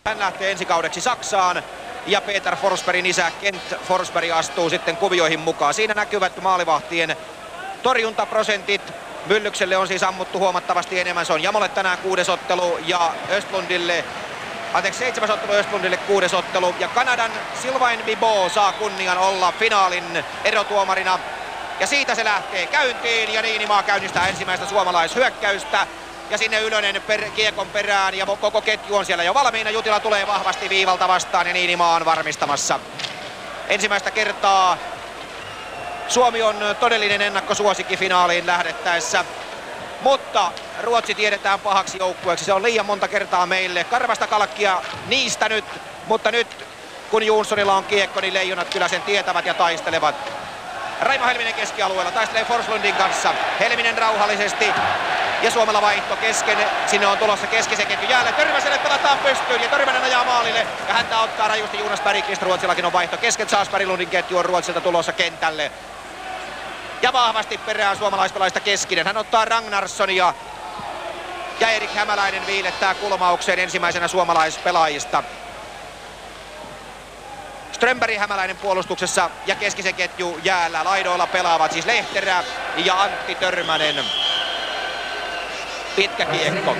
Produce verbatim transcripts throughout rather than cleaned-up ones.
Hän lähtee ensi kaudeksi Saksaan ja Peter Forsbergin isä Kent Forsberg astuu sitten kuvioihin mukaan. Siinä näkyvät maalivahtien torjuntaprosentit. Myllykselle on siis ammuttu huomattavasti enemmän. Se on Jamolle tänään kuudes ottelu ja Östlundille, anteeksi seitsemäs ottelu Östlundille kuudes ottelu. Ja Kanadan Sylvain Bibeau saa kunnian olla finaalin erotuomarina. Ja siitä se lähtee käyntiin ja Niinimaa käynnistää ensimmäistä suomalaishyökkäystä. Ja sinne Ylönen per, kiekon perään ja koko ketju on siellä jo valmiina. Jutila tulee vahvasti viivalta vastaan ja Niinimaa on varmistamassa. Ensimmäistä kertaa Suomi on todellinen ennakkosuosikki finaaliin lähdettäessä. Mutta Ruotsi tiedetään pahaksi joukkueeksi. Se on liian monta kertaa meille karvasta kalkkia niistänyt. Mutta nyt kun Jonssonilla on kiekko, niin leijonat kyllä sen tietävät ja taistelevat. Raimo Helminen keskialueella taistelee Forslundin kanssa. Helminen rauhallisesti. Ja Suomella vaihto kesken. Sinne on tulossa keskisen ketju jälleen. Törmäselle pelataan pystyyn ja Törmänen ajaa maalille. Ja häntä ottaa rajusti Jonas Bergqvist. Ruotsillakin on vaihto kesken. Saas Berglundin ketju on Ruotsilta tulossa kentälle. Ja vahvasti perään suomalaispelaajista Keskinen. Hän ottaa Ragnarssonia. Ja Erik Hämäläinen viilettää kulmaukseen ensimmäisenä suomalaispelaajista. Strömberg Hämäläinen puolustuksessa ja keskisen ketju jäällä. Laidoilla pelaavat siis Lehterä ja Antti Törmänen. Pitkä kiekko.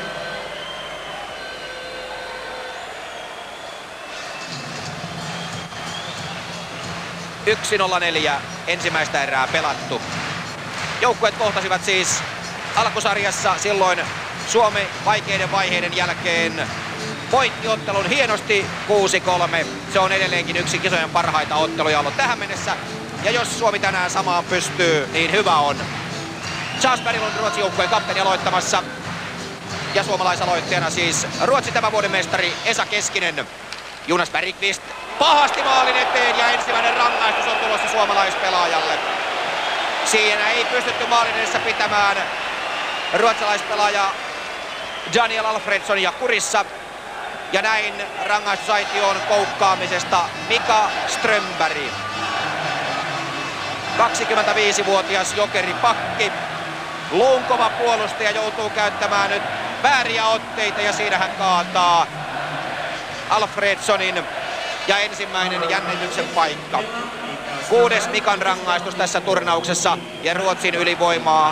yksi nolla neljä ensimmäistä erää pelattu. Joukkueet kohtasivat siis alkusarjassa, silloin Suomi vaikeiden vaiheiden jälkeen voitti ottelun hienosti kuusi kolme. Se on edelleenkin yksi kisojen parhaita otteluja ollut tähän mennessä. Ja jos Suomi tänään samaan pystyy, niin hyvä on. Charles Berglund Ruotsin joukkueen kapteeni aloittamassa. Ja suomalaisaloitteena siis Ruotsin tämän vuoden mestari Esa Keskinen. Jonas Bergqvist pahasti maalin eteen ja ensimmäinen rangaistus on tulossa suomalaispelaajalle. Siinä ei pystytty maalin edessä pitämään ruotsalaispelaaja Daniel Alfredssonia kurissa. Ja näin rangaistusaitioon koukkaamisesta Mika Strömberg. kaksikymmentäviisivuotias jokeripakki. Luunkova puolustaja joutuu käyttämään nyt vääriä otteita ja siinä hän kaataa Alfredssonin ja ensimmäinen jännityksen paikka. Kuudes Mikan rangaistus tässä turnauksessa ja Ruotsin ylivoimaa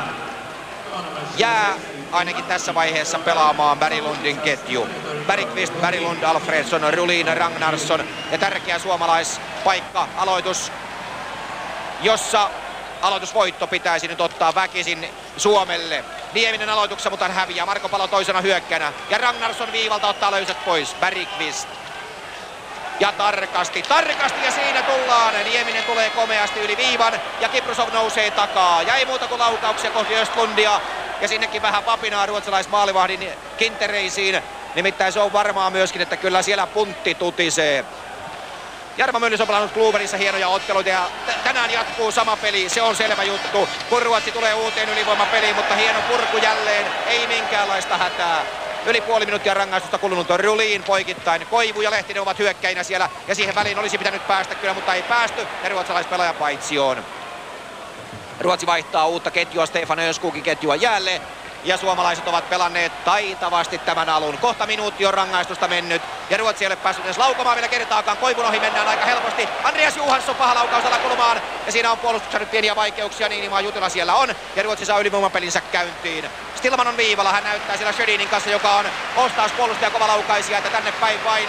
jää ainakin tässä vaiheessa pelaamaan Berglundin ketju. Bergqvist, Berglund, Alfredsson, Rulin, Ragnarsson ja tärkeä suomalaispaikka aloitus, jossa aloitusvoitto pitäisi nyt ottaa väkisin Suomelle. Nieminen aloituksessa, mutta hän häviää. Marko Palo toisena hyökkänä ja Ragnarsson viivalta ottaa löysät pois. Bergqvist. Ja tarkasti, tarkasti ja siinä tullaan. Nieminen tulee komeasti yli viivan ja Kiprusov nousee takaa. Ja ei muuta kuin laukauksia kohti Östlundia. Ja sinnekin vähän papinaa ruotsalaismaalivahdin kintereisiin. Nimittäin se on varmaa myöskin, että kyllä siellä puntti tutisee. Jarmo Myllys on pelannut Kluberissa hienoja otteluita ja t- tänään jatkuu sama peli. Se on selvä juttu, kun Ruotsi tulee uuteen ylivoimapeliin, mutta hieno purku jälleen. Ei minkäänlaista hätää. Yli puoli minuuttia rangaistusta kulunut on Rulin poikittain. Koivu ja Lehtinen ovat hyökkäinä siellä ja siihen väliin olisi pitänyt päästä kyllä, mutta ei päästy. Ja ruotsalaispelaaja paitsioon. Ruotsi vaihtaa uutta ketjua, Stefan Öskogin ketjua jälleen. Ja suomalaiset ovat pelanneet taitavasti tämän alun. Kohta minuutti on rangaistusta mennyt. Ja Ruotsi ei ole päässyt edes laukomaan vielä kertaakaan. Koivun ohi mennään aika helposti. Andreas Johansson paha laukaus alakulmaan. Ja siinä on puolustuksessa nyt pieniä vaikeuksia. Niinimaa Jutila siellä on. Ja Ruotsi saa ylivoimapelinsä käyntiin. Stillman on viivalla. Hän näyttää siellä Sjödinin kanssa, joka on ostaas puolustaja kova laukaisija. Että tänne päin vain.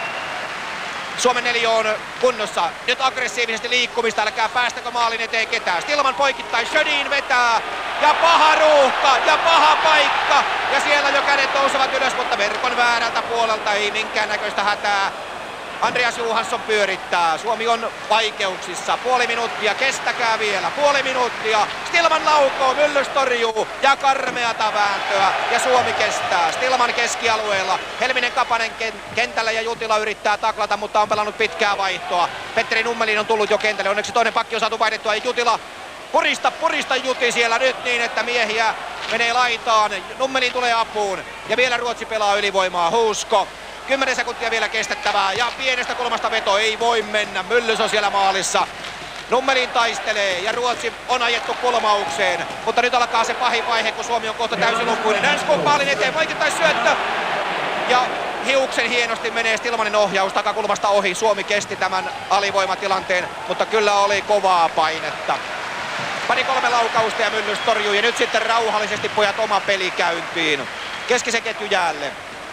Suomen neljä on kunnossa. Nyt aggressiivisesti liikkumista. Älkää päästäkö maalin eteen ketään. Stillman poikittain. Sjödin vetää. Ja paha ruuhka ja paha paikka. Ja siellä jo kädet nousevat ylös, mutta verkon väärältä puolelta ei minkäännäköistä hätää. Andreas Johansson pyörittää. Suomi on vaikeuksissa. Puoli minuuttia. Kestäkää vielä. Puoli minuuttia. Stillman laukoo. Myllys torjuu. Ja karmeata vääntöä. Ja Suomi kestää. Stillman keskialueella. Helminen Kapanen kentällä ja Jutila yrittää taklata, mutta on pelannut pitkää vaihtoa. Petteri Nummelin on tullut jo kentälle. Onneksi toinen pakki on saatu vaihdettua. Jutila. Purista, purista Juti siellä nyt niin, että miehiä menee laitaan. Nummelin tulee apuun. Ja vielä Ruotsi pelaa ylivoimaa. Huusko. Kymmenen sekuntia vielä kestettävää ja pienestä kulmasta veto ei voi mennä. Myllys on siellä maalissa. Nummelin taistelee ja Ruotsi on ajettu kulmaukseen. Mutta nyt alkaa se pahin vaihe, kun Suomi on kohta täysin loppuinen. Önskog maalin eteen, poikittais syöttö. Ja hiuksen hienosti menee Stillmanin ohjaus takakulmasta ohi. Suomi kesti tämän alivoimatilanteen, mutta kyllä oli kovaa painetta. Pani kolme laukausta ja Myllys torjui ja nyt sitten rauhallisesti pojat oma peli käyntiin. Keskisen ketju jäälle.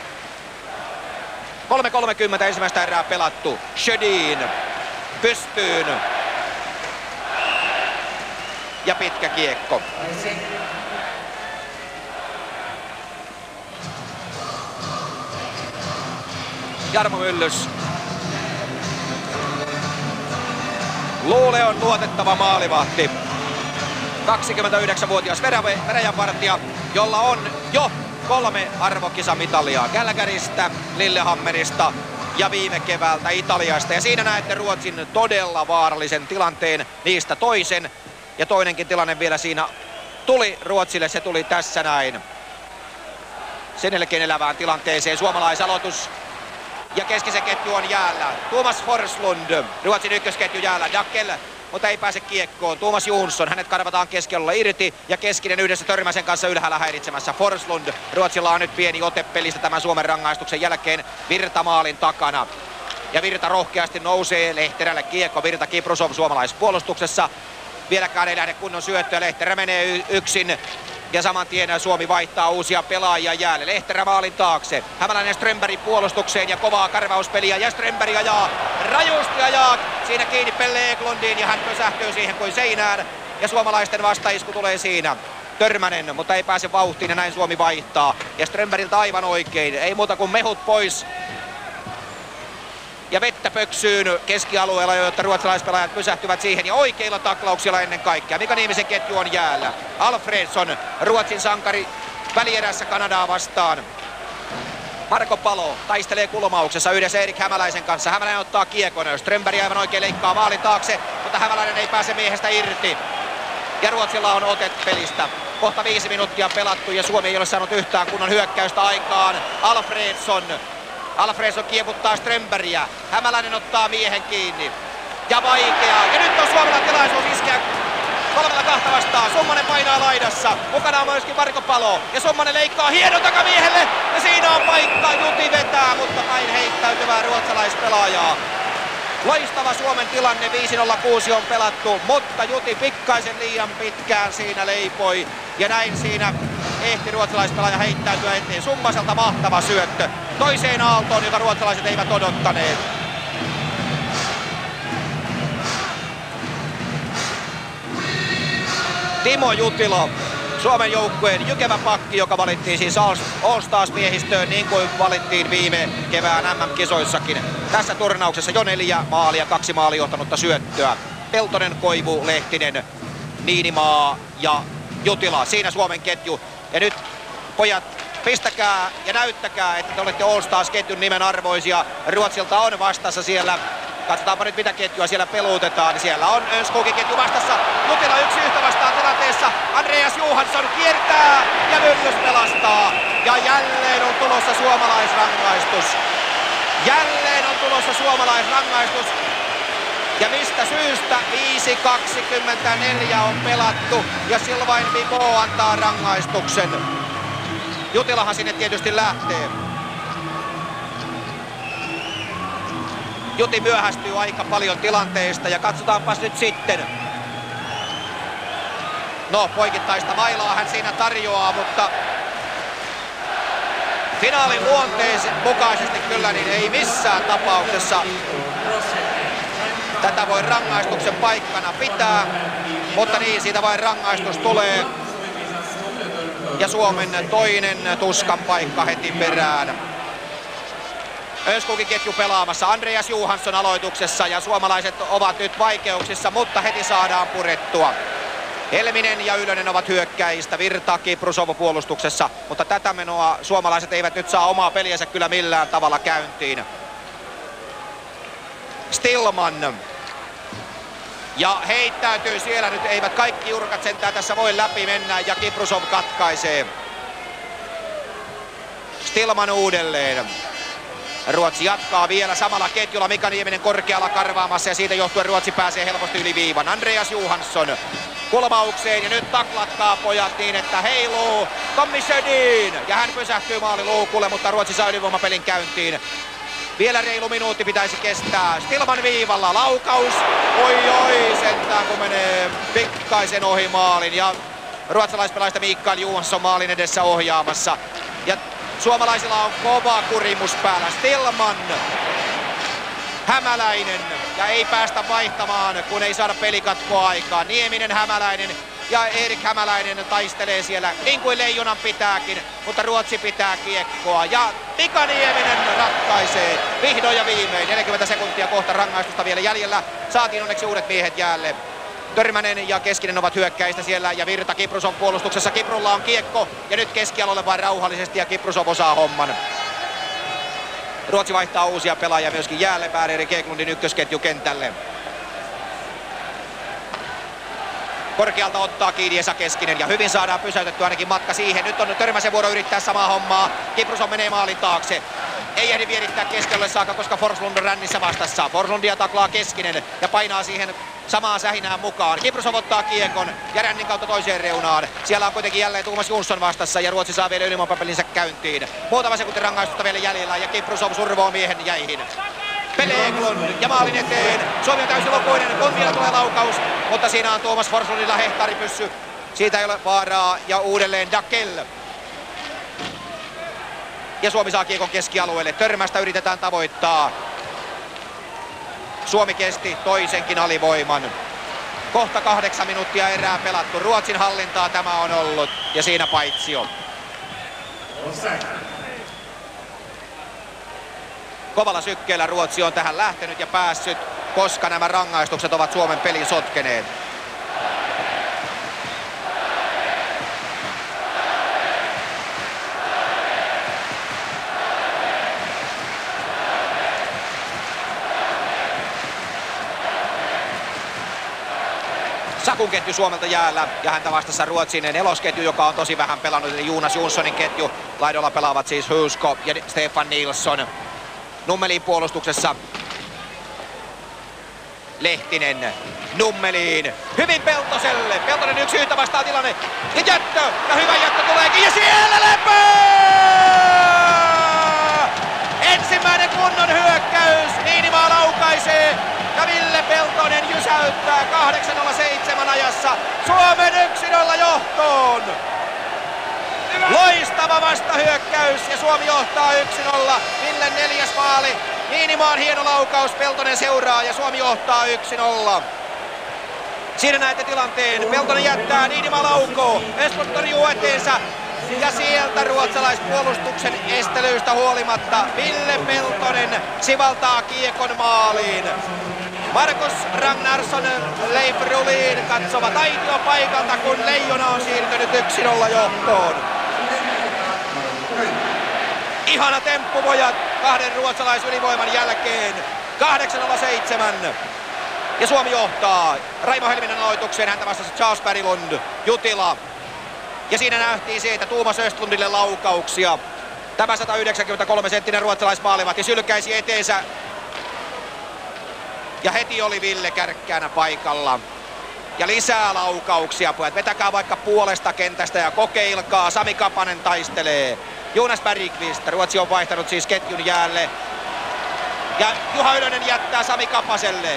kolme kolmekymmentä ensimmäistä erää pelattu. Sjödin pystyyn. Ja pitkä kiekko. Jarmo Myllys. Luule on luotettava maalivahti. kaksikymmentäyhdeksänvuotias veräjänvartija, jolla on jo kolme arvokisamitalia Calgarystä, Lillehammerista ja viime keväältä Italiasta. Ja siinä näette Ruotsin todella vaarallisen tilanteen, niistä toisen. Ja toinenkin tilanne vielä siinä tuli Ruotsille, se tuli tässä näin. Sen jälkeen elävään tilanteeseen suomalaisaloitus. Ja keskisen ketju on jäällä. Thomas Forslund, Ruotsin ykkösketju jäällä. Dackel, mutta ei pääse kiekkoon. Thomas Jonsson, hänet karvataan keskialueella irti. Ja keskinen yhdessä Törmäsen kanssa ylhäällä häiritsemässä. Forslund, Ruotsilla on nyt pieni ote pelistä tämän Suomen rangaistuksen jälkeen. Virta maalin takana. Ja Virta rohkeasti nousee Lehterälle kiekko. Virta Kiprusov suomalaispuolustuksessa. Vieläkään ei lähde kunnon syöttöä. Lehterä menee y- yksin. Ja saman tien Suomi vaihtaa uusia pelaajia jäälle. Lehterä maalin taakse. Hämäläinen Strömberg puolustukseen ja kovaa karvauspeliä. Ja Strömberg ajaa, rajusti ajaa. Siinä kiinni Pelle Eklundiin ja hän pysähtyy siihen kuin seinään. Ja suomalaisten vastaisku tulee siinä. Törmänen, mutta ei pääse vauhtiin ja näin Suomi vaihtaa. Ja Strömbergiltä aivan oikein. Ei muuta kuin mehut pois. Ja vettä pöksyyn keskialueella, jotta ruotsalaispelaajat pysähtyvät siihen. Ja oikeilla taklauksilla ennen kaikkea. Mika Niemisen ketju on jäällä. Alfredsson, Ruotsin sankari välierässä Kanadaa vastaan. Marko Palo taistelee kulmauksessa yhdessä Erik Hämäläisen kanssa. Hämäläinen ottaa kiekon. Strömberg aivan oikein leikkaa maalin taakse, mutta Hämäläinen ei pääse miehestä irti. Ja Ruotsilla on otet pelistä. Kohta viisi minuuttia pelattu ja Suomi ei ole saanut yhtään kunnon hyökkäystä aikaan. Alfredsson. Alfredsson kieputtaa Strömbergia. Hämäläinen ottaa miehen kiinni. Ja vaikeaa. Ja nyt on Suomella tilaisuus iskeä kolmella kahta vastaan. Summanen painaa laidassa. Mukana on myöskin Marko Palo. Ja Summanen leikkaa hienon takamiehelle. Ja siinä on paikka. Juti vetää, mutta päin heittäytyvää ruotsalaispelaajaa. Loistava Suomen tilanne. viisi nolla kuusi on pelattu, mutta Juti pikkaisen liian pitkään siinä leipoi. Ja näin siinä ehti ruotsalaispelaaja heittäytyä eteen. Summaselta mahtava syöttö toiseen aaltoon, jota ruotsalaiset eivät odottaneet. Timo Jutila, Suomen joukkueen jykevä pakki, joka valittiin siis All Stars-miehistöön niin kuin valittiin viime kevään M M-kisoissakin. Tässä turnauksessa jo neljä maalia, kaksi maalijohtanutta syöttöä. Peltonen, Koivu, Lehtinen, Niinimaa ja Jutila. Siinä Suomen ketju. Ja nyt pojat, pistäkää ja näyttäkää, että te olette All Stars-ketjun nimen arvoisia. Ruotsilta on vastassa siellä. Katsotaanpa nyt mitä ketjua siellä peluutetaan. Siellä on Önskogin ketju vastassa. Jutila yksi yhtä vastaan tilanteessa. Andreas Johansson kiertää ja Myllys pelastaa. Ja jälleen on tulossa suomalaisrangaistus. Jälleen on tulossa suomalaisrangaistus. Ja mistä syystä viisi kaksikymmentäneljä on pelattu ja Sylvain Vigo antaa rangaistuksen. Jutilahan sinne tietysti lähtee. Juti myöhästyy aika paljon tilanteesta ja katsotaanpas nyt sitten. No, poikittaista mailaa hän siinä tarjoaa, mutta finaalin luonteen mukaisesti kyllä niin ei missään tapauksessa tätä voi rangaistuksen paikkana pitää, mutta niin siitä vain rangaistus tulee. Ja Suomen toinen tuskan paikka heti perään. Önskogin ketju pelaamassa, Andreas Johansson aloituksessa ja suomalaiset ovat nyt vaikeuksissa, mutta heti saadaan purettua. Helminen ja Ylönen ovat hyökkäistä, Virta, Kiprusov puolustuksessa, mutta tätä menoa suomalaiset eivät nyt saa omaa peliänsä kyllä millään tavalla käyntiin. Stillman. Ja heittäytyy siellä, nyt eivät kaikki urkat sentään tässä voi läpi mennä ja Kiprusov katkaisee. Stillman uudelleen. Ruotsi jatkaa vielä samalla ketjulla, Mika Nieminen korkealla karvaamassa ja siitä johtuen Ruotsi pääsee helposti yli viivan. Andreas Johansson kulmaukseen ja nyt taklatkaa pojat niin, että heiluu Tommy Sjödin ja hän pysähtyy maaliluukulle, mutta Ruotsi saa ylivoimapelin käyntiin. Vielä reilu minuutti pitäisi kestää. Stillman viivalla, laukaus. Oi oi, sentään kun menee pikkaisen ohi maalin ja ruotsalaispelaajista Mikael Johansson maalin edessä ohjaamassa. Ja suomalaisilla on kova kurimus päällä. Stillman, Hämäläinen ja ei päästä vaihtamaan, kun ei saada pelikatkoa aikaan. Nieminen, Hämäläinen ja Erik Hämäläinen taistelee siellä niin kuin Leijonan pitääkin, mutta Ruotsi pitää kiekkoa ja Mika Nieminen ratkaisee vihdoin ja viimein. neljäkymmentä sekuntia kohta rangaistusta vielä jäljellä. Saatiin onneksi uudet miehet jäälle. Törmänen ja Keskinen ovat hyökkäistä siellä ja Virta Kiprusov puolustuksessa. Kiprulla on kiekko ja nyt keskialolle vain rauhallisesti ja Kiprusov osaa homman. Ruotsi vaihtaa uusia pelaajia myöskin jäälle. Pääri Keklundin ykkösketju kentälle. Korkealta ottaa kiinni Esa Keskinen ja hyvin saadaan pysäytetty ainakin matka siihen. Nyt on Törmäsen vuoro yrittää samaa hommaa. Kiprusov menee maalin taakse. Ei ehdi vierittää keskelle saakka, koska Forslund on rännissä vastassa. Forslundia taklaa Keskinen ja painaa siihen samaa sähinään mukaan. Kiprusov ottaa kiekon ja rännin kautta toiseen reunaan. Siellä on kuitenkin jälleen Thomas Jonsson vastassa ja Ruotsi saa vielä ylivoimapelinsä käyntiin. Muutama sekunti rangaistusta vielä jäljellä ja Kiprusov survoo miehen jäihin. Peleglund ja maalin eteen. Suomi on täysin lopuinen, kun vielä tulee laukaus, mutta siinä on Thomas Forslundilla hehtaaripyssy. Siitä ei ole vaaraa ja uudelleen Dakel. Ja Suomi saa kiekon keskialueelle. Törmästä yritetään tavoittaa. Suomi kesti toisenkin alivoiman. Kohta kahdeksan minuuttia erää pelattu. Ruotsin hallintaa tämä on ollut ja siinä paitsio. Kovalla sykkeellä Ruotsi on tähän lähtenyt ja päässyt, koska nämä rangaistukset ovat Suomen pelin sotkeneet. Sakun ketju Suomelta jäällä ja häntä vastassa Ruotsin nelosketju, joka on tosi vähän pelannut, eli Jonas Jonssonin ketju. Laidolla pelaavat siis Husko ja Stefan Nilsson. Nummelin puolustuksessa Lehtinen Nummeliin. Hyvin Peltoselle. Peltonen yksi yhtä vastaan tilanne. Ja jättö. Ja hyvä jättö tuleekin. Ja siellä lepää! Ensimmäinen kunnon hyökkäys. Niinimaa laukaisee. Ja Ville Peltonen jysäyttää kahdeksan nolla seitsemän ajassa Suomen yksi nolla johtoon. Loistava vastahyökkäys ja Suomi johtaa yksi nolla. Villen neljäs maali. Niinimaan hieno laukaus. Peltonen seuraa ja Suomi johtaa yksi nolla. Siinä näette tilanteen. Peltonen jättää, Niinimaa laukoo. Esplund torjuu eteensä. Ja sieltä ruotsalaispuolustuksen estelyistä huolimatta Ville Peltonen sivaltaa kiekon maaliin. Markus Ragnarsson, Leif Rulin katsovat aitiopaikalta, kun Leijona on siirtynyt yksi nolla johtoon. Ihana temppu pojat kahden ruotsalaisylivoiman jälkeen. kahdeksan nolla seitsemän. Ja Suomi johtaa. Raimo Helminen aloitukseen, häntä vastasi Charles Berglund, Jutila. Ja siinä nähtiin se, että Tuomas Östlundille laukauksia. Tämä sata yhdeksänkymmentäkolme senttinen ruotsalaismaalivahti sylkäisi eteensä. Ja heti oli Ville kärkkäänä paikalla. Ja lisää laukauksia, pojat. Vetäkää vaikka puolesta kentästä ja kokeilkaa. Sami Kapanen taistelee. Jonas Bergqvist, Ruotsi on vaihtanut siis ketjun jäälle. Ja Juha Ylönen jättää Sami Kapaselle.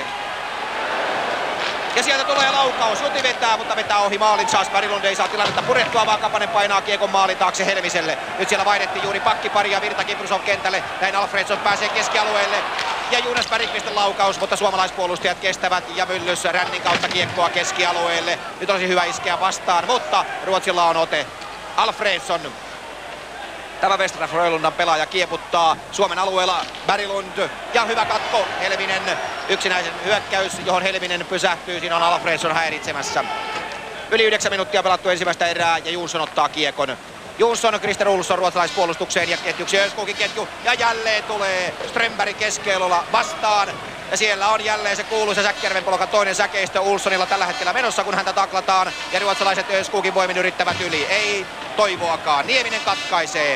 Ja sieltä tulee laukaus. Juti vetää, mutta vetää ohi maalin. Charles Berglund ei saa tilannetta purettua, vaan Kapanen painaa kiekon maalin taakse Helmiselle. Nyt siellä vaihdettiin juuri pakkipari ja Virta Kiprusov kentälle. Näin Alfredsson pääsee keskialueelle. Ja Jonas Bergqvistin laukaus, mutta suomalaispuolustajat kestävät ja Myllys rännin kautta kiekkoa keskialueelle. Nyt olisi hyvä iskeä vastaan, mutta Ruotsilla on ote. Alfredsson. Tämä Västra Frölundan pelaaja kieputtaa Suomen alueella. Berglund ja hyvä katko. Helminen yksinäisen hyökkäys, johon Helminen pysähtyy. Siinä on Alfredsson häiritsemässä. Yli yhdeksän minuuttia pelattu ensimmäistä erää ja Jonsson ottaa kiekon. Jonsson, Christer Olsson ruotsalaispuolustukseen ja ketjuksi Öskogin ketju. Ja jälleen tulee Strömberg keskialueella vastaan. Ja siellä on jälleen se kuuluisa Säkkijärven polokan toinen säkeistö Olssonilla tällä hetkellä menossa, kun häntä taklataan. Ja ruotsalaiset Öskogin voimin yrittävät yli. Ei toivoakaan. Nieminen katkaisee.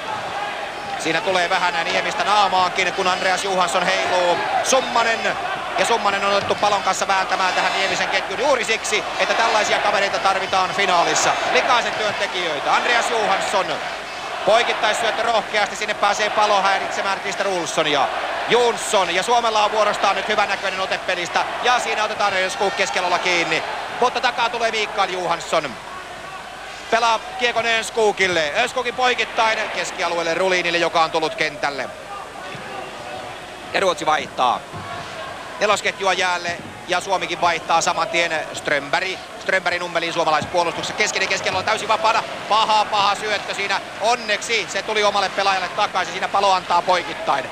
Siinä tulee vähän Niemistä naamaankin, kun Andreas Johansson heiluu. Summanen Ja Summanen on otettu palon kanssa vääntämään tähän Niemisen ketjun juuri siksi, että tällaisia kavereita tarvitaan finaalissa. Likaisen työntekijöitä. Andreas Johansson. Poikittaissyöttö rohkeasti, sinne pääsee palo häiritsemään Christer Olssonia. Jonsson ja Suomella on vuorostaan nyt hyvänäköinen ote pelistä ja siinä otetaan Enskog keskellä kiinni. Mutta takaa tulee Mikael Johansson. Pelaa kiekon Enskogille. Enskogin poikittain keskialueelle Rulinille, joka on tullut kentälle. Ja Ruotsi vaihtaa. Nelosketjua jäälle ja Suomikin vaihtaa saman tien Strömberg. Strömberg nummeliin suomalaispuolustuksessa. Keskinen keskialue on täysin vapaana. Paha, paha syöttö siinä. Onneksi se tuli omalle pelaajalle takaisin. Siinä palo antaa poikittain.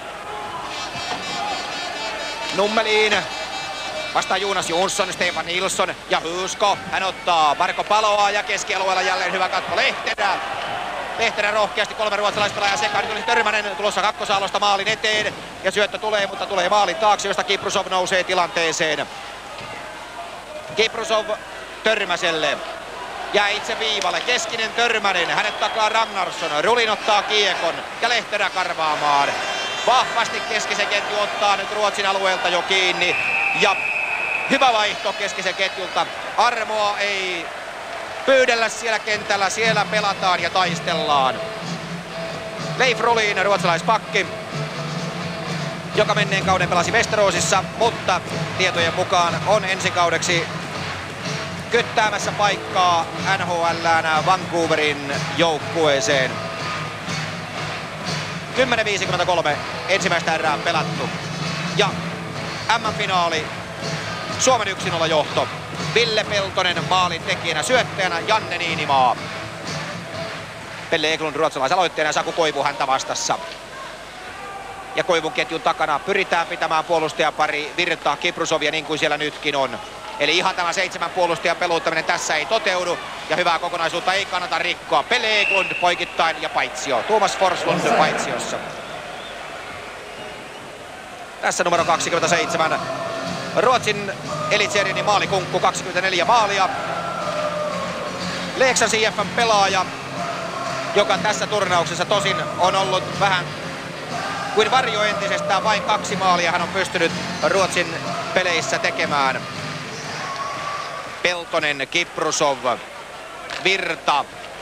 Nummeliin. Vastaa Jonas Jonsson, Stefan Nilsson ja Husko. Hän ottaa Marko Paloa ja keskialueella jälleen hyvä katko Lehterä. Lehterä rohkeasti kolme ruotsalaispelaajaa sekaan. Nyt olisi Törmänen tulossa kakkosaalosta maalin eteen. Ja syöttö tulee, mutta tulee maalin taakse, josta Kiprusov nousee tilanteeseen. Kiprusov Törmäselle. Jää itse viivalle. Keskinen Törmänen. Hänet takaa Ragnarsson. Rulin ottaa kiekon ja Lehterä karvaamaan. Vahvasti keskisen ketju ottaa nyt Ruotsin alueelta jo kiinni. Ja hyvä vaihto keskisen ketjulta. Armoa ei pyydellä siellä kentällä. Siellä pelataan ja taistellaan. Leif Rulin, ruotsalaispakki, joka menneen kauden pelasi Westerosissa, mutta tietojen mukaan on ensi kaudeksi kyttäämässä paikkaa N H L:ään Vancouverin joukkueeseen. kymmenen viisikymmentäkolme ensimmäistä erää pelattu. Ja M M-finaali, Suomen yksi nolla johto. Ville Peltonen maalin tekijänä, syöttäjänä Janne Niinimaa. Pelle Eklund ruotsalaisaloitteena, Saku Koivu häntä vastassa. Ja Koivun ketjun takana pyritään pitämään puolustajapari Virtaa Kiprusovia niin kuin siellä nytkin on. Eli ihan tämä seitsemän puolustajan peluuttaminen tässä ei toteudu. Ja hyvää kokonaisuutta ei kannata rikkoa. Pelle Eklund poikittain ja Paitsio. Tuomas Forslund Paitsiossa. Tässä numero kaksikymmentäseitsemän. Ruotsin Elitserienin maalikunkku, kaksikymmentäneljä maalia. Leksan C F:n pelaaja, joka tässä turnauksessa tosin on ollut vähän kuin varjo entisestään. Vain kaksi maalia hän on pystynyt Ruotsin peleissä tekemään. Peltonen, Kiprusov, Virta.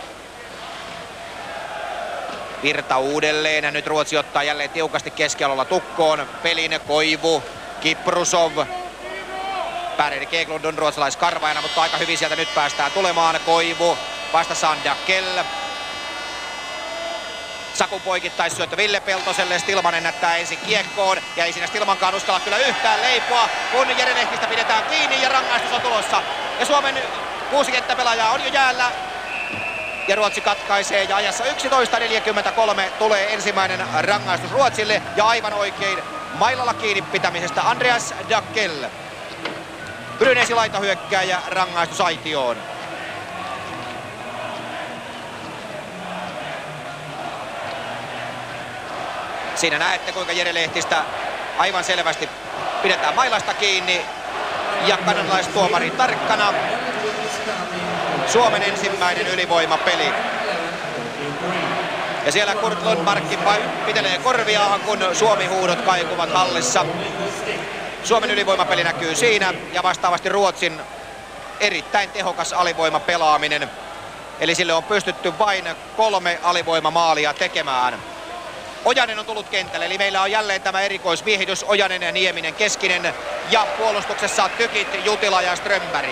Virta uudelleen ja nyt Ruotsi ottaa jälleen tiukasti keskialueella tukkoon. Pelin, Koivu, Kiprusov. Pääreni Keklund on ruotsalaiskarvaajana, mutta aika hyvin sieltä nyt päästään tulemaan. Koivu, vastassa on Dakel. Saku poikittaissyöttö Ville Peltoselle. Stilmanen näyttää ensin kiekkoon ja ei siinä Stilmankaan uskalla kyllä yhtään leipoa, kun Jere Lehtistä pidetään kiinni ja rangaistus on tulossa. Ja Suomen kuusi kenttäpelaajaa on jo jäällä. Ja Ruotsi katkaisee ja ajassa yksitoista neljäkymmentäkolme tulee ensimmäinen rangaistus Ruotsille ja aivan oikein mailalla kiinni pitämisestä Andreas Dakel. Brynäsi laitahyökkääjä rangaistus aitioon. Siinä näette kuinka Jere Lehtistä aivan selvästi pidetään mailasta kiinni ja kanadalaistuomari tarkkana. Suomen ensimmäinen ylivoimapeli. Ja siellä Kurt Lundmarkki pitelee korviaan, kun Suomi-huudot kaikuvat hallissa. Suomen ylivoimapeli näkyy siinä ja vastaavasti Ruotsin erittäin tehokas alivoimapelaaminen. Eli sille on pystytty vain kolme alivoimamaalia tekemään. Ojanen on tullut kentälle, eli meillä on jälleen tämä erikoismiehitys. Ojanen ja Nieminen Keskinen ja puolustuksessa Tykit, Jutila ja Strömberg.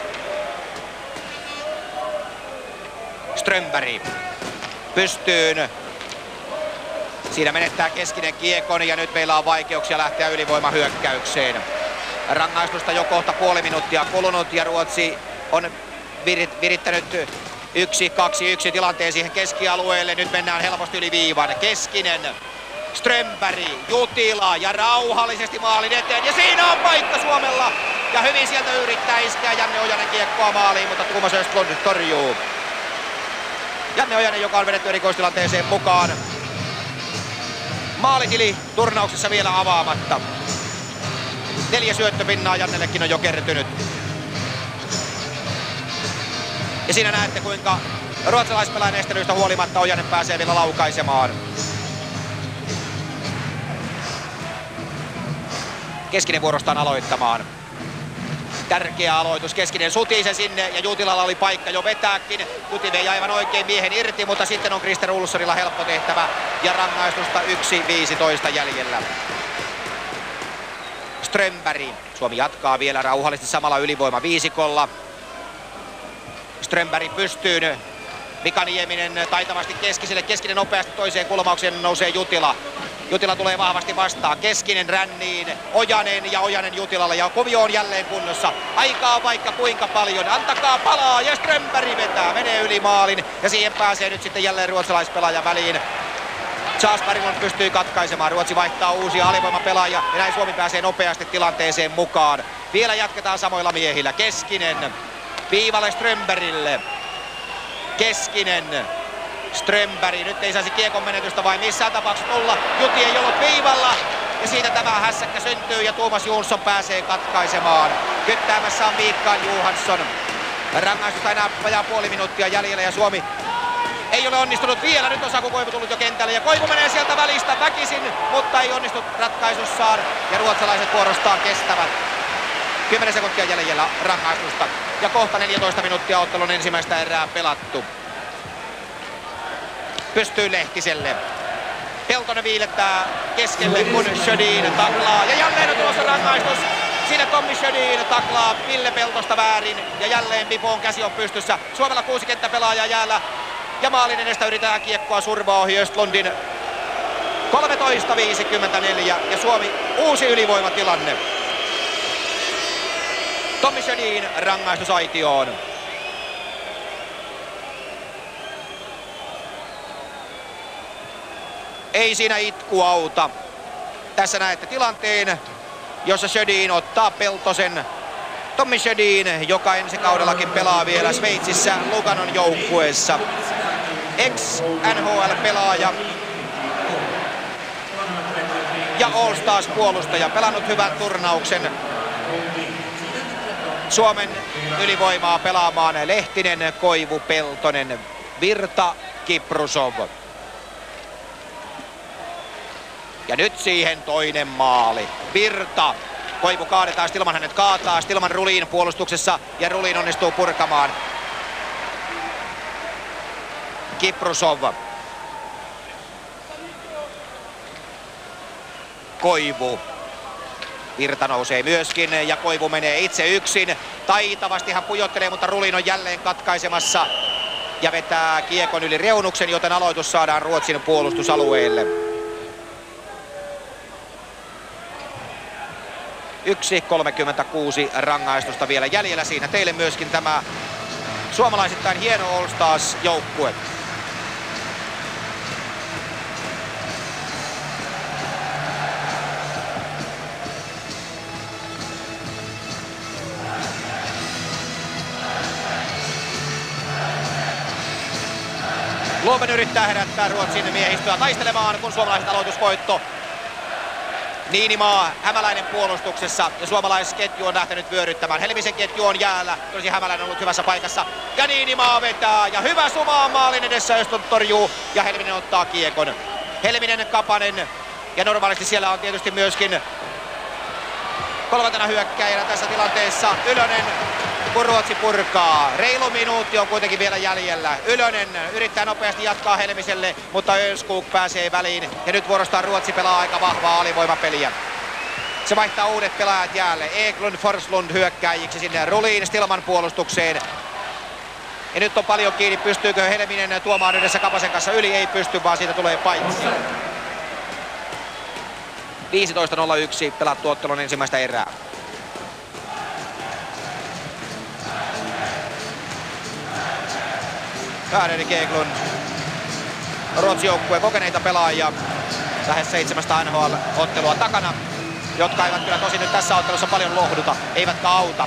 Strömberg pystyyn. Siinä menettää Keskinen kiekon ja nyt meillä on vaikeuksia lähteä ylivoimahyökkäykseen. Rangaistusta jo kohta puoli minuuttia kulunut ja Ruotsi on virit, virittänyt yksi, kaksi, yksi tilanteen siihen keskialueelle. Nyt mennään helposti yli viivan. Keskinen, Strömberg, Jutila ja rauhallisesti maalin eteen. Ja siinä on paikka Suomella. Ja hyvin sieltä yrittää iskeä Janne Ojanen kiekkoa maaliin, mutta Tuomas Östlund torjuu. Janne Ojanen, joka on vedetty erikoistilanteeseen mukaan. Maalitili turnauksessa vielä avaamatta. Neljä syöttöpinnaa Jannellekin on jo kertynyt. Ja siinä näette kuinka ruotsalaispelaajan estelyistä huolimatta Ojanen pääsee vielä laukaisemaan. Keskinen vuorostaan aloittamaan. Tärkeä aloitus. Keskinen sutii se sinne ja Jutilalla oli paikka jo vetääkin. Juti vei aivan oikein miehen irti, mutta sitten on Christer Olssonilla helppo tehtävä ja rangaistusta yksi viisitoista jäljellä. Strömberg. Suomi jatkaa vielä rauhallisesti samalla ylivoima viisikolla. Strömberg pystyyn. Mika Nieminen taitavasti keskiselle. Keskinen nopeasti toiseen kulmaukseen nousee Jutila. Jutila tulee vahvasti vastaan. Keskinen ränniin. Ojanen ja Ojanen Jutilalle ja kuvio on jälleen kunnossa. Aikaa on vaikka kuinka paljon. Antakaa palaa ja Strömberg vetää. Menee yli maalin ja siihen pääsee nyt sitten jälleen ruotsalaispelaaja väliin. Charles Berglund pystyy katkaisemaan. Ruotsi vaihtaa uusia alivoimapelaajia ja näin Suomi pääsee nopeasti tilanteeseen mukaan. Vielä jatketaan samoilla miehillä. Keskinen viivalle Strömbergille. Keskinen. Strömberg. Nyt ei saisi kiekon menetystä vai missään tapauksessa tulla. Juti ei ollut viivalla. Ja siitä tämä hässäkkä syntyy ja Thomas Jonsson pääsee katkaisemaan. Kyttäämässä on Mikael Johansson. Rangaistusta enää vajaa puoli minuuttia jäljellä ja Suomi ei ole onnistunut vielä. Nyt on Saku Koivu tullut jo kentälle ja Koivu menee sieltä välistä väkisin, mutta ei onnistu ratkaisussaan. Ja ruotsalaiset vuorostaan kestävät. kymmenen sekuntia jäljellä rangaistusta. Ja kohta neljätoista minuuttia ottelun ensimmäistä erää pelattu. Pystyy Lehtiselle. Peltonen viilettää keskelle, kun Sjödin taklaa. Ja jälleen on tulossa rangaistus. Siinä Tommy Sjödin taklaa Ville Peltosta väärin. Ja jälleen Pipoon käsi on pystyssä. Suomella kuusi kenttäpelaajaa jäällä. Ja maalin edestä yritetään kiekkoa survaa ohi Östlundin. kolmetoista viisikymmentäneljä ja Suomi uusi ylivoimatilanne. Tommy Sjödin rangaistusaitioon. Ei siinä itku auta. Tässä näette tilanteen, jossa Sjödin ottaa Peltosen. Tommy Sjödin, joka ensi kaudellakin pelaa vielä Sveitsissä Luganon joukkueessa. Ex-N H L-pelaaja ja All Stars-puolustaja. Pelannut hyvän turnauksen. Suomen ylivoimaa pelaamaan Lehtinen, Koivu, Peltonen, Virta, Kiprusov. Ja nyt siihen toinen maali. Virta. Koivu kaadetaan, Stillman hänet kaataa. Stillman Rulin puolustuksessa ja Rulin onnistuu purkamaan. Kiprusov. Koivu. Virta nousee myöskin ja Koivu menee itse yksin. Taitavasti hän pujottelee, mutta Rulin on jälleen katkaisemassa. Ja vetää kiekon yli reunuksen, joten aloitus saadaan Ruotsin puolustusalueelle. yksi kolmekymmentäkuusi rangaistusta vielä jäljellä. Siinä teille myöskin tämä suomalaisittain hieno All Stars-joukkue. Luomen yrittää herättää Ruotsin miehistöä taistelemaan, kun suomalaiset aloitusvoitto. Niinimaa, Hämäläinen puolustuksessa ja suomalaisketju on lähtenyt vyöryttämään. Helmisen ketju on jäällä, tosi Hämäläinen on ollut hyvässä paikassa. Ja Niinimaa vetää ja hyvä Sumaa maalin edessä, Östlund torjuu ja Helminen ottaa kiekon. Helminen, Kapanen ja normaalisti siellä on tietysti myöskin kolmantena hyökkäjänä tässä tilanteessa Ylönen, kun Ruotsi purkaa. Reilu minuutti on kuitenkin vielä jäljellä. Ylönen yrittää nopeasti jatkaa Helmiselle, mutta Öskog pääsee väliin. Ja nyt vuorostaan Ruotsi pelaa aika vahvaa alivoimapeliä. Se vaihtaa uudet pelaajat jäälle. Eklund, Forslund hyökkääjiksi sinne Rulin Stillman puolustukseen. Ja nyt on paljon kiinni, pystyykö Helminen tuomaan yhdessä Kapasen kanssa yli? Ei pysty, vaan siitä tulee paitsi. viisitoista nolla yksi pelattu ottelun ensimmäistä erää. Fredrik Eklund. Ruotsin joukkueen kokeneita pelaajia. Lähes seitsemästä N H L-ottelua takana, jotka eivät kyllä tosin nyt tässä ottelussa paljon lohduta, eivätkä auta.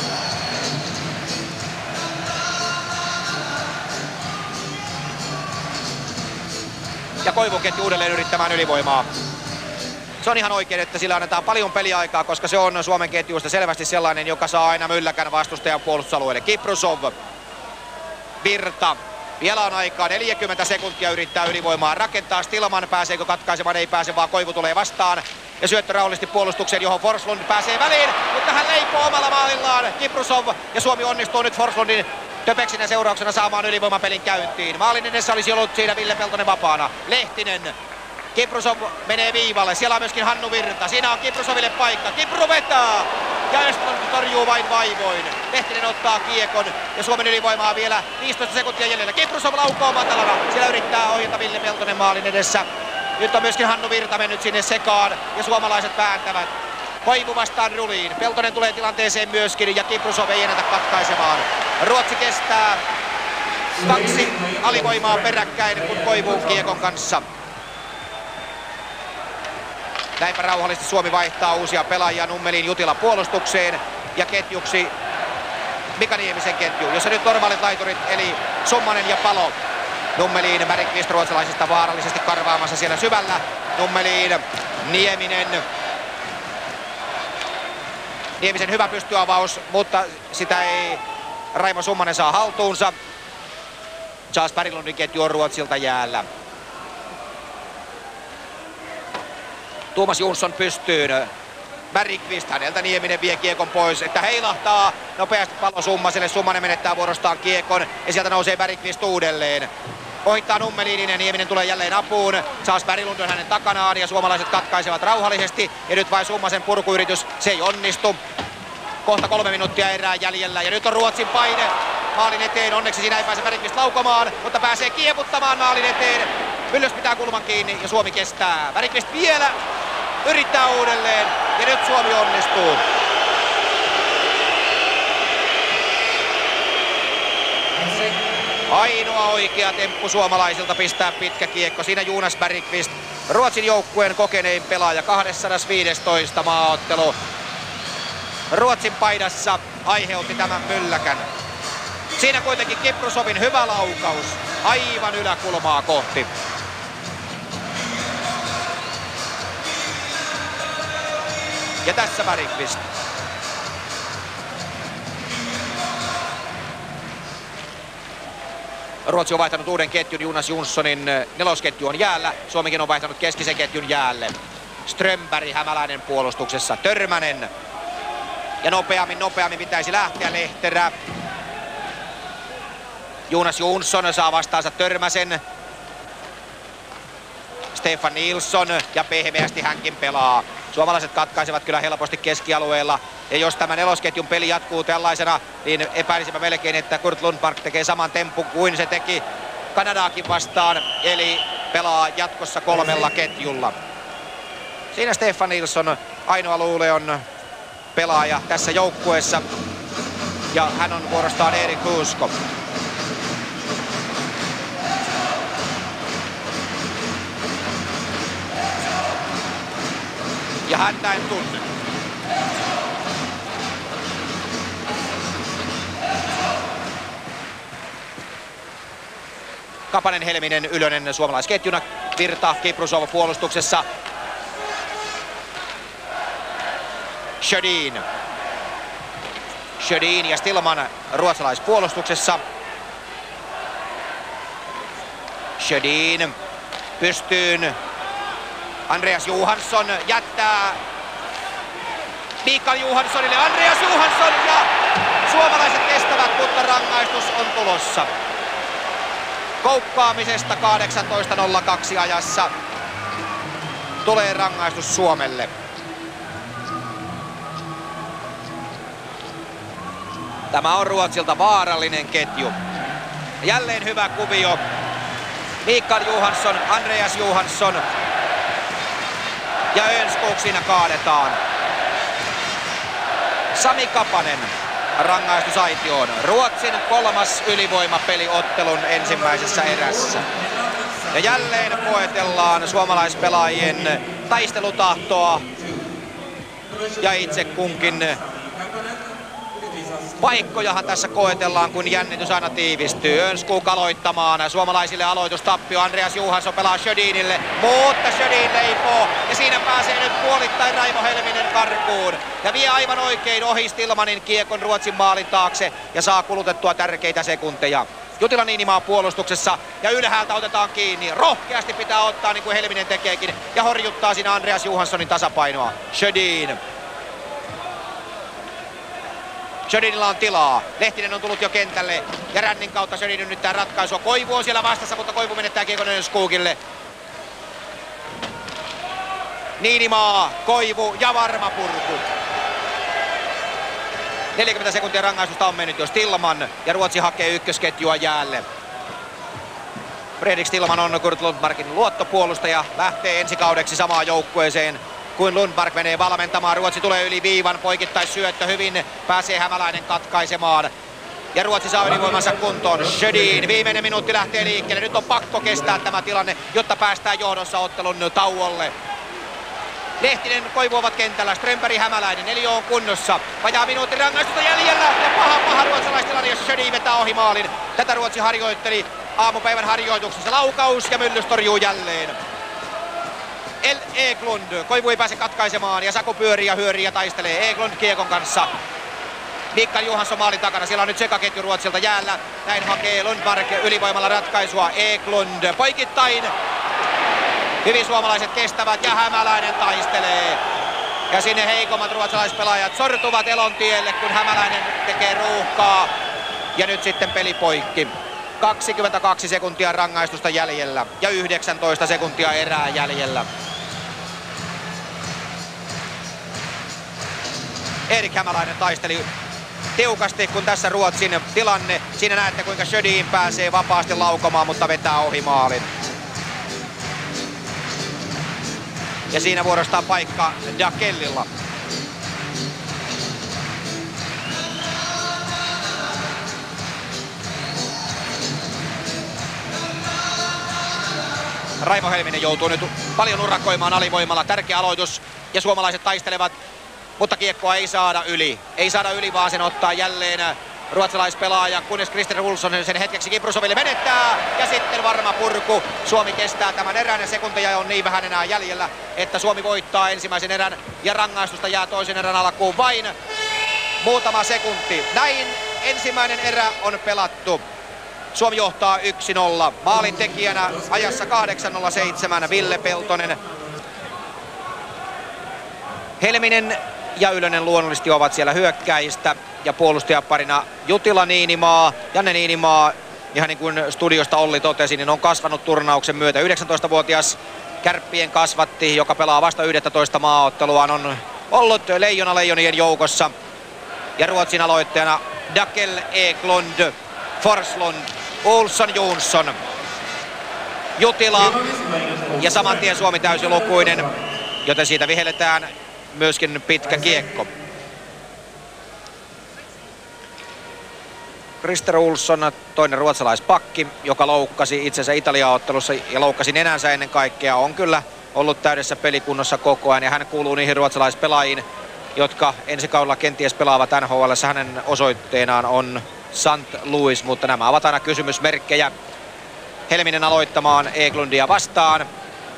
Ja Koivun ketju uudelleen yrittämään ylivoimaa. Se on ihan oikein, että sillä annetaan paljon peliaikaa, koska se on Suomen ketjuista selvästi sellainen, joka saa aina mylläkän vastustajan puolustusalueelle. Kiprusov. Virta. Vielä on aikaa, neljäkymmentä sekuntia yrittää ylivoimaa rakentaa. Stillman pääseekö katkaisemaan, ei pääse, vaan Koivu tulee vastaan. Ja syöttö rauhallisesti puolustukseen, johon Forslund pääsee väliin, mutta hän leipoo omalla maalillaan Kiprusov. Ja Suomi onnistuu nyt Forslundin töpeksinä seurauksena saamaan ylivoimapelin käyntiin. Maalin edessä olisi ollut siinä Ville Peltonen vapaana. Lehtinen. Kiprusov menee viivalle. Siellä on myöskin Hannu Virta. Siinä on Kiprusoville paikka. Kipru vetää. Ja Östlund torjuu vain vaivoin. Lehtinen ottaa kiekon. Ja Suomen ylivoimaa vielä viisitoista sekuntia jäljellä. Kiprusov laukoo matalana. Siellä yrittää ohjata Ville Peltonen maalin edessä. Nyt on myöskin Hannu Virta mennyt sinne sekaan. Ja suomalaiset vääntävät. Koivu vastaan Ruliin. Peltonen tulee tilanteeseen myöskin. Ja Kiprusov ei ennätä katkaisemaan. Ruotsi kestää kaksi alivoimaa peräkkäin, kun Koivu kiekon kanssa. Näinpä rauhallisesti Suomi vaihtaa uusia pelaajia Nummelin Jutila puolustukseen ja ketjuksi Mika Niemisen ketju, jossa nyt normaalit laiturit eli Summanen ja Palo. Nummeliin Bergqvist ruotsalaisista vaarallisesti karvaamassa siellä syvällä. Nummeliin Nieminen. Niemisen hyvä pystyavaus, mutta sitä ei Raimo Summanen saa haltuunsa. Charles Berglundin ketju on Ruotsilta jäällä. Tuomas Jonsson pystyyn. Bergqvist, häneltä Nieminen vie kiekon pois, että heilahtaa nopeasti pallo Summaselle. Summanen menettää vuorostaan kiekon ja sieltä nousee Bergqvist uudelleen. Ohittaa Nummelinin ja Nieminen tulee jälleen apuun. Charles Berglund on hänen takanaan ja suomalaiset katkaisevat rauhallisesti. Ja nyt vain Summasen purkuyritys, se ei onnistu. Kohta kolme minuuttia erää jäljellä ja nyt on Ruotsin paine maalin eteen. Onneksi siinä ei pääse Bergqvist laukomaan, mutta pääsee kieputtamaan maalin eteen. Myllys pitää kulman kiinni ja Suomi kestää. Bergqvist vielä yrittää uudelleen ja nyt Suomi onnistuu. Ainoa oikea temppu suomalaisilta pistää pitkä kiekko. Siinä Jonas Bergqvist, Ruotsin joukkueen kokenein pelaaja, kaksisataaviisitoista maaottelu. Ruotsin paidassa aiheutti tämän mylläkän. Siinä kuitenkin Kiprusovin hyvä laukaus aivan yläkulmaa kohti. Ja tässä Bergqvist. Ruotsi on vaihtanut uuden ketjun, Jonas Jonssonin nelosketju on jäällä. Suomikin on vaihtanut keskisen ketjun jäälle. Strömberg hämäläinen puolustuksessa, Törmänen. Ja nopeammin, nopeammin pitäisi lähteä Lehterä. Jonas Jonsson saa vastaansa Törmäsen. Stefan Nilsson ja pehmeästi hänkin pelaa. Suomalaiset katkaisevat kyllä helposti keskialueella. Ja jos tämä nelosketjun peli jatkuu tällaisena, niin epäilisipä melkein, että Kurt Lundmark tekee saman tempun kuin se teki Kanadaakin vastaan. Eli pelaa jatkossa kolmella ketjulla. Siinä Stefan Nilsson, ainoa Luleån pelaaja tässä joukkueessa. Ja hän on vuorostaan Erik Huusko. Ja häntä en tunne. Kapanen, Helminen, Ylönen suomalaisketjuna. Virta, Kiprusov puolustuksessa. Sjödin. Sjödin ja Stillman ruotsalaispuolustuksessa. Sjödin pystyyn. Andreas Johansson jättää Mikael Johanssonille. Andreas Johansson ja suomalaiset kestävät, mutta rangaistus on tulossa. Koukkaamisesta kahdeksantoista nolla kaksi ajassa tulee rangaistus Suomelle. Tämä on Ruotsilta vaarallinen ketju. Jälleen hyvä kuvio. Mikael Johansson, Andreas Johansson ja Önskog siinä kaadetaan. Sami Kapanen rangaistusaitioon. Ruotsin kolmas ylivoimapeliottelun ensimmäisessä erässä. Ja jälleen koetellaan suomalaispelaajien taistelutahtoa ja itse kunkin paikkojahan tässä koetellaan, kun jännitys aina tiivistyy. Önskog aloittamaan. Suomalaisille aloitustappio. Andreas Johansson pelaa Sjödinille, mutta Sjödin leipoo. Ja siinä pääsee nyt puolittain Raimo Helminen karkuun. Ja vie aivan oikein ohi Stillmanin kiekon Ruotsin maalin taakse ja saa kulutettua tärkeitä sekunteja. Jutila Niinimaa puolustuksessa ja ylhäältä otetaan kiinni. Rohkeasti pitää ottaa niin kuin Helminen tekeekin ja horjuttaa siinä Andreas Johanssonin tasapainoa. Sjödin. Sjödinillä on tilaa. Lehtinen on tullut jo kentälle ja Rännin kautta Sjödin ynnyttää ratkaisua. Koivu on siellä vastassa, mutta Koivu menettää kiekon Skogille. Niinimaa, Koivu ja varma purku. neljäkymmentä sekuntia rangaistusta on mennyt jo. Stillman ja Ruotsi hakee ykkösketjua jäälle. Fredrik Stillman on Kurt Lundmarkin luottopuolustaja. Lähtee ensi kaudeksi samaan joukkueeseen kuin Lundmark menee valmentamaan. Ruotsi tulee yli viivan, poikittais syöttö hyvin. Pääsee Hämäläinen katkaisemaan. Ja Ruotsi saa ylivoimansa kuntoon. Sjödin, viimeinen minuutti lähtee liikkeelle. Nyt on pakko kestää tämä tilanne, jotta päästään johdossa ottelun tauolle. Lehtinen, Koivu ovat kentällä, Strömberg, Hämäläinen, Elio on kunnossa. Vajaa minuutin rangaistusta jäljellä ja paha paha ruotsalaistilanne, jossa Sjödin vetää ohi maalin. Tätä Ruotsi harjoitteli aamupäivän harjoituksessa. Laukaus ja Myllys torjuu jälleen. El Eklund, Koivu ei pääse katkaisemaan ja Saku pyörii ja hyörii ja taistelee Eklund kiekon kanssa. Mikael Johansson maalin takana, siellä on nyt sekaketju Ruotsilta jäällä. Näin hakee Lundmark ylivoimalla ratkaisua. Eklund poikittain. Hyvin suomalaiset kestävät ja Hämäläinen taistelee. Ja sinne heikommat ruotsalaispelaajat sortuvat Elontielle, kun Hämäläinen tekee ruuhkaa. Ja nyt sitten peli poikki. kaksikymmentäkaksi sekuntia rangaistusta jäljellä ja yhdeksäntoista sekuntia erää jäljellä. Erik Hämäläinen taisteli tiukasti, kun tässä Ruotsin tilanne. Siinä näette, kuinka Sjödin pääsee vapaasti laukomaan, mutta vetää ohi maalin. Ja siinä vuorostaan paikka Dakellilla. Raimo Helminen joutuu nyt paljon urakoimaan alivoimalla. Tärkeä aloitus ja suomalaiset taistelevat, mutta kiekkoa ei saada yli. Ei saada yli, vaan sen ottaa jälleen ruotsalaispelaaja, kunnes Christer Olsson sen hetkeksi Kiprusoville menettää. Ja sitten varma purku. Suomi kestää tämän erän ja sekunteja on niin vähän enää jäljellä, että Suomi voittaa ensimmäisen erän ja rangaistusta jää toisen erän alkuun vain muutama sekunti. Näin ensimmäinen erä on pelattu. Suomi johtaa yksi nolla. Maalin tekijänä ajassa kahdeksan nolla seitsemän Ville Peltonen. Helminen ja Ylönen luonnollisesti ovat siellä hyökkäistä ja puolustajaparina Jutila Niinimaa. Janne Niinimaa, ihan niin kuin studiosta Olli totesi, niin on kasvanut turnauksen myötä. yhdeksäntoistavuotias kärppien kasvatti, joka pelaa vasta yksitoista maaotteluaan, on ollut Leijona Leijonien joukossa. Ja Ruotsin aloittajana Dakell, Eklund, Forslund, Olsson, Jonsson, Jutila ja saman tien Suomi täysilukuinen, joten siitä vihelletään myöskin pitkä kiekko. Christer Olsson, toinen ruotsalaispakki, joka loukkasi itsensä Italia-ottelussa ja loukkasi nenänsä ennen kaikkea, on kyllä ollut täydessä pelikunnossa koko ajan ja hän kuuluu niihin ruotsalaispelaajiin, jotka ensi kaudella kenties pelaavat N H L:ssä. Hänen osoitteenaan on Saint Louis, mutta nämä ovat aina kysymysmerkkejä. Helminen aloittamaan Eklundia vastaan.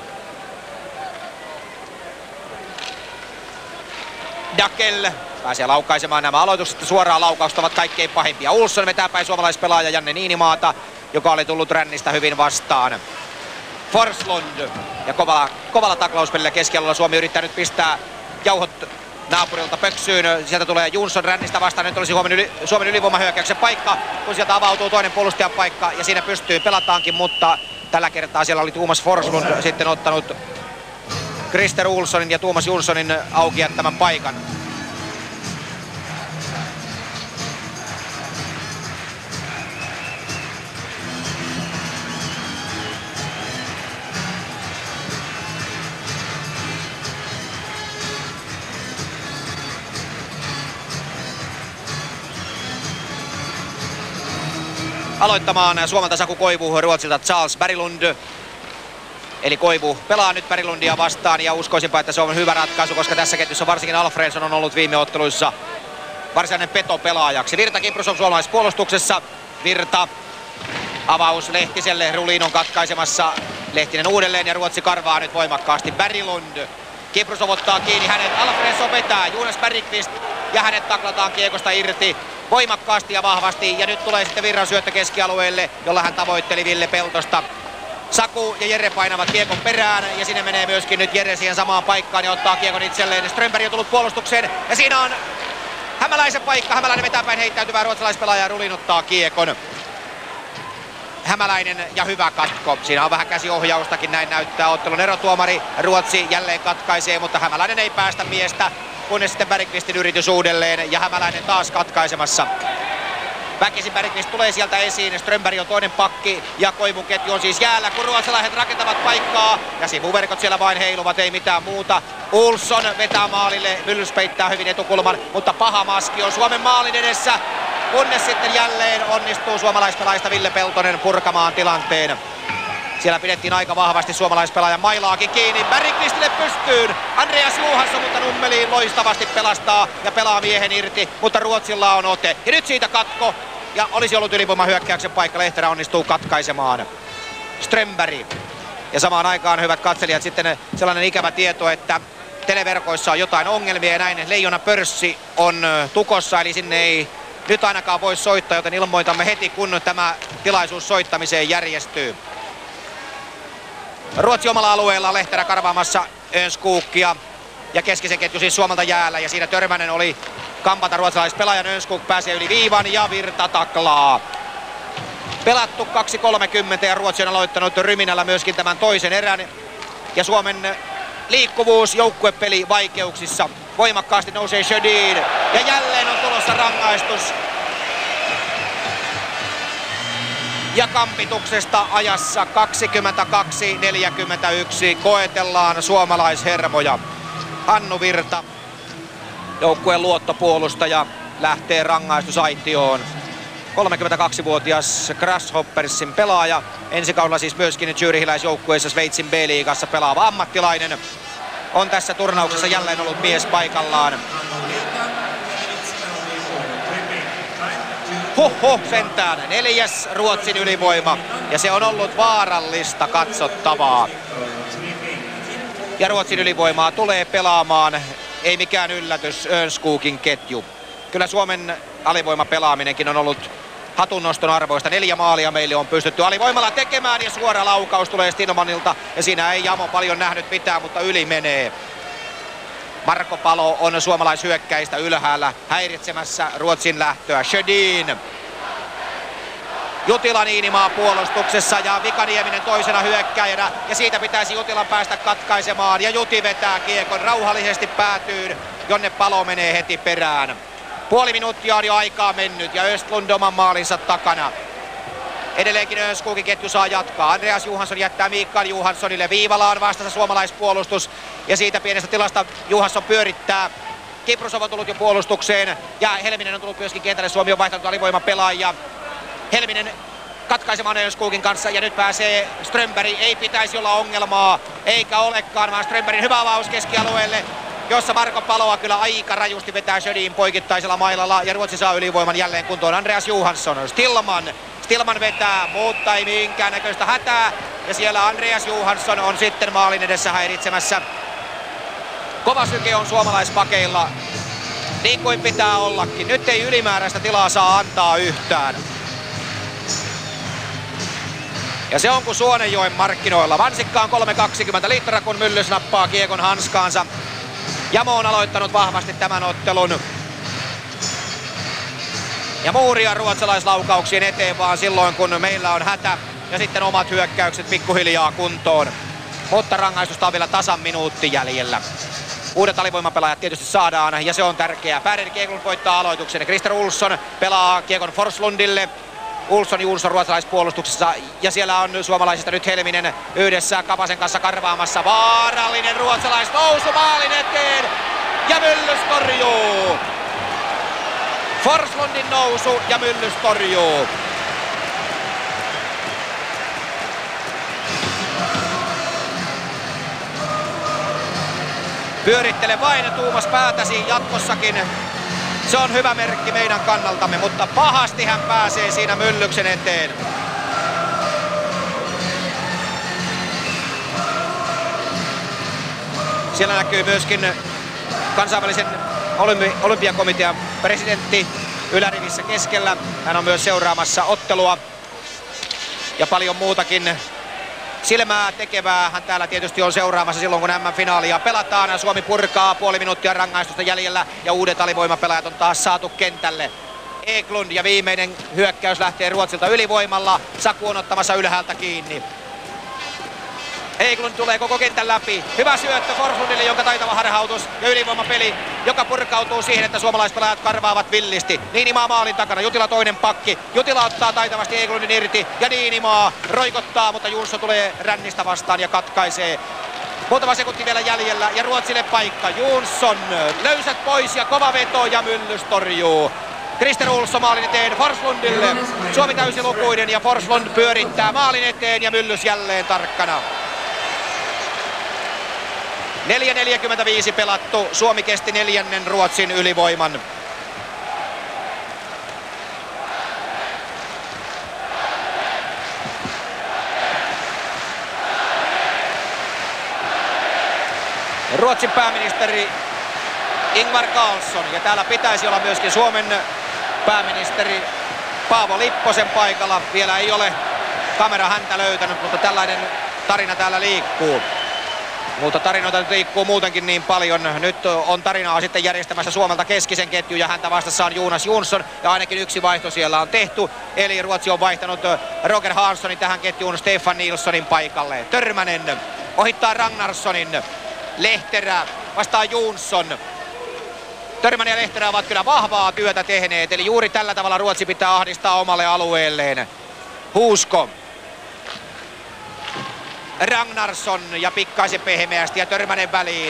Dakell pääsee laukaisemaan. Nämä aloitukset suoraan laukausta ovat kaikkein pahimpia. Olsson vetää päin suomalaispelaaja Janne Niinimaata, joka oli tullut Rännistä hyvin vastaan. Forslund ja kovalla, kovalla taklauspelillä keskialueella Suomi yrittää nyt pistää jauhot naapurilta pöksyyn. Sieltä tulee Jonsson Rännistä vastaan. Nyt olisi Suomen, yli, Suomen ylivoimahyökkäyksen paikka, kun sieltä avautuu toinen puolustajan paikka ja siinä pystyy pelataankin, mutta tällä kertaa siellä oli Thomas Forslund sitten ottanut Christer Olssonin ja Thomas Jonssonin auki jättämän paikan. Aloittamaan Suomelta Saku Koivu, Ruotsilta Charles Berglund. Eli Koivu pelaa nyt Berglundia vastaan ja uskoisinpa, että se on hyvä ratkaisu, koska tässä ketjussa varsinkin Alfredsson on ollut viime otteluissa varsinainen peto pelaajaksi. Virta Kiprusov suomalaispuolustuksessa. Virta avaus Lehtiselle, Rulin on katkaisemassa. Lehtinen uudelleen ja Ruotsi karvaa nyt voimakkaasti. Berglund. Kiprusov ottaa kiinni hänet, Alfredsson vetää, Jonas Bergqvist ja hänet taklataan kiekosta irti. voimakkaasti ja vahvasti. Ja nyt tulee sitten Virran syöttö keskialueelle, jolla hän tavoitteli Ville Peltosta. Saku ja Jere painavat kiekon perään ja sinne menee myöskin nyt Jere siihen samaan paikkaan ja ottaa kiekon itselleen. Strömberg on tullut puolustukseen ja siinä on Hämäläisen paikka. Hämäläinen vetää päin heittäytyvää ruotsalaispelaaja ja Rulin ottaa kiekon. Hämäläinen ja hyvä katko. Siinä on vähän käsiohjaustakin, näin näyttää ottelun erotuomari. Ruotsi jälleen katkaisee, mutta Hämäläinen ei päästä miestä, kunnes sitten Bergqvistin yritys uudelleen ja Hämäläinen taas katkaisemassa. Väkisin Bergqvist tulee sieltä esiin, Strömberg on toinen pakki ja Koivun ketju on siis jäällä, kun ruotsalaiset rakentavat paikkaa ja sivuverkot siellä vain heiluvat, ei mitään muuta. Olsson vetää maalille, Myllys peittää hyvin etukulman, mutta paha maski on Suomen maalin edessä, kunnes sitten jälleen onnistuu suomalaispelaajista Ville Peltonen purkamaan tilanteen. Siellä pidettiin aika vahvasti suomalaispelaajan mailaakin kiinni. Bergqvistille pystyyn. Andreas Johansson, mutta Nummeliin loistavasti pelastaa ja pelaa miehen irti. Mutta Ruotsilla on ote. Ja nyt siitä katko. Ja olisi ollut ylivoimahyökkäyksen paikka. Lehterä onnistuu katkaisemaan. Strömberg. Ja samaan aikaan, hyvät katselijat, sitten sellainen ikävä tieto, että televerkoissa on jotain ongelmia ja näin Leijona pörssi on tukossa. Eli sinne ei nyt ainakaan voi soittaa, joten ilmoitamme heti, kun tämä tilaisuus soittamiseen järjestyy. Ruotsi omalla alueella, Lehterä karvaamassa Önskuukia ja keskisen ketju siis Suomelta jäällä ja siinä Törmänen oli kampata ruotsalaispelaajan. Önskuuk pääsee yli viivan ja Virta taklaa. Pelattu kaksi kolmekymmentä ja Ruotsi on aloittanut ryminällä myöskin tämän toisen erän ja Suomen liikkuvuus joukkuepeli vaikeuksissa. Voimakkaasti nousee Sjödin ja jälleen on tulossa rangaistus. Ja kampituksesta ajassa kaksikymmentäkaksi neljäkymmentäyksi koetellaan suomalaishermoja. Hannu Virta, joukkueen luottopuolustaja, lähtee rangaistusaitioon. kolmekymmentäkaksivuotias Grasshoppersin pelaaja, ensi kaudella siis myöskin Zürichiläisjoukkueessa Sveitsin B-liigassa pelaava ammattilainen, on tässä turnauksessa jälleen ollut mies paikallaan. Huhhuh, sentään neljäs Ruotsin ylivoima ja se on ollut vaarallista katsottavaa. Ja Ruotsin ylivoimaa tulee pelaamaan, ei mikään yllätys, Önskuukin ketju. Kyllä Suomen alivoimapelaaminenkin on ollut hatunnoston arvoista. Neljä maalia meille on pystytty alivoimalla tekemään ja suora laukaus tulee Stillmanilta ja siinä ei Jamo paljon nähnyt mitään, mutta yli menee. Marko Palo on suomalaishyökkäistä ylhäällä häiritsemässä Ruotsin lähtöä. Sjödin. Jutila Niinimaa puolustuksessa ja Vikanieminen toisena hyökkäjänä. Ja siitä pitäisi Jutilan päästä katkaisemaan. Ja Juti vetää kiekon rauhallisesti päätyyn, jonne Palo menee heti perään. Puoli minuuttia on jo aikaa mennyt ja Östlund oman maalinsa takana. Edelleenkin Önskuukin ketju saa jatkaa. Andreas Johansson jättää Mikael Johanssonille. Viivalla on vastassa suomalaispuolustus. Ja siitä pienestä tilasta Johansson pyörittää. Kiprusov on tullut jo puolustukseen. Ja Helminen on tullut myöskin kentälle. Suomi on vaihtanut alivoimapelaajia. Helminen katkaisemaan Önskuukin kanssa. Ja nyt pääsee Strömberg. Ei pitäisi olla ongelmaa. Eikä olekaan, vaan Strömbergin hyvä avaus keskialueelle, jossa Marko Paloa kyllä aika rajusti vetää Sjödin poikittaisella mailalla. Ja Ruotsi saa ylivoiman jälleen kuntoon. Andreas Johansson. Stillman. Stillman vetää, mutta ei minkäännäköistä hätää. Ja siellä Andreas Johansson on sitten maalin edessä häiritsemässä. Kova syke on suomalaispakeilla, niin kuin pitää ollakin. Nyt ei ylimääräistä tilaa saa antaa yhtään. Ja se on kuin Suonenjoen markkinoilla. Vansikkaan kolme kaksikymmentä litraa, kun Myllys nappaa kiekon hanskaansa. Jamo on aloittanut vahvasti tämän ottelun. Ja muuria ruotsalaislaukauksien eteen vaan silloin, kun meillä on hätä. Ja sitten omat hyökkäykset pikkuhiljaa kuntoon. Mutta rangaistusta on vielä tasan minuutti jäljellä. Uudet alivoimapelaajat tietysti saadaan ja se on tärkeää. Päärinen Keglund voittaa aloituksen. Christer Olsson pelaa kiekon Forslundille. Olsson Jonsson ruotsalaispuolustuksessa ja siellä on suomalaisista nyt Helminen yhdessä Kapasen kanssa karvaamassa. Vaarallinen ruotsalaisnousu maalin eteen ja Myllys torjuu. Forslundin nousu ja Myllys torjuu. Pyörittele vain ja tuumas päätäsi jatkossakin. Se on hyvä merkki meidän kannaltamme, mutta pahasti hän pääsee siinä Myllyksen eteen. Siellä näkyy myöskin kansainvälisen olympi- olympiakomitean presidentti ylärivissä keskellä. Hän on myös seuraamassa ottelua ja paljon muutakin silmää tekevää hän täällä tietysti on seuraamassa silloin, kun M M-finaalia pelataan. Suomi purkaa, puoli minuuttia rangaistusta jäljellä ja uudet alivoimapelaajat on taas saatu kentälle. Eklund ja viimeinen hyökkäys lähtee Ruotsilta ylivoimalla. Saku on ottamassa ylhäältä kiinni. Eklund tulee koko kentän läpi. Hyvä syöttö Forslundille, jonka taitava harhautus ja ylivoimapeli, joka purkautuu siihen, että suomalaispelaajat karvaavat villisti. Niinimaa maalin takana, Jutila toinen pakki. Jutila ottaa taitavasti Eklundin irti ja Niinimaa roikottaa, mutta Jonsson tulee rännistä vastaan ja katkaisee. Muutama sekunti vielä jäljellä ja Ruotsille paikka. Jonsson löysät pois ja kova veto ja Myllys torjuu. Christer Olsson maalin eteen Forslundille. Suomi täysilukuinen ja Forslund pyörittää maalin eteen ja Myllys jälleen tarkkana. neljä neljäkymmentäviisi pelattu. Suomi kesti neljännen Ruotsin ylivoiman. Ruotsin pääministeri Ingvar Carlsson ja täällä pitäisi olla myöskin Suomen pääministeri Paavo Lipposen paikalla. Vielä ei ole kamera häntä löytänyt, mutta tällainen tarina täällä liikkuu. Mutta tarinoita nyt liikkuu muutenkin niin paljon. Nyt on tarinaa sitten järjestämässä Suomelta keskisen ketju ja häntä vastassa on Jonas Jonsson. Ja ainakin yksi vaihto siellä on tehty. Eli Ruotsi on vaihtanut Roger Hanssonin tähän ketjuun Stefan Nilssonin paikalle. Törmänen ohittaa Ragnarssonin. Lehterä vastaa Jonsson. Törmänen ja Lehterä ovat kyllä vahvaa työtä tehneet. Eli juuri tällä tavalla Ruotsi pitää ahdistaa omalle alueelleen. Huusko. Ragnarsson ja pikkaisen pehmeästi ja Törmänen väliin.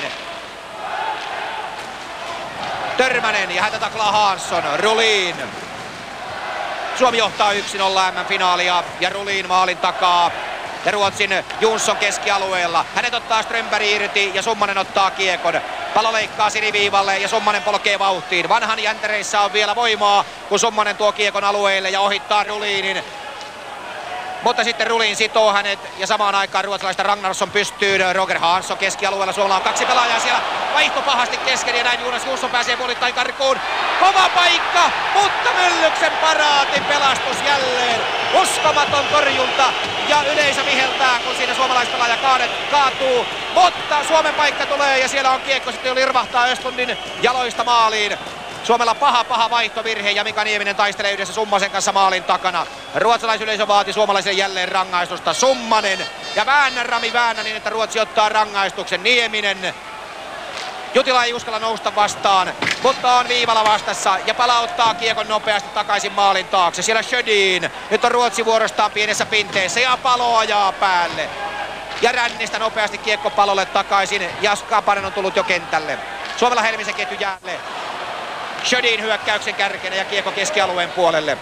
Törmänen ja häntä taklaa Hansson. Rulin. Suomi johtaa yksi nolla M M-finaalia ja Rulin maalin takaa. Ja Ruotsin Jonsson keskialueella. Hänet ottaa Strömberg irti ja Summanen ottaa kiekon. Pallo leikkaa siniviivalle ja Summanen polkee vauhtiin. Vanhan jäntereissä on vielä voimaa, kun Summanen tuo kiekon alueelle ja ohittaa Rulinin. Mutta sitten Rulin sitoo hänet ja samaan aikaan ruotsalaista Ragnarsson pystyy. Roger Hansson keskialueella. Suomella on kaksi pelaajaa siellä. Vaihto pahasti kesken ja näin Jonas Jonsson pääsee puolittain karkuun. Kova paikka, mutta Myllyksen paraatin pelastus jälleen. Uskomaton torjunta ja yleisö viheltää, kun siinä suomalaispelaaja kaadet, kaatuu. Mutta Suomen paikka tulee ja siellä on kiekko sitten jo lirvahtaa Östlundin jaloista maaliin. Suomella paha paha vaihtovirhe ja Mika Nieminen taistelee yhdessä Summasen kanssa maalin takana. Ruotsalaisyleisö vaati suomalaisille jälleen rangaistusta. Summanen ja väännä Rami väännä niin, että Ruotsi ottaa rangaistuksen. Nieminen. Jutila ei uskalla nousta vastaan, mutta on viivalla vastassa ja palauttaa kiekon nopeasti takaisin maalin taakse. Siellä Sjödin. Nyt on Ruotsi vuorostaan pienessä pinteessä ja Palo ajaa päälle. Ja Rännistä nopeasti kiekko Palolle takaisin ja Kapanen on tullut jo kentälle. Suomella Helmisen ketju jälleen. Sjödin hyökkäyksen kärkenä ja kiekko keskialueen puolelle.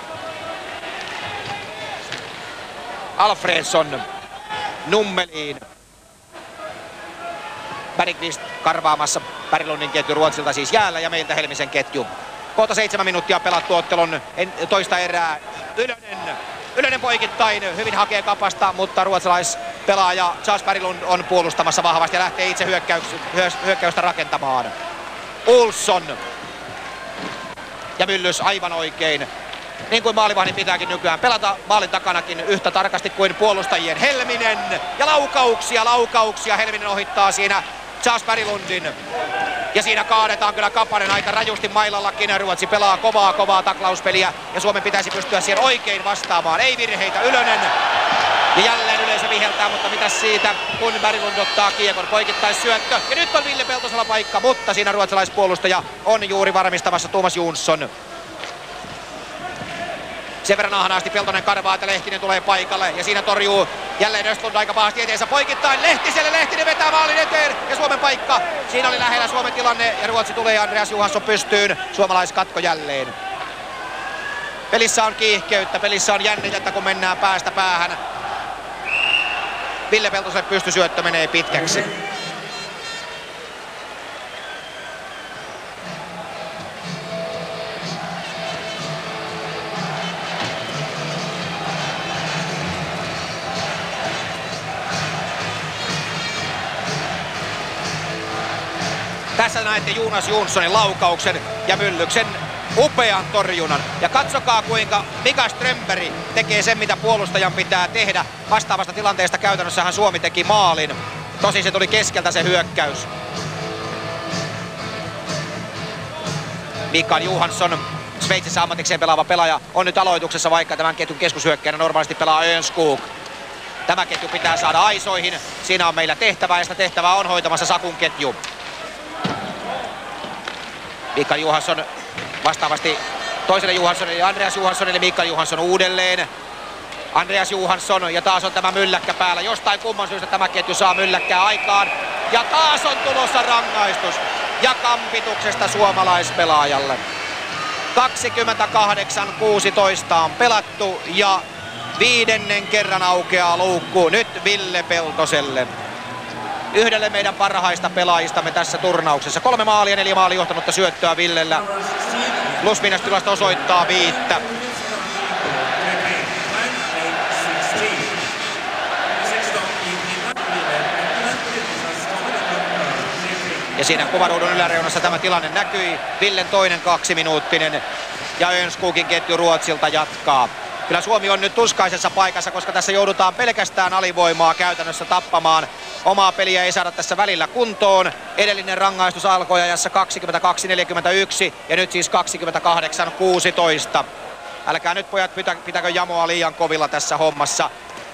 Alfredsson Nummeliin. Bergqvist karvaamassa Berglundin ketju Ruotsilta siis jäällä ja meiltä Helmisen ketju. Kohta seitsemän minuuttia pelattu ottelun toista erää. Ylönen. Ylönen poikittain hyvin hakee kapasta, mutta ruotsalaispelaaja Charles Berglund on puolustamassa vahvasti ja lähtee itse hyökkäystä rakentamaan. Olsson. Ja Myllys aivan oikein. Niin kuin maalivahdin pitääkin nykyään pelata maalin takanakin yhtä tarkasti kuin puolustajien. Helminen ja laukauksia, laukauksia. Helminen ohittaa siinä Charles Berglundin. Ja siinä kaadetaan kyllä Kapanen aika rajusti mailallakin. Ruotsi pelaa kovaa kovaa taklauspeliä ja Suomen pitäisi pystyä siihen oikein vastaamaan. Ei virheitä. Ylönen. Ja jälleen yleisö viheltää, mutta mitäs siitä, kun Berglund ottaa kiekon, poikittais syöttö. Ja nyt on Ville Peltosella paikka, mutta siinä ruotsalaispuolustaja on juuri varmistamassa Thomas Jonsson. Sen verran ahnaasti Peltonen karvaa, että Lehtinen tulee paikalle ja siinä torjuu jälleen Östlund aika pahasti eteensä poikittain. Lehtiselle, Lehtinen vetää maalin eteen ja Suomen paikka. Siinä oli lähellä Suomen tilanne ja Ruotsi tulee ja Andreas Johansson pystyyn. Suomalaiskatko jälleen. Pelissä on kiihkeyttä, pelissä on jännitettä kun mennään päästä päähän. Ville Peltoselle pystysyöttö menee pitkäksi. Tässä näette Jonas Jonssonin laukauksen ja Myllyksen upean torjunnan. Ja katsokaa kuinka Mika Strömberg tekee sen mitä puolustajan pitää tehdä. Vastaavasta tilanteesta käytännössähän Suomi teki maalin. Tosin se tuli keskeltä se hyökkäys. Mikael Johansson, Sveitsissä ammatikseen pelaava pelaaja, on nyt aloituksessa, vaikka tämän ketjun keskushyökkäjänä normaalisti pelaa Öönskog. Tämä ketju pitää saada aisoihin. Siinä on meillä tehtävää ja sitä tehtävää on hoitamassa Sakun ketju. Mikael Johansson vastaavasti toiselle Johanssonille, Andreas Johanssonille, Mikael Johansson uudelleen. Andreas Johansson ja taas on tämä mylläkkä päällä. Jostain kumman syystä tämä ketju saa mylläkkää aikaan. Ja taas on tulossa rangaistus. Ja kampituksesta suomalaispelaajalle. kaksikymmentäkahdeksan kuusitoista on pelattu ja viidennen kerran aukeaa luukku nyt Ville Peltoselle. Yhdelle meidän parhaista pelaajistamme tässä turnauksessa. Kolme maalia, neljä maalia johtanutta syöttöä Villellä. Plus-miinus-tilasto osoittaa viittä. Ja siinä kuvaruudun yläreunassa tämä tilanne näkyi. Villen toinen kaksiminuuttinen ja Öönskogin ketju Ruotsilta jatkaa. Kyllä Suomi on nyt tuskaisessa paikassa, koska tässä joudutaan pelkästään alivoimaa käytännössä tappamaan. Omaa peliä ei saada tässä välillä kuntoon. Edellinen rangaistus alkoi ajassa kaksikymmentäkaksi neljäkymmentäyksi ja nyt siis kaksikymmentäkahdeksan kuusitoista. Älkää nyt pojat pitäkö jamoa liian kovilla tässä hommassa.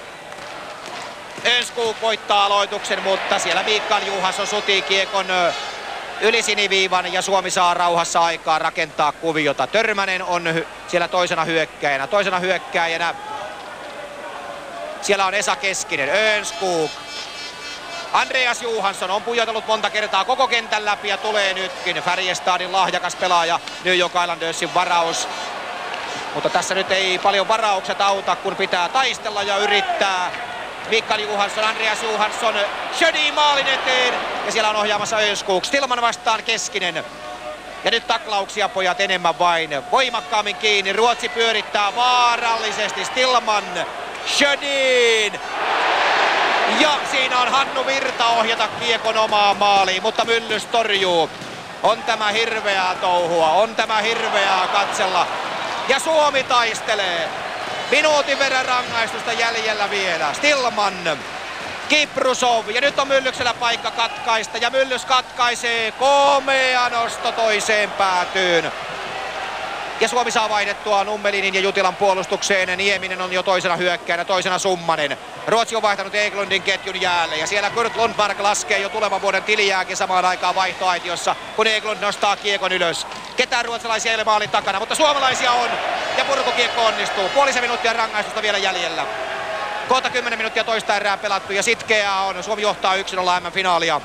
Öönskog voittaa aloituksen, mutta siellä Mikael Johansson sutii kiekon yli siniviivan ja Suomi saa rauhassa aikaa rakentaa kuviota. Törmänen on siellä toisena hyökkäjänä. Toisena hyökkäjänä siellä on Esa Keskinen, Öönskog. Andreas Johansson on pujotellut monta kertaa koko kentän läpi ja tulee nytkin. Färjestadin lahjakas pelaaja, New York Islandersin varaus. Mutta tässä nyt ei paljon varaukset auta, kun pitää taistella ja yrittää. Mikael Johansson, Andreas Johansson, Sjödin maalin eteen ja siellä on ohjaamassa Öönskog. Stillman vastaan Keskinen. Ja nyt taklauksia pojat enemmän vain. Voimakkaammin kiinni. Ruotsi pyörittää vaarallisesti. Stillman, Sjödin. Ja siinä on Hannu Virta ohjata kiekon omaan maaliin, mutta Myllys torjuu. On tämä hirveää touhua, on tämä hirveää katsella. Ja Suomi taistelee. Minuutin verran rangaistusta jäljellä vielä. Stillman, Kiprusov ja nyt on Myllyksellä paikka katkaista ja Myllys katkaisee. Komea nosto toiseen päätyyn. Ja Suomi saa vaihdettua Nummelinin ja Jutilan puolustukseen. Nieminen on jo toisena hyökkäänä, toisena Summanen. Ruotsi on vaihtanut Eklundin ketjun jäälle ja siellä Kurt Lundmark laskee jo tulevan vuoden tilijääkin samaan aikaan vaihtoaitiossa, kun Eklund nostaa kiekon ylös. Ketään ruotsalaisia ei ole maalin takana, mutta suomalaisia on. Ja purkukiekko onnistuu. Puolisen minuuttia rangaistusta vielä jäljellä. Kohta kymmenen minuuttia toista erää pelattu ja sitkeää on. Suomi johtaa yksi nolla M-finaalia.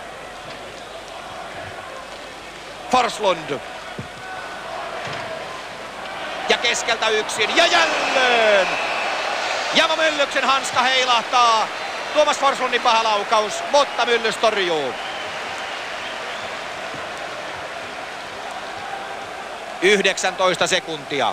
Forslund. Ja keskeltä yksin. Ja jälleen! Jamo Myllyksen hanska heilahtaa. Tuomas Forslundin paha laukaus, mutta Myllys torjuu. yhdeksäntoista sekuntia.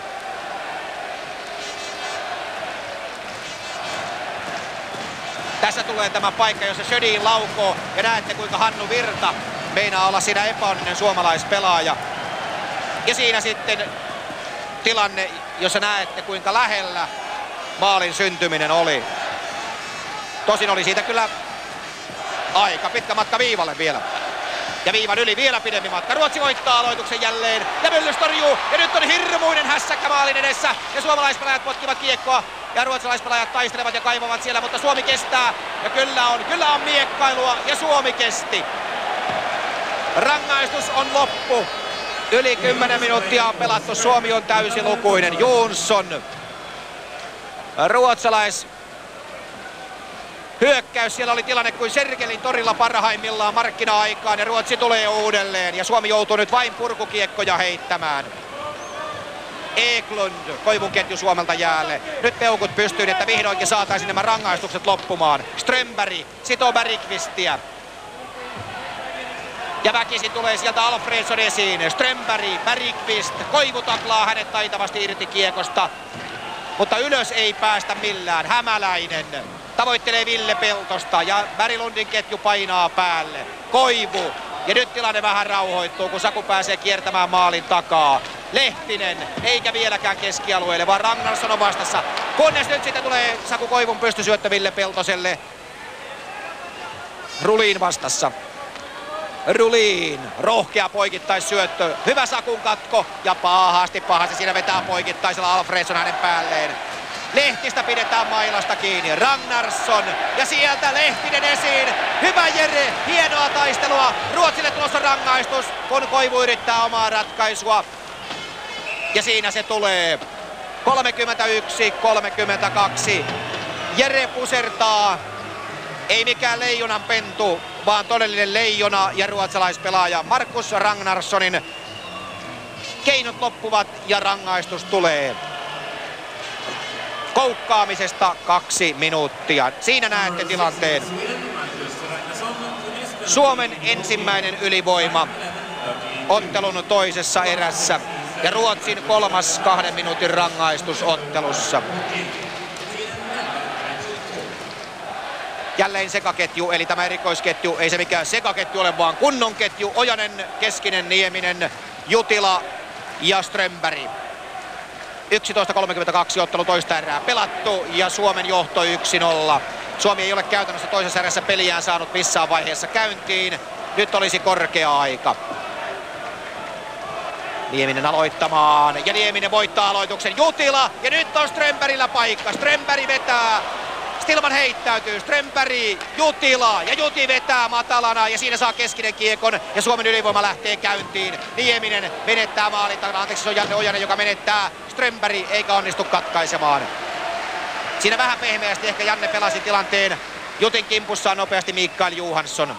Tässä tulee tämä paikka, jossa Sjödin laukoo. Ja näette kuinka Hannu Virta meinaa olla siinä epäonninen suomalaispelaaja. Ja siinä sitten tilanne, jossa näette kuinka lähellä maalin syntyminen oli. Tosin oli siitä kyllä aika pitkä matka viivalle vielä. Ja viivan yli vielä pidempi matka. Ruotsi voittaa aloituksen jälleen. Ja Myllys torjuu. Ja nyt on hirmuinen hässäkkä maalin edessä. Ja suomalaispelaajat potkivat kiekkoa. Ja ruotsalaispelaajat taistelevat ja kaivavat siellä. Mutta Suomi kestää. Ja kyllä on. Kyllä on miekkailua. Ja Suomi kesti. Rangaistus on loppu. Yli kymmenen minuuttia on pelattu. Suomi on täysilukuinen. Jonsson. Ruotsalais. Hyökkäys, siellä oli tilanne kuin Sergelin torilla parhaimmillaan markkina-aikaan ja Ruotsi tulee uudelleen ja Suomi joutuu nyt vain purkukiekkoja heittämään. Eklund, Koivun ketju Suomelta jäälle. Nyt peukut pystyyn, että vihdoinkin saataisiin nämä rangaistukset loppumaan. Strömberg sitoo Bergqvistiä. Ja väkisin tulee sieltä Alfredsson esiin. Strömberg, Bergqvist, Koivu taklaa hänet taitavasti irti kiekosta. Mutta ylös ei päästä millään. Hämäläinen tavoittelee Ville Peltosta ja Berglundin ketju painaa päälle. Koivu. Ja nyt tilanne vähän rauhoittuu, kun Saku pääsee kiertämään maalin takaa. Lehtinen, eikä vieläkään keskialueelle, vaan Ragnarsson on vastassa. Kunnes nyt sitten tulee Saku Koivun pystysyöttö Ville Peltoselle. Rulin vastassa. Rulin, rohkea poikittaisyöttö. Hyvä Sakun katko ja pahasti pahasti siinä vetää poikittaisella Alfredsson hänen päälleen. Lehtistä pidetään mailasta kiinni. Ragnarsson ja sieltä Lehtinen esiin. Hyvä Jere, hienoa taistelua. Ruotsille tulossa rangaistus, kun Koivu yrittää omaa ratkaisua. Ja siinä se tulee. kolmekymmentäyksi kolmekymmentäkaksi. Jere pusertaa. Ei mikään leijonan pentu, vaan todellinen leijona ja ruotsalaispelaaja Markus Ragnarssonin keinot loppuvat ja rangaistus tulee. Koukkaamisesta kaksi minuuttia. Siinä näette tilanteen. Suomen ensimmäinen ylivoima ottelun toisessa erässä ja Ruotsin kolmas kahden minuutin rangaistus ottelussa. Jälleen sekaketju, eli tämä erikoisketju, ei se mikään sekaketju ole, vaan kunnon ketju. Ojanen, Keskinen, Nieminen, Jutila ja Strömberg. yksitoista kolmekymmentäkaksi ottelu toista erää pelattu ja Suomen johto yksi nolla. Suomi ei ole käytännössä toisessa erässä peliään saanut missään vaiheessa käyntiin. Nyt olisi korkea aika. Nieminen aloittamaan ja Nieminen voittaa aloituksen. Jutila ja nyt on Strömbergillä paikka. Strömberg vetää. Stillman heittäytyy, Strömberg, Jutila ja Juti vetää matalana ja siinä saa Keskinen kiekon ja Suomen ylivoima lähtee käyntiin. Nieminen menettää maalin takana, anteeksi se on Janne Ojanen, joka menettää. Strömberg eikä onnistu katkaisemaan. Siinä vähän pehmeästi ehkä Janne pelasi tilanteen. Jutin kimpussa on nopeasti Mikael Johansson.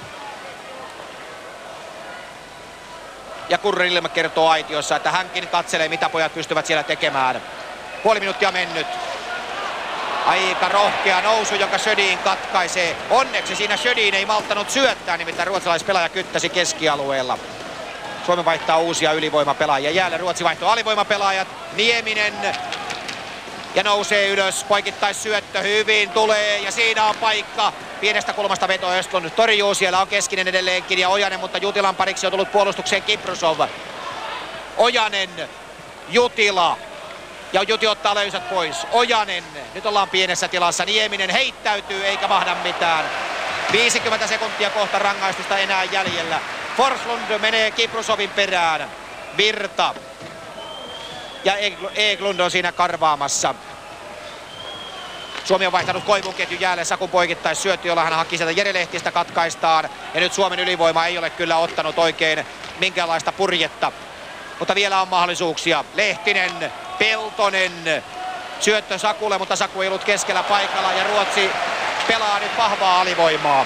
Ja Kurri Ilme kertoo aitiossa, että hänkin katselee mitä pojat pystyvät siellä tekemään. Puoli minuuttia mennyt. Aika rohkea nousu, jonka Sjödin katkaisee. Onneksi siinä Sjödin ei malttanut syöttää, nimittäin ruotsalaispelaaja kyttäsi keskialueella. Suomi vaihtaa uusia ylivoimapelaajia. Jälleen Ruotsi vaihtoo alivoimapelaajat. Nieminen ja nousee ylös. Poikittaisyöttö hyvin tulee ja siinä on paikka. Pienestä kulmasta veto Östlund torjuu. Siellä on Keskinen edelleenkin ja Ojanen, mutta Jutilan pariksi on tullut puolustukseen Kiprusov. Ojanen, Jutila. Ja Juti ottaa löysät pois. Ojanen. Nyt ollaan pienessä tilassa. Nieminen heittäytyy eikä mahda mitään. viisikymmentä sekuntia kohta rangaistusta enää jäljellä. Forslund menee Kiprusovin perään. Virta. Ja Eklund on siinä karvaamassa. Suomi on vaihtanut Koivun ketjun jälleen. Sakun poikittais syöttö, jolla hän haki sieltä Jere Lehtistä katkaistaan. Ja nyt Suomen ylivoima ei ole kyllä ottanut oikein minkäänlaista purjetta. Mutta vielä on mahdollisuuksia. Lehtinen, Peltonen, syöttö Sakulle, mutta Saku ei ollut keskellä paikalla ja Ruotsi pelaa nyt vahvaa alivoimaa.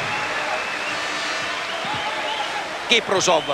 Kiprusov.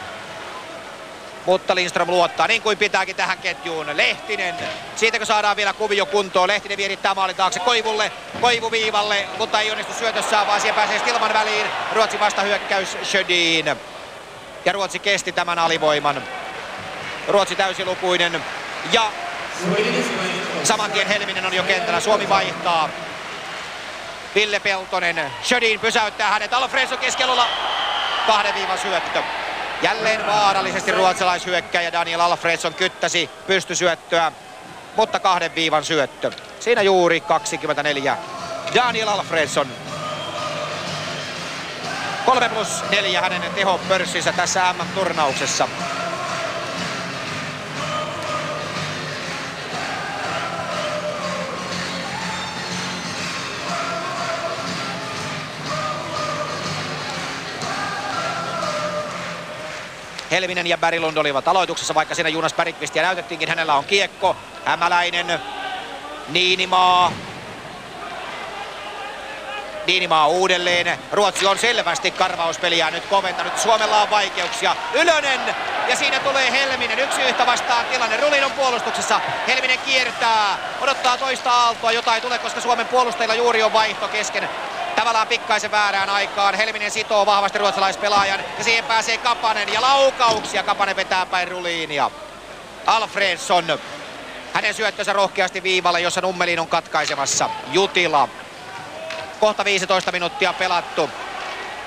Mutta Lindström luottaa niin kuin pitääkin tähän ketjuun. Lehtinen, siitäkö saadaan vielä kuvio kuntoon. Lehtinen vierittää maalin taakse Koivulle, Koivu viivalle, mutta ei onnistu syötössään, vaan siihen pääsee Stillman väliin. Ruotsin vastahyökkäys Sjödin. Ja Ruotsi kesti tämän alivoiman. Ruotsi täysilukuinen ja saman tien Helminen on jo kentällä. Suomi vaihtaa. Ville Peltonen, Sjödin pysäyttää hänet. Alfredsson keskialueella kahden viivan syöttö. Jälleen vaarallisesti ruotsalaishyökkäjä Daniel Alfredsson kyttäsi pystysyöttöä, mutta kahden viivan syöttö. Siinä juuri kaksikymmentäneljä. Daniel Alfredsson. kolme plus neljä hänen tehopörssinsä tässä M M-turnauksessa. Helminen ja Berglund olivat aloituksessa, vaikka siinä Jonas Bergqvistia näytettiinkin. Hänellä on kiekko. Hämäläinen. Niinimaa. Niinimaa uudelleen. Ruotsi on selvästi karvauspeliä nyt koventanut. Suomella on vaikeuksia. Ylönen. Ja siinä tulee Helminen. Yksi yhtä vastaan tilanne. Rulin on puolustuksessa. Helminen kiertää. Odottaa toista aaltoa. Jota ei tule, koska Suomen puolustajilla juuri on vaihto kesken. Tavallaan pikkaisen väärään aikaan. Helminen sitoo vahvasti ruotsalaispelaajan ja siihen pääsee Kapanen ja laukauksia. Kapanen vetää päin Ruliinia. Alfredsson. Hänen syöttönsä rohkeasti viivalle, jossa Nummelin on katkaisemassa. Jutila. Kohta viisitoista minuuttia pelattu.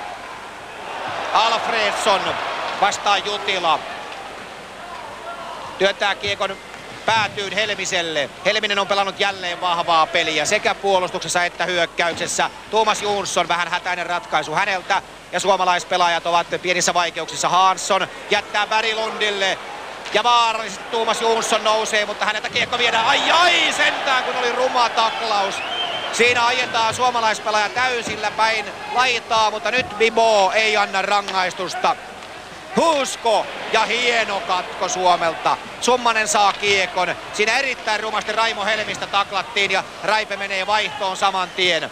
Alfredsson vastaa Jutila. Työntää kiekon päätyyn Helmiselle. Helminen on pelannut jälleen vahvaa peliä sekä puolustuksessa että hyökkäyksessä. Tuomas Jonsson, vähän hätäinen ratkaisu häneltä. Ja suomalaispelaajat ovat pienissä vaikeuksissa. Hansson jättää Berglundille. Ja vaarallisesti Tuomas Jonsson nousee, mutta häneltä kiekko viedään. Ai ai sentään, kun oli ruma taklaus. Siinä ajetaan suomalaispelaaja täysillä päin laitaa, mutta nyt Bibo ei anna rangaistusta. Huusko ja hieno katko Suomelta. Summanen saa kiekon. Siinä erittäin rumasti Raimo Helmistä taklattiin ja Raipe menee vaihtoon saman tien.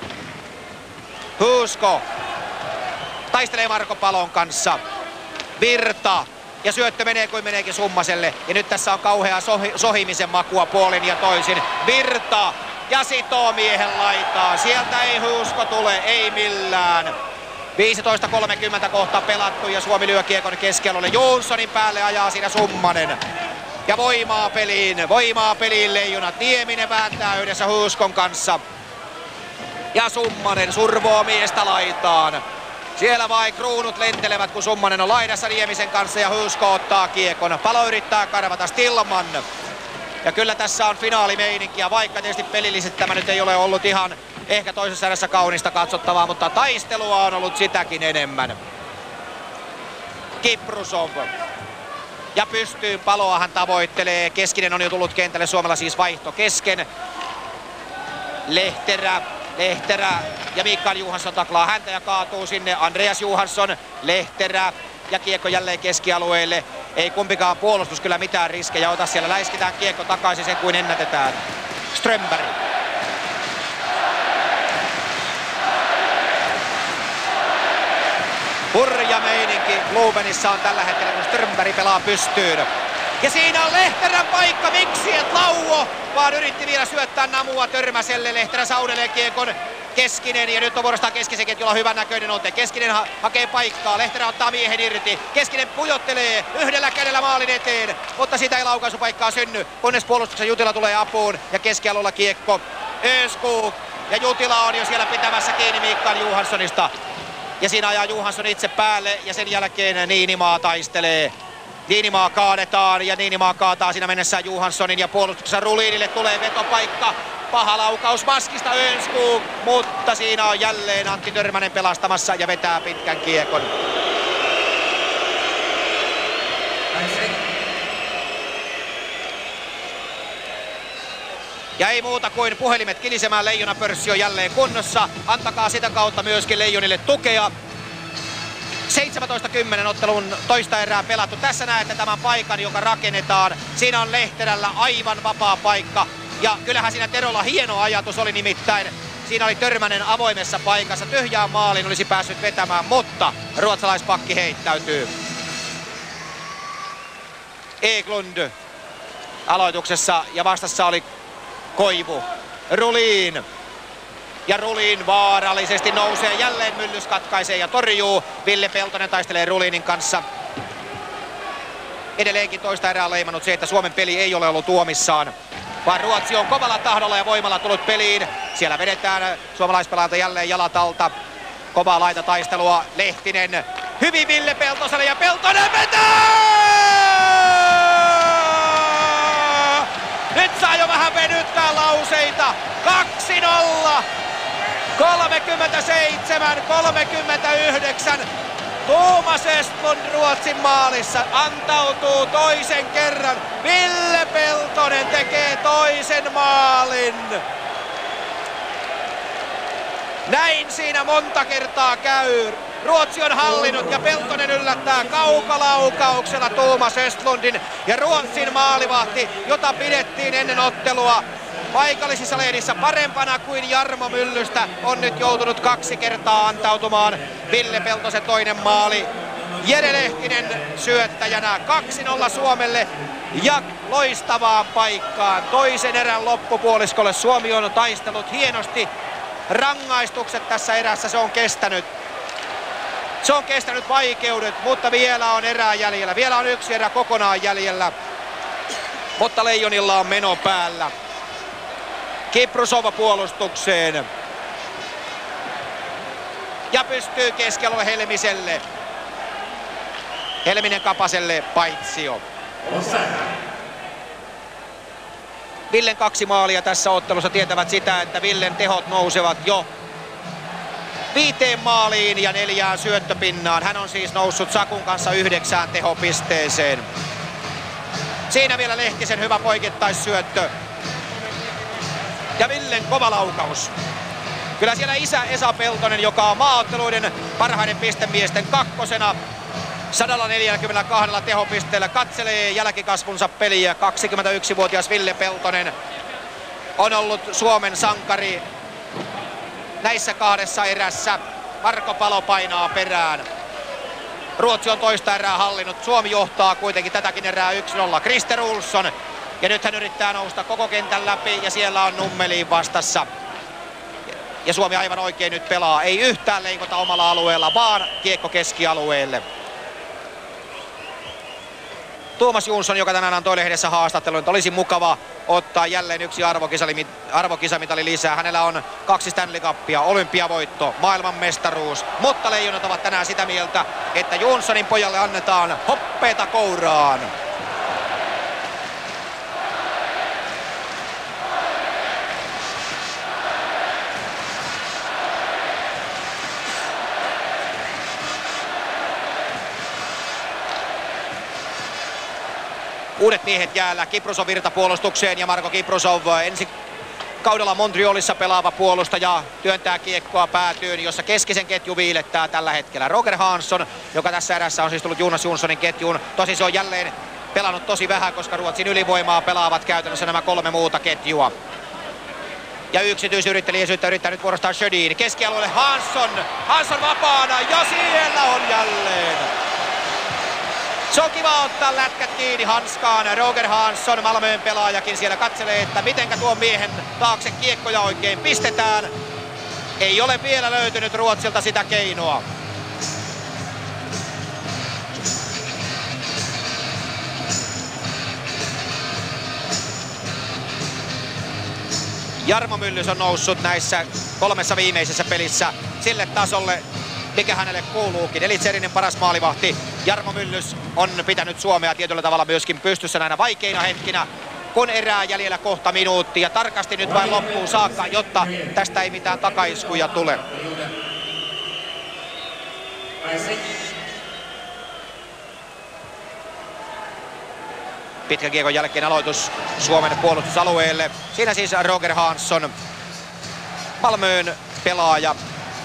Huusko taistelee Marko Palon kanssa. Virta. Ja syöttö menee kuin meneekin Summaselle. Ja nyt tässä on kauhea sohi, sohimisen makua puolin ja toisin. Virta. Ja sitoo miehen laitaan. Sieltä ei Huusko tule, ei millään. viisitoista kolmekymmentä kohta pelattu ja Suomi lyö kiekon keskialueelle. Jonssonin päälle ajaa siinä Summanen. Ja voimaa peliin, voimaa peliin Leijonat. Nieminen vääntää yhdessä Huuskon kanssa. Ja Summanen survoo miestä laitaan. Siellä vain kruunut lentelevät, kun Summanen on laidassa Niemisen kanssa ja Huusko ottaa kiekon. Palo yrittää karvata Stillman. Ja kyllä tässä on finaalimeininkiä, vaikka tietysti pelillisesti tämä nyt ei ole ollut ihan ehkä toisessa erässä kaunista katsottavaa, mutta taistelua on ollut sitäkin enemmän. Kiprusov. Ja pystyyn Paloa hän tavoittelee. Keskinen on jo tullut kentälle, Suomella siis vaihto kesken. Lehterä, Lehterä ja Mikael Johansson taklaa häntä ja kaatuu sinne. Andreas Johansson, Lehterä ja kiekko jälleen keskialueelle. Ei kumpikaan puolustus kyllä mitään riskejä ota, siellä läiskitään kiekko takaisin sen kuin ennätetään. Strömberg. Hurja meininki Blumenissa on tällä hetkellä, kun Strömberg pelaa pystyyn. Ja siinä on Lehterän paikka, miksi et Lauo, vaan yritti vielä syöttää namua Törmäselle. Lehterä saudelee kiekon. Keskinen ja nyt on vuorostaan Keskisenkin, jolla on hyvän näköinen ote. Keskinen ha- hakee paikkaa, Lehterä ottaa miehen irti. Keskinen pujottelee yhdellä kädellä maalin eteen, mutta sitä ei laukaisupaikkaa synny, kunnes puolustuksen Jutila tulee apuun ja keskialueella kiekko. Öskog ja Jutila on jo siellä pitämässä kiinni Mikael Johanssonista. Ja siinä ajaa Johansson itse päälle ja sen jälkeen Niinimaa taistelee. Niinimaa kaadetaan ja Niinimaa kaataa siinä mennessään Johanssonin ja puolustuksessa Rulinille tulee vetopaikka. Paha laukaus maskista Öskog, mutta siinä on jälleen Antti Törmänen pelastamassa ja vetää pitkän kiekon. Ja ei muuta kuin puhelimet kilisemään, Leijonapörssi on jälleen kunnossa. Antakaa sitä kautta myöskin Leijonille tukea. seitsemäntoista kymmenen ottelun toista erää pelattu. Tässä näette tämän paikan, joka rakennetaan. Siinä on Lehterällä aivan vapaa paikka. Ja kyllähän siinä Terolla hieno ajatus oli nimittäin. Siinä oli Törmänen avoimessa paikassa. Tyhjään maaliin olisi päässyt vetämään, mutta ruotsalaispakki heittäytyy. Eklund aloituksessa ja vastassa oli Koivu. Rulin. Ja Rulin vaarallisesti nousee, jälleen Myllys katkaisee ja torjuu. Ville Peltonen taistelee Rulinin kanssa. Edelleenkin toista erää leimannut se, että Suomen peli ei ole ollut tuomissaan, vaan Ruotsi on kovalla tahdolla ja voimalla tullut peliin. Siellä vedetään suomalaispelaajalta jälleen jalat alta. Kovaa laitataistelua. Lehtinen hyvin Ville Peltoselle ja Peltonen vetää! Nyt saa jo vähän venyttää lauseita. kaksi nolla. kolmekymmentäseitsemän kolmekymmentäyhdeksän. Tuomas Östlund Ruotsin maalissa antautuu toisen kerran. Ville Peltonen tekee toisen maalin. Näin siinä monta kertaa käy. Ruotsi on hallinnut ja Peltonen yllättää kaukalaukauksella Tuomas Östlundin. Ja Ruotsin maalivahti, jota pidettiin ennen ottelua paikallisissa lehdissä parempana kuin Jarmo Myllystä, on nyt joutunut kaksi kertaa antautumaan. Ville Peltosen toinen maali. Jere Lehtinen syöttäjänä. kaksi nolla Suomelle ja loistavaan paikkaan. Toisen erän loppupuoliskolle Suomi on taistellut hienosti. Rangaistukset tässä erässä se on kestänyt. Se on kestänyt vaikeudet, mutta vielä on erää jäljellä. Vielä on yksi erä kokonaan jäljellä. Mutta Leijonilla on meno päällä. Kiprusov puolustukseen. Ja pystyy keskialueelle Helmiselle. Helminen Kapaselle paitsio. Villen kaksi maalia tässä ottelussa tietävät sitä, että Villen tehot nousevat jo viiteen maaliin ja neljään syöttöpinnaan. Hän on siis noussut Sakun kanssa yhdeksään tehopisteeseen. Siinä vielä Lehtisen hyvä poikittaisyöttö. Ja Villen kova laukaus. Kyllä siellä isä Esa Peltonen, joka on maaotteluiden parhaiden pistemiesten kakkosena sata neljäkymmentäkaksi tehopisteellä, katselee jälkikasvunsa peliä. kaksikymmentäyksivuotias Ville Peltonen on ollut Suomen sankari näissä kahdessa erässä. Marko Palo painaa perään. Ruotsi on toista erää hallinnut. Suomi johtaa kuitenkin tätäkin erää yksi nolla. Christer Olsson. Ja nyt hän yrittää nousta koko kentän läpi ja siellä on Nummeliin vastassa. Ja Suomi aivan oikein nyt pelaa. Ei yhtään leikota omalla alueella, vaan kiekko keskialueelle. Tuomas Jonsson, joka tänään antoi lehdessä haastattelun, että olisi mukava ottaa jälleen yksi arvokisamitali lisää. Hänellä on kaksi Stanley Cupia, olympiavoitto, maailmanmestaruus. Mutta leijonat ovat tänään sitä mieltä, että Jonssonin pojalle annetaan hoppeeta kouraan. Uudet miehet jäällä, Kiprusov virtapuolustukseen ja Marko Kiprusov ensi kaudella Montrealissa pelaava puolustaja työntää kiekkoa päätyyn, jossa keskisen ketju viilettää tällä hetkellä. Roger Hansson, joka tässä erässä on siis tullut Jonas Jonssonin ketjuun. Tosi se on jälleen pelannut tosi vähän, koska Ruotsin ylivoimaa pelaavat käytännössä nämä kolme muuta ketjua. Ja yksityisyrittäjyyttä yrittää nyt vuorostaan Sjödin. Keskialueelle Hansson, Hansson vapaana ja siellä on jälleen. Se on kiva ottaa lätkät kiinni hanskaan. Roger Hansson, Malmön pelaajakin siellä katselee, että mitenkä tuon miehen taakse kiekkoja oikein pistetään. Ei ole vielä löytynyt Ruotsilta sitä keinoa. Jarmo Myllys on noussut näissä kolmessa viimeisessä pelissä sille tasolle, mikä hänelle kuuluukin. Eli serinin paras maalivahti Jarmo Myllys on pitänyt Suomea tietyllä tavalla myöskin pystyssä näinä vaikeina hetkinä, kun erää jäljellä kohta minuutti. Ja tarkasti nyt vain loppuun saakka, jotta tästä ei mitään takaiskuja tule. Pitkän kiekon jälkeen aloitus Suomen puolustusalueelle. Siinä siis Roger Hansson, Malmön pelaaja,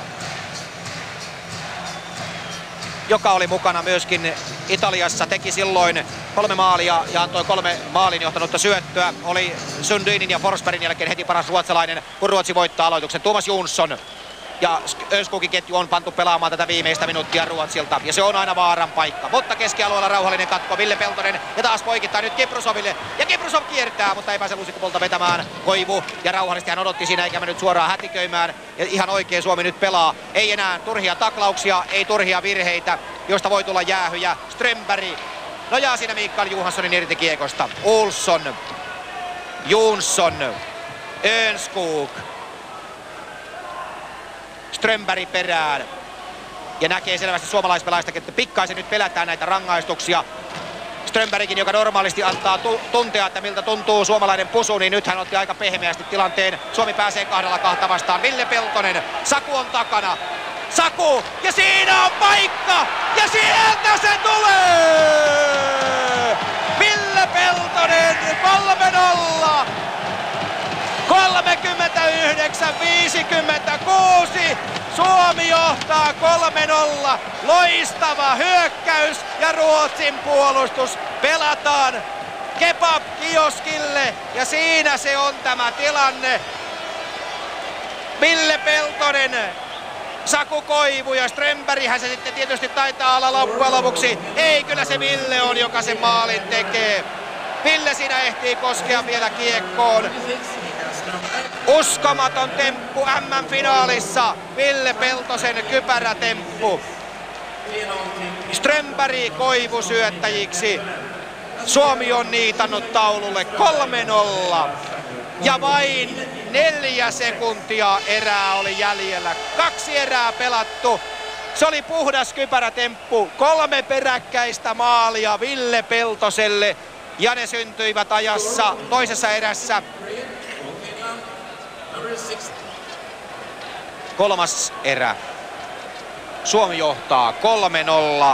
joka oli mukana myöskin Italiassa, teki silloin kolme maalia ja antoi kolme maalin johtanutta syöttöä. Oli Sundinin ja Forsbergin jälkeen heti paras ruotsalainen, kun Ruotsi voittaa aloituksen. Tuomas Jonsson ja Öskogin ketju on pantu pelaamaan tätä viimeistä minuuttia Ruotsilta. Ja se on aina vaaran paikka. Mutta keskialueella rauhallinen katko. Ville Peltonen ja taas poikittaa nyt Kiprusoville. Ja Kiprusov kiertää, mutta ei pääse lusikkopolta vetämään. Koivu ja rauhallisesti hän odotti siinä eikä mennyt suoraan hätiköimään. Ja ihan oikein Suomi nyt pelaa. Ei enää turhia taklauksia, ei turhia virheitä, joista voi tulla jäähyjä. Strömberg nojaa siinä Mikael Johanssonin irti kiekosta. Olsson, Jonsson, Önskog. Strömberg perään. Ja näkee selvästi suomalaispelaajista, että pikkaisen nyt pelätään näitä rangaistuksia. Strömbergin, joka normaalisti antaa tu- tuntea, että miltä tuntuu suomalainen pusu, niin nyt hän otti aika pehmeästi tilanteen. Suomi pääsee kahdella kahta vastaan. Ville Peltonen, Saku on takana. Saku, ja siinä on paikka! Ja sieltä se tulee! Ville Peltonen, kolme nolla! kolmekymmentäyhdeksän viisikymmentäkuusi. Suomi johtaa kolme nolla. Loistava hyökkäys ja Ruotsin puolustus pelataan kebab-kioskille. Ja siinä se on tämä tilanne. Ville Peltonen, Saku Koivu ja Strömberghän se sitten tietysti taitaa olla loppujen lopuksi. Ei, kyllä se Ville on, joka sen maalin tekee. Ville siinä ehtii koskea vielä kiekkoon. Uskomaton temppu M M-finaalissa. Ville Peltosen kypärätemppu. Strömberg Koivu syöttäjiksi. Suomi on niitannut taululle kolme nolla. Ja vain neljä sekuntia erää oli jäljellä. Kaksi erää pelattu. Se oli puhdas kypärätemppu. Kolme peräkkäistä maalia Ville Peltoselle. Ja ne syntyivät ajassa toisessa erässä. Kolmas erä. Suomi johtaa kolme nolla.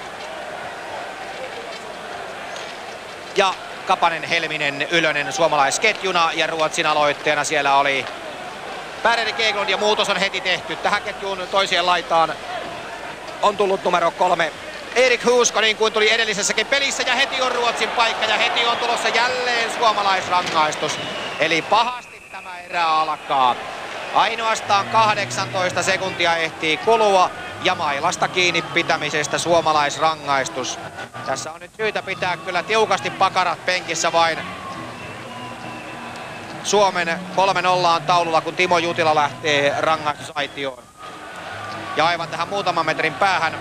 Ja Kapanen, Helminen, Ylönen suomalaisketjuna ja Ruotsin aloitteena siellä oli Per-Erik Eklund ja muutos on heti tehty. Tähän ketjuun toiseen laitaan on tullut numero kolme Erik Huusko, niin kuin tuli edellisessäkin pelissä, ja heti on Ruotsin paikka ja heti on tulossa jälleen suomalaisrangaistus. Eli pahasti tämä erä alkaa. Ainoastaan kahdeksantoista sekuntia ehtii kulua ja mailasta kiinni pitämisestä suomalaisrangaistus. Tässä on nyt syytä pitää kyllä tiukasti pakarat penkissä vain. Suomen kolme nolla on taululla, kun Timo Jutila lähtee rangaistusaitioon. Ja aivan tähän muutaman metrin päähän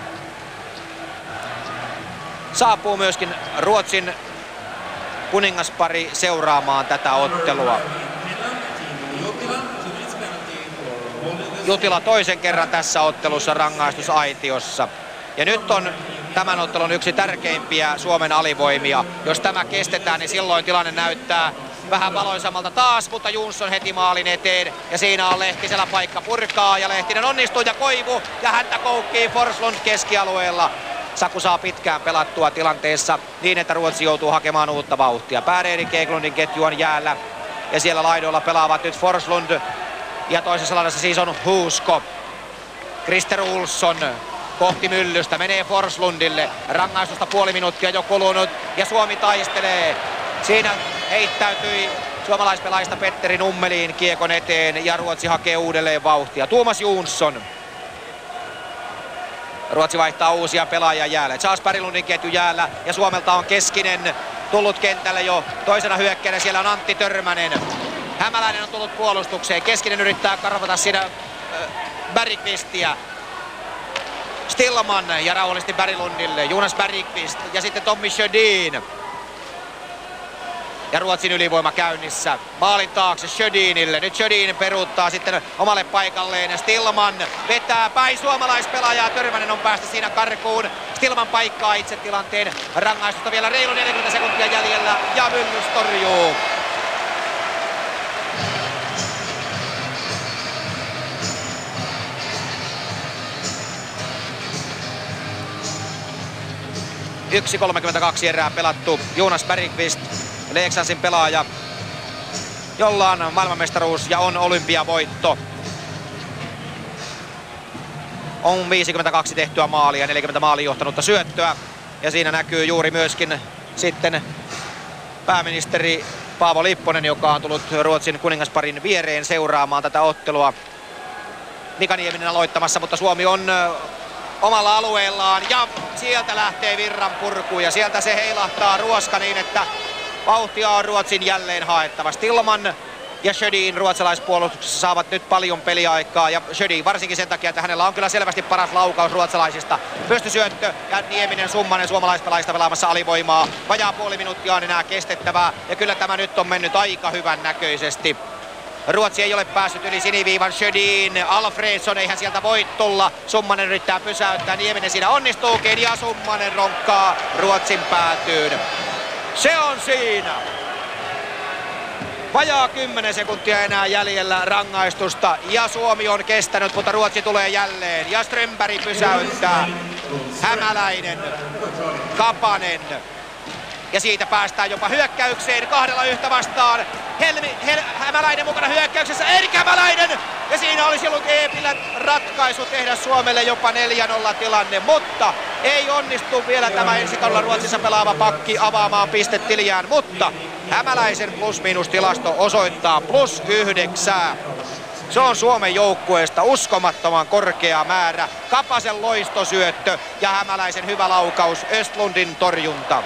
saapuu myöskin Ruotsin kuningaspari seuraamaan tätä ottelua. Jutila toisen kerran tässä ottelussa rangaistusaitiossa. Ja nyt on tämän ottelun yksi tärkeimpiä Suomen alivoimia. Jos tämä kestetään, niin silloin tilanne näyttää vähän valoisammalta taas, mutta Jonsson heti maalin eteen. Ja siinä on Lehtisellä paikka purkaa ja Lehtinen onnistuu ja Koivu ja häntä koukkii Forslund keskialueella. Saku saa pitkään pelattua tilanteessa niin, että Ruotsi joutuu hakemaan uutta vauhtia. Per-Erik Eklundin ketju on jäällä ja siellä laidoilla pelaavat nyt Forslund ja toisessa laidassa siis on Huusko. Krister Olsson kohti myllystä, menee Forslundille. Rangaistusta puoli minuuttia jo kulunut ja Suomi taistelee. Siinä heittäytyi suomalaispelaajista Petteri Nummeliin kiekon eteen ja Ruotsi hakee uudelleen vauhtia. Tuomas Jonsson. Ruotsi vaihtaa uusia pelaajia jäälle. Charles Berglundin ketju jäällä ja Suomelta on Keskinen tullut kentälle jo toisena hyökkäjänä. Siellä on Antti Törmänen. Hämäläinen on tullut puolustukseen. Keskinen yrittää karvata siinä äh, Bergqvistia. Stillman ja rauhallisesti Berglundille. Jonas Bergqvist ja sitten Tommy Sjödin. Ja Ruotsin ylivoima käynnissä. Maalin taakse Sjödinille. Nyt Sjödin peruuttaa sitten omalle paikalleen. Stillman vetää päin suomalaispelaajaa. Törmänen on päästä siinä karkuun. Stillman paikkaa itse tilanteen. Rangaistusta vielä reilu neljäkymmentä sekuntia jäljellä. Ja Myllys torjuu. yksi kolmekymmentäkaksi erää pelattu. Jonas Bergqvist, Leksansin pelaaja, jolla on maailmanmestaruus ja on olympiavoitto. On viisikymmentäkaksi tehtyä maalia, neljäkymmentä maaliin johtanutta syöttöä. Ja siinä näkyy juuri myöskin sitten pääministeri Paavo Lipponen, joka on tullut Ruotsin kuningasparin viereen seuraamaan tätä ottelua. Mika Nieminen aloittamassa, mutta Suomi on omalla alueellaan ja sieltä lähtee virran purku ja sieltä se heilahtaa ruoska niin, että vauhtia on Ruotsin jälleen haettava. Stillman ja Sjödin ruotsalaispuolustuksessa saavat nyt paljon peliaikaa ja Sjödin varsinkin sen takia, että hänellä on kyllä selvästi paras laukaus ruotsalaisista. Pystysyöttö ja Nieminen Summanen suomalaispelaajista pelaamassa alivoimaa. Vajaa puoli minuuttia on enää kestettävää ja kyllä tämä nyt on mennyt aika hyvän näköisesti. Ruotsi ei ole päässyt yli siniviivan. Sjödin, Alfredsson, eihän sieltä voi tulla. Summanen yrittää pysäyttää, Nieminen siinä onnistuukin ja Summanen ronkkaa Ruotsin päätyyn. Se on siinä. Vajaa kymmenen sekuntia enää jäljellä rangaistusta ja Suomi on kestänyt, mutta Ruotsi tulee jälleen. Ja Strömberg pysäyttää. Hämäläinen, Kapanen. Ja siitä päästään jopa hyökkäykseen kahdella yhtä vastaan. Helmi, Hel, Hämäläinen mukana hyökkäyksessä, Erik Hämäläinen! Ja siinä olisi ollut Eepilän ratkaisu tehdä Suomelle jopa neljä nolla tilanne, mutta ei onnistu vielä tämä ensikaudella Ruotsissa pelaava pakki avaamaan pistetiliään, mutta Hämäläisen plus-miinus-tilasto osoittaa plus yhdeksää. Se on Suomen joukkueesta uskomattoman korkea määrä. Kapasen loistosyöttö ja Hämäläisen hyvä laukaus, Östlundin torjunta.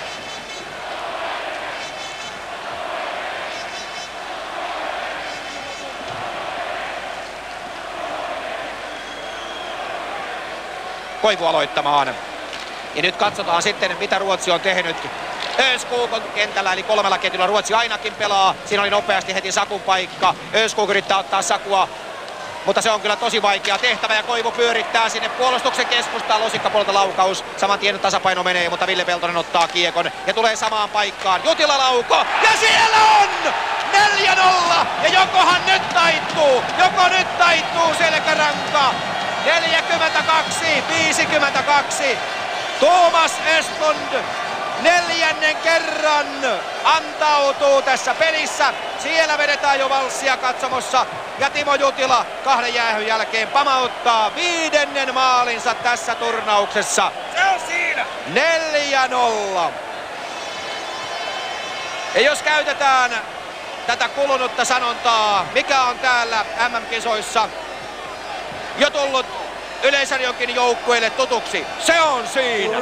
Koivu aloittamaan. Ja nyt katsotaan sitten, mitä Ruotsi on tehnyt. Öskog on kentällä, eli kolmella ketjulla Ruotsi ainakin pelaa. Siinä oli nopeasti heti Sakun paikka. Öskog yrittää ottaa Sakua mutta se on kyllä tosi vaikea tehtävä ja Koivu pyörittää sinne puolustuksen keskustaan. Losikkapuolelta laukaus, saman tien tasapaino menee, mutta Ville Peltonen ottaa kiekon ja tulee samaan paikkaan. Jutila lauko ja siellä on! neljä nolla! Ja jokohan nyt taittuu, joko nyt taittuu selkäranka. neljäkymmentäkaksi viisikymmentäkaksi. Tuomas Östlund neljännen kerran antautuu tässä pelissä. Siellä vedetään jo valssia katsomossa ja Timo Jutila kahden jäähyn jälkeen pamauttaa viidennen maalinsa tässä turnauksessa. Se on siinä! neljä nolla. Ja jos käytetään tätä kulunutta sanontaa, mikä on täällä M M-kisoissa jo tullut Yleisradionkin joukkueille tutuksi, se on siinä.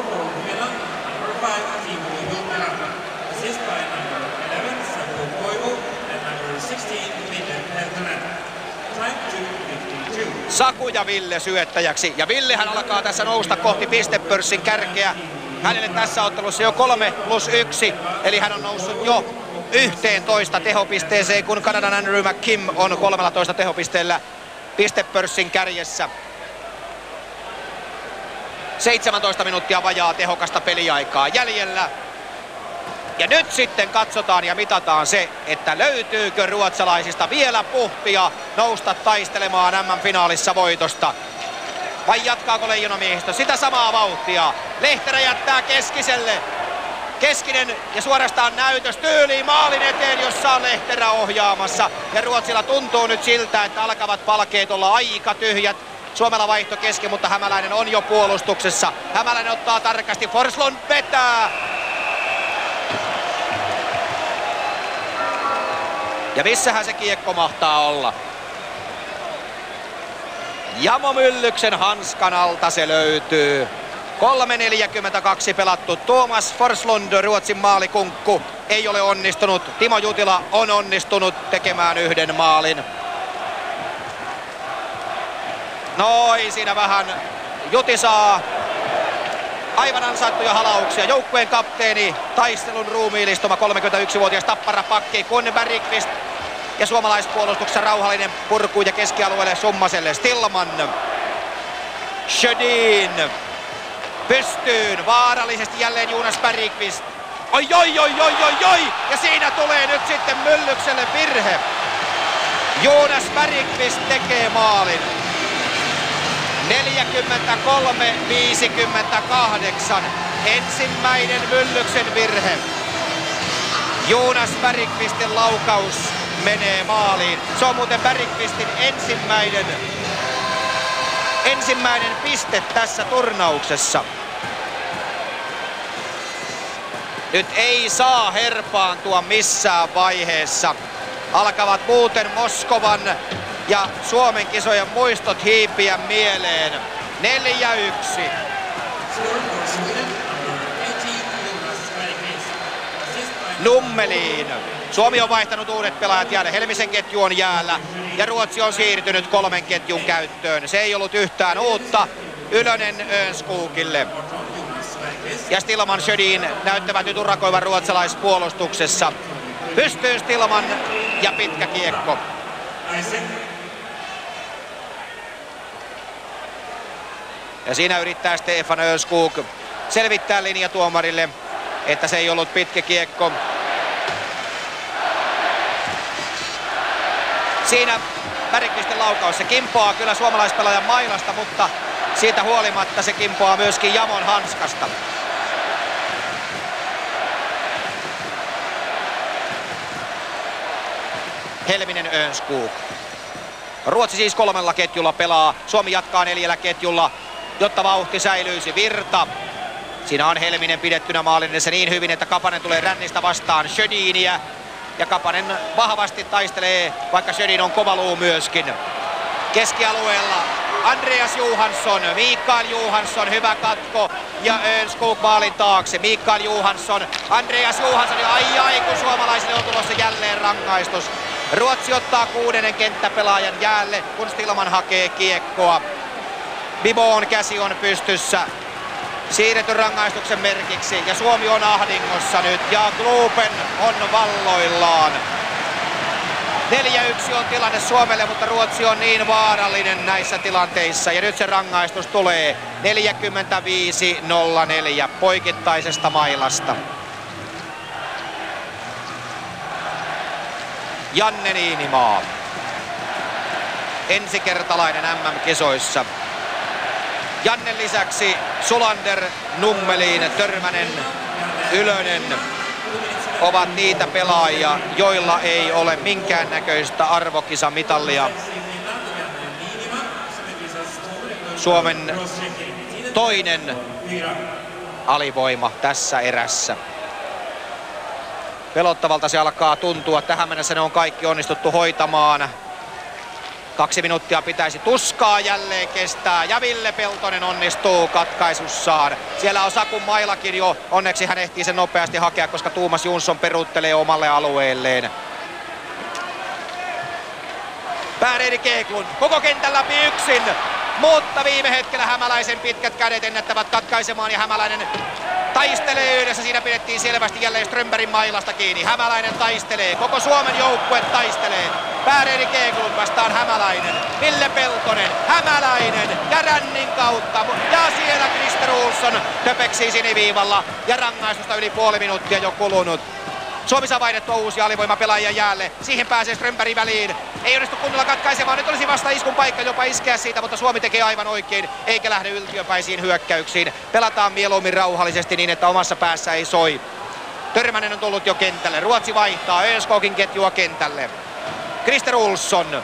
Saku ja Ville syöttäjäksi. Ja Villehän alkaa tässä nousta kohti pistepörssin kärkeä. Hänelle tässä ottelussa jo kolme plus yksi. Eli hän on noussut jo yhteentoista tehopisteeseen, kun Kanadan Andrew McKim on kolmellatoista tehopisteellä pistepörssin kärjessä. seitsemäntoista minuuttia vajaa tehokasta peliaikaa jäljellä. Ja nyt sitten katsotaan ja mitataan se, että löytyykö ruotsalaisista vielä puhtia nousta taistelemaan M M-finaalissa voitosta. Vai jatkaako leijonamiehistö sitä samaa vauhtia? Lehterä jättää Keskiselle. Keskinen ja suorastaan näytös tyyliin maalin eteen, jossa on Lehterä ohjaamassa. Ja Ruotsilla tuntuu nyt siltä, että alkavat palkeet olla aika tyhjät. Suomella vaihto kesken, mutta Hämäläinen on jo puolustuksessa. Hämäläinen ottaa tarkasti, Forslund vetää. Ja missähän se kiekko mahtaa olla? Jamo Myllyksen hanskan alta se löytyy. kolme neljäkymmentäkaksi pelattu. Tuomas Forslund, Ruotsin maalikunkku, ei ole onnistunut. Timo Jutila on onnistunut tekemään yhden maalin. No ei siinä vähän. Juti saa aivan ansaittuja halauksia. Joukkueen kapteeni, taistelun ruumiillistuma kolmekymmentäyksivuotias Tappara-pakki, kun Bergqvist ja suomalaispuolustuksessa rauhallinen purku ja keskialueelle Summaselle. Stillman. Sjödin. Pystyyn. Vaarallisesti jälleen Jonas Bergqvist. Oi, oi, oi, oi, oi, oi. Ja siinä tulee nyt sitten Myllykselle virhe. Jonas Bergqvist tekee maalin. neljäkymmentäkolme viisikymmentäkahdeksan. Ensimmäinen Myllyksen virhe. Jonas Bergqvistin laukaus menee maaliin. Se on muuten Bergqvistin ensimmäinen, ensimmäinen piste tässä turnauksessa. Nyt ei saa herpaantua missään vaiheessa. Alkavat muuten Moskovan ja Suomen kisojen muistot hiipiä mieleen. neljä yksi. Nummeliin. Suomi on vaihtanut uudet pelaajat jäälle. Helmisen ketju on jäällä ja Ruotsi on siirtynyt kolmen ketjun käyttöön. Se ei ollut yhtään uutta Ylönen Öönskogille. Ja Stillman Sjödin näyttävät nyt urakoivan ruotsalaispuolustuksessa. Pystyy Stillman ja pitkä kiekko. Ja siinä yrittää Stefan Öönskog selvittää linjatuomarille, että se ei ollut pitkä kiekko. Siinä Bergqvistin laukaus, se kimpoaa kyllä suomalaispelaajan mailasta, mutta siitä huolimatta se kimpoaa myöskin Jamon hanskasta. Helminen Öönskog. Ruotsi siis kolmella ketjulla pelaa, Suomi jatkaa neljällä ketjulla, jotta vauhti säilyisi. Virta. Siinä on Helminen pidettynä maalin edessä niin hyvin, että Kapanen tulee rännistä vastaan Sjödiniä. Ja Kapanen vahvasti taistelee, vaikka Sjödin on kova luu myöskin. Keskialueella Andreas Johansson, Mikael Johansson, hyvä katko ja Öönskog maalin taakse. Mikael Johansson, Andreas Johansson ja ai ai kun suomalaisille on tulossa jälleen rangaistus. Ruotsi ottaa kuudennen kenttäpelaajan jäälle, kun Stillman hakee kiekkoa. Bibon käsi on pystyssä siirretyn rangaistuksen merkiksi ja Suomi on ahdingossa nyt ja Globen on valloillaan. neljä yksi on tilanne Suomelle, mutta Ruotsi on niin vaarallinen näissä tilanteissa. Ja nyt se rangaistus tulee neljäkymmentäviisi nolla neljä poikittaisesta mailasta. Janne Niinimaa. Ensikertalainen M M-kisoissa. Jannen lisäksi Sulander, Nummelin, Törmänen, Ylönen ovat niitä pelaajia, joilla ei ole minkäännäköistä arvokisamitalia. Suomen toinen alivoima tässä erässä. Pelottavalta se alkaa tuntua. Tähän mennessä ne on kaikki onnistuttu hoitamaan. Kaksi minuuttia pitäisi tuskaa jälleen kestää ja Ville Peltonen onnistuu katkaisussaan. Siellä on Sakun mailakin jo. Onneksi hän ehtii sen nopeasti hakea, koska Tuomas Jonsson peruuttelee omalle alueelleen. Pääreidi Keeklund koko kentän läpi yksin. Mutta viime hetkellä Hämäläisen pitkät kädet ennättävät katkaisemaan ja Hämäläinen taistelee yhdessä. Siinä pidettiin selvästi jälleen Strömbergin mailasta kiinni. Hämäläinen taistelee. Koko Suomen joukkue taistelee. Pääreidi Keeklund vastaan Hämäläinen. Ville Peltonen, Hämäläinen ja rännin kautta. Ja siellä Christer Olsson töpeksii siniviivalla ja rangaistusta yli puoli minuuttia jo kulunut. Suomi saa vaihdettua uusia alivoimapelaajia jäälle. Siihen pääsee Strömberg väliin. Ei onnistu kunnolla katkaisemaan. Nyt olisi vasta iskun paikka jopa iskeä siitä, mutta Suomi tekee aivan oikein. Eikä lähde yltiöpäisiin hyökkäyksiin. Pelataan mieluummin rauhallisesti niin, että omassa päässä ei soi. Törmänen on tullut jo kentälle. Ruotsi vaihtaa Öskogin ketjua kentälle. Christer Olsson.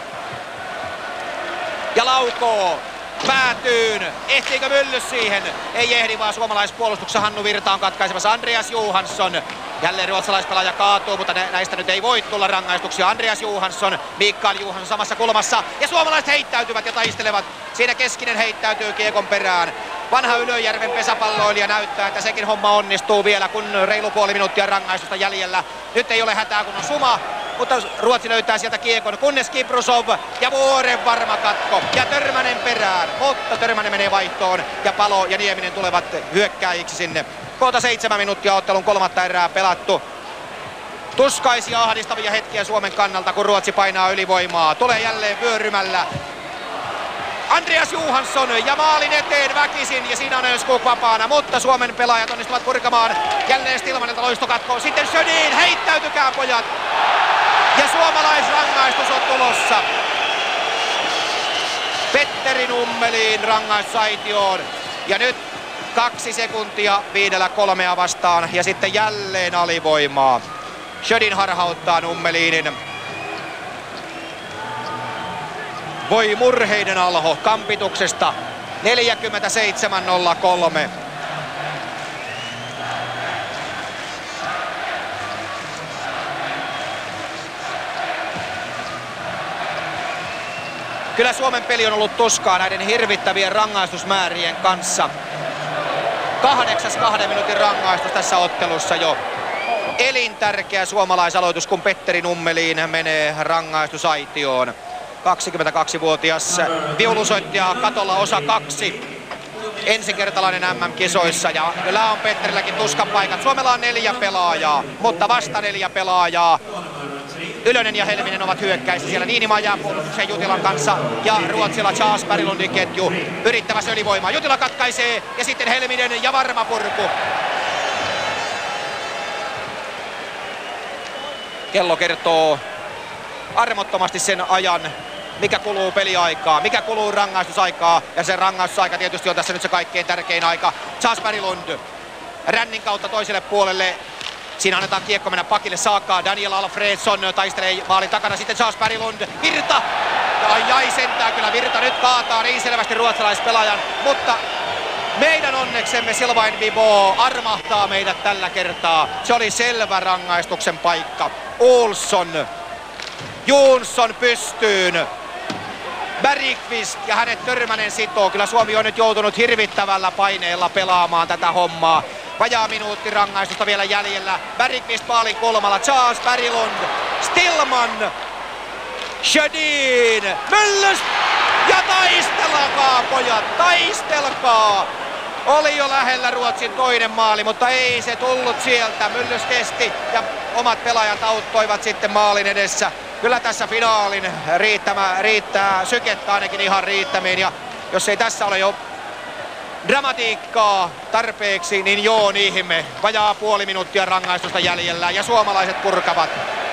Ja laukoo. Päätyyn. Ehtiikö Myllys siihen? Ei ehdi, vaan suomalaispuolustuksessa Hannu Virta on katkaisemassa. Andreas Johansson. Jälleen ruotsalaispelaaja kaatuu, mutta näistä nyt ei voi tulla rangaistuksia. Andreas Johansson, Mikael Johansson samassa kulmassa. Ja suomalaiset heittäytyvät ja taistelevat. Siinä keskinen heittäytyy kiekon perään. Vanha Ylöjärven pesäpalloilija näyttää, että sekin homma onnistuu vielä, kun reilu puoli minuuttia rangaistusta jäljellä. Nyt ei ole hätää, kun on suma. Mutta Ruotsi löytää sieltä kiekon, kunnes Kiprusov ja Vuoren varma katko ja Törmänen perään. Mutta Törmänen menee vaihtoon ja Palo ja Nieminen tulevat hyökkääjiksi sinne. Kohta seitsemän minuuttia ottelun kolmatta erää pelattu. Tuskaisia ahdistavia hetkiä Suomen kannalta, kun Ruotsi painaa ylivoimaa. Tulee jälleen vyörymällä Andreas Johansson ja maalin eteen väkisin ja siinä on Öskog vapaana, mutta Suomen pelaajat onnistuvat purkamaan jälleen Stilmanilta loistokatkoon. Sitten Sjödin, heittäytykää pojat! Ja suomalaisrangaistus on tulossa. Petteri Nummelin rangaistusaitioon. Ja nyt kaksi sekuntia viidellä kolmea vastaan ja sitten jälleen alivoimaa. Sjödin harhauttaa Nummelinin. Voi murheiden alho kampituksesta. neljäkymmentäseitsemän nolla kolme. Kyllä Suomen peli on ollut tuskaa näiden hirvittävien rangaistusmäärien kanssa. Kahdeksas kahden minuutin rangaistus tässä ottelussa jo. Elintärkeä suomalaisaloitus, kun Petteri Nummelin menee rangaistusaitioon. kaksikymmentäkaksivuotias viulunsoittaja katolla osa kaksi. Ensikertalainen M M-kisoissa ja kyllä on Petterilläkin tuskan paikat. Suomella on neljä pelaajaa, mutta vasta neljä pelaajaa. Ylönen ja Helminen ovat hyökkäissä siellä. Niinimaa jää puolustuksen Jutilan kanssa ja Ruotsilla Charles Berglundin ketju yrittävässä ylivoimaa. Jutila katkaisee ja sitten Helminen ja varma purku. Kello kertoo armottomasti sen ajan, mikä kuluu peliaikaa, mikä kuluu rangaistusaikaa. Ja se rangaistusaika tietysti on tässä nyt se kaikkein tärkein aika. Charles Berglund rännin kautta toiselle puolelle. Siinä annetaan kiekko mennä pakille saakka. Daniel Alfredsson taistelee maalin takana. Sitten Charles Berglund. Virta! Ai ai sentää kyllä Virta nyt kaataa niin selvästi ruotsalaispelaajan. Mutta meidän onneksemme Sylvain Bibo armahtaa meidät tällä kertaa. Se oli selvä rangaistuksen paikka. Olsson. Jonsson pystyyn. Bergqvist ja hänet Törmänen sitoo. Kyllä Suomi on nyt joutunut hirvittävällä paineella pelaamaan tätä hommaa. Vajaa minuutti rangaistusta vielä jäljellä. Bergqvist maalin kulmalla. Charles Berglund. Stillman. Sjödin. Myllys. Ja taistelkaa pojat. Taistelkaa. Oli jo lähellä Ruotsin toinen maali, mutta ei se tullut sieltä. Myllys kesti ja omat pelaajat auttoivat sitten maalin edessä. kyllä tässä finaalin riittämä, riittää sykettä ainakin ihan riittämiin. Ja jos ei tässä ole jo dramatiikkaa tarpeeksi, niin joo ihme. Vajaa puoli minuuttia rangaistusta jäljellä ja suomalaiset purkavat.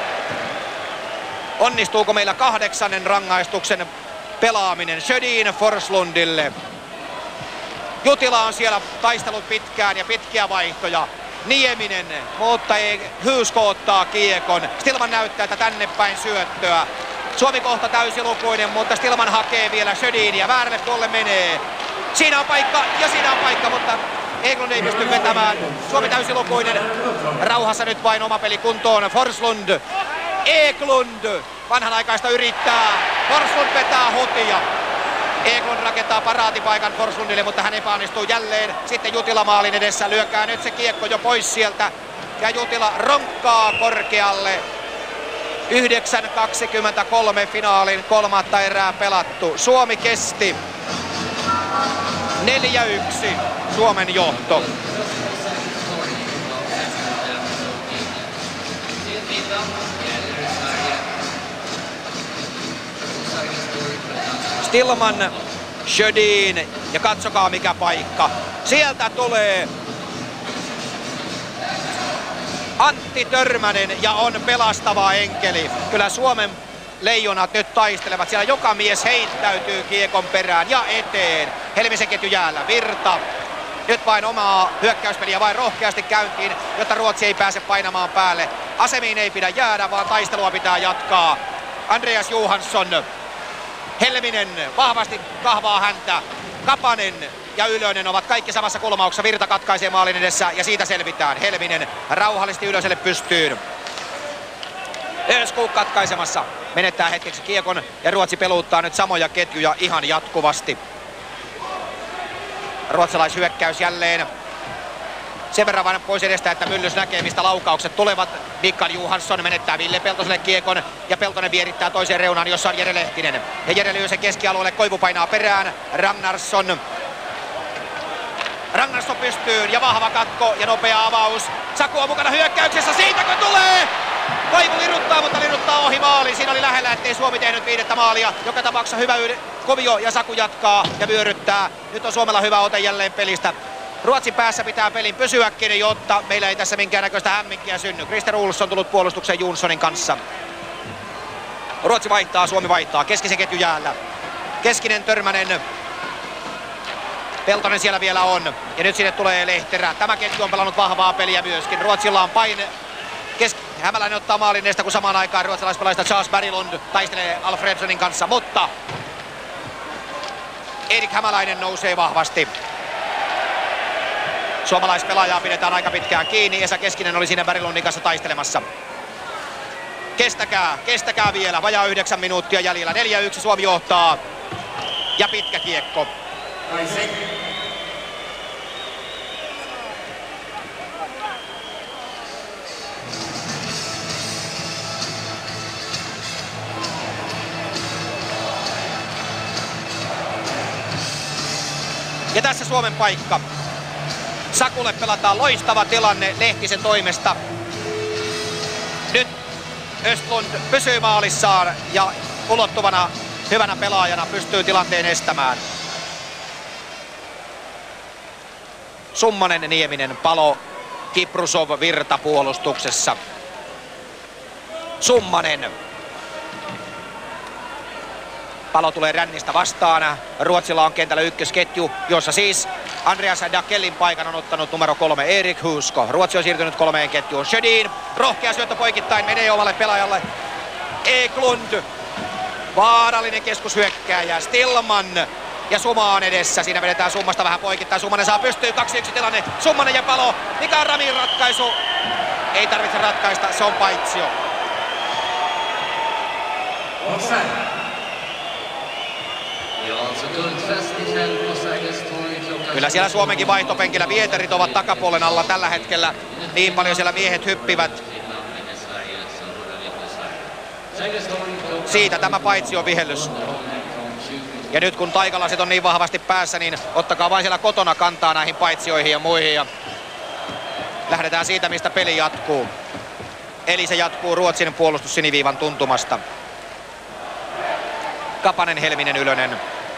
Onnistuuko meillä kahdeksannen rangaistuksen pelaaminen Sjödin Forslundille? Jutila on siellä taistellut pitkään ja pitkiä vaihtoja. Nieminen, mutta ei, Hyysko ottaa kiekon. Stillman näyttää, että tänne päin syöttöä. Suomi kohta täysilukuinen, mutta Stillman hakee vielä Sjödin ja väärälle puolelle menee. Siinä on paikka ja siinä on paikka, mutta Eklund ei pysty vetämään. Suomi täysilukuinen. Rauhassa nyt vain oma peli kuntoon. Forslund. Eklund vanhanaikaista yrittää. Forslund vetää hutia. Eklund rakentaa paraatipaikan Forslundille, mutta hän epäonnistuu jälleen. Sitten Jutila maalin edessä lyökää nyt se kiekko jo pois sieltä. Ja Jutila ronkkaa korkealle. yhdeksän kaksikymmentäkolme finaalin kolmatta erää pelattu. Suomi kesti. neljä yksi Suomen johto. Stillman, Sjödin ja katsokaa mikä paikka. Sieltä tulee Antti Törmänen ja on pelastava enkeli. Kyllä Suomen leijonat nyt taistelevat. Siellä joka mies heittäytyy kiekon perään ja eteen. Helmisen ketju jäällä. Virta. Nyt vain omaa hyökkäyspeliä vain rohkeasti käyntiin, jotta Ruotsi ei pääse painamaan päälle. Asemiin ei pidä jäädä, vaan taistelua pitää jatkaa. Andreas Johansson. Helminen vahvasti kahvaa häntä. Kapanen ja Ylönen ovat kaikki samassa kulmauksessa. Virta katkaisee maalin edessä ja siitä selvitään. Helminen rauhallisesti Ylöselle pystyyn. Öskuk katkaisemassa. Menettää hetkeksi kiekon ja Ruotsi peluuttaa nyt samoja ketjuja ihan jatkuvasti. Ruotsalaishyökkäys jälleen. Sen verran vain pois edestä, että Myllys näkee mistä laukaukset tulevat. Mikael Johansson menettää Ville Peltoselle kiekon ja Peltonen vierittää toiseen reunaan, jossa on Jere Lehtinen. Ja Jere lyö sen keskialueelle, Koivu painaa perään. Ragnarsson. Ragnarsson pystyyn ja vahva katko ja nopea avaus. Saku on mukana hyökkäyksessä, siitäkö tulee? Koivu liruttaa, mutta liruttaa ohi maaliin. Siinä oli lähellä, ettei Suomi tehnyt viidettä maalia. Joka tapauksessa hyvä yli, kovio ja Saku jatkaa ja vyöryttää. Nyt on Suomella hyvä ote jälleen pelistä. Ruotsin päässä pitää pelin pysyäkin, jotta meillä ei tässä minkäännäköistä hämminkiä synny. Christer Olsson tullut puolustukseen Jonssonin kanssa. Ruotsi vaihtaa, Suomi vaihtaa. Keskisen ketju jäällä. Keskinen Törmänen. Peltonen siellä vielä on. Ja nyt sinne tulee Lehterä. Tämä ketju on pelannut vahvaa peliä myöskin. Ruotsilla on paine. Kes- Hämäläinen ottaa maalin edestä, kun samaan aikaan ruotsalaispelaajista Charles Berglund taistelee Alfredssonin kanssa. Mutta Erik Hämäläinen nousee vahvasti. Suomalaispelaajaa pidetään aika pitkään kiinni. Esa Keskinen oli siinä Berglundin kanssa taistelemassa. Kestäkää, kestäkää vielä. Vajaa yhdeksän minuuttia jäljellä. neljä yksi Suomi johtaa. Ja pitkä kiekko. Ja tässä Suomen paikka. Sakulle pelataan loistava tilanne Lehtisen toimesta. Nyt Östlund pysyy maalissaan ja ulottuvana hyvänä pelaajana pystyy tilanteen estämään. Summanen, Nieminen, Palo, Kiprusov, Virta puolustuksessa. Summanen. Palo tulee rännistä vastaan. Ruotsilla on kentällä ykkösketju, jossa siis Andreas Dakelin paikan on ottanut numero kolme Erik Hyysko. Ruotsi on siirtynyt kolmeen ketjuun. Sjödin, rohkea syöttö poikittain, menee omalle pelaajalle. Eklund, vaarallinen keskushyökkääjä. Stillman ja Suma on edessä. Siinä vedetään Summasta vähän poikittain. Summanen saa pystyyn, kaksi yksi tilanne. Summanen ja Palo. Mikä on Ramin ratkaisu? Ei tarvitse ratkaista, se on paitsio. Kyllä siellä Suomenkin vaihtopenkillä vieterit ovat takapuolen alla tällä hetkellä. Niin paljon siellä miehet hyppivät. Siitä tämä paitsion vihellys. Ja nyt kun taikalasit on niin vahvasti päässä, niin ottakaa vain siellä kotona kantaa näihin paitsioihin ja muihin. Ja lähdetään siitä, mistä peli jatkuu. Eli se jatkuu Ruotsin puolustus siniviivan tuntumasta. Kapanen, Helminen, Ylönen.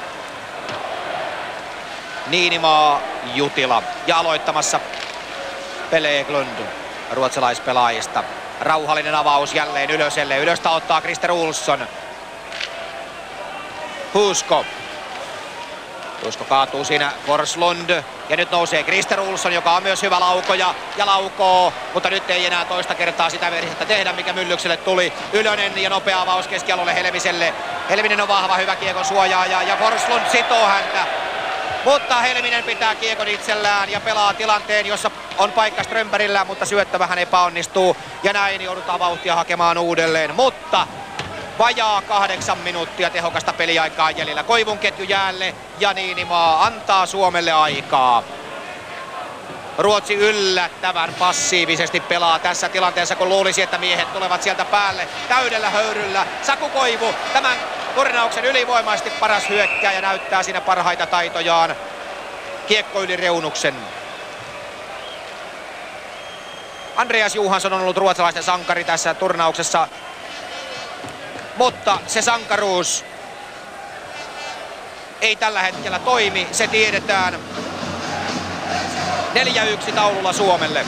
Niinimaa, Jutila ja aloittamassa Pelle Eklund ruotsalaispelaajista. Rauhallinen avaus jälleen Ylöselle. Ylöstä ottaa Christer Olsson. Huusko. Huusko kaatuu siinä Forslund. Ja nyt nousee Christer Olsson, joka on myös hyvä laukoja ja laukoo. Mutta nyt ei enää toista kertaa sitä virhettä tehdä, mikä Myllykselle tuli. Ylönen ja nopea avaus keskialueelle Helmiselle. Helminen on vahva, hyvä kiekon suojaaja ja Forslund sitoo häntä. Mutta Helminen pitää kiekon itsellään ja pelaa tilanteen, jossa on paikka Strömbergillä, mutta syöttö vähän epäonnistuu. Ja näin joudutaan vauhtia hakemaan uudelleen. Mutta vajaa kahdeksan minuuttia tehokasta peliaikaa jäljellä. Koivun ketju jäälle ja Niinimaa antaa Suomelle aikaa. Ruotsi yllättävän passiivisesti pelaa tässä tilanteessa, kun luulisi, että miehet tulevat sieltä päälle täydellä höyryllä. Saku Koivu, tämän turnauksen ylivoimaisesti paras hyökkääjä, näyttää siinä parhaita taitojaan. Kiekko yli reunuksen. Andreas Johansson on ollut ruotsalaisten sankari tässä turnauksessa. Mutta se sankaruus ei tällä hetkellä toimi, se tiedetään. neljä yksi taululla Suomelle.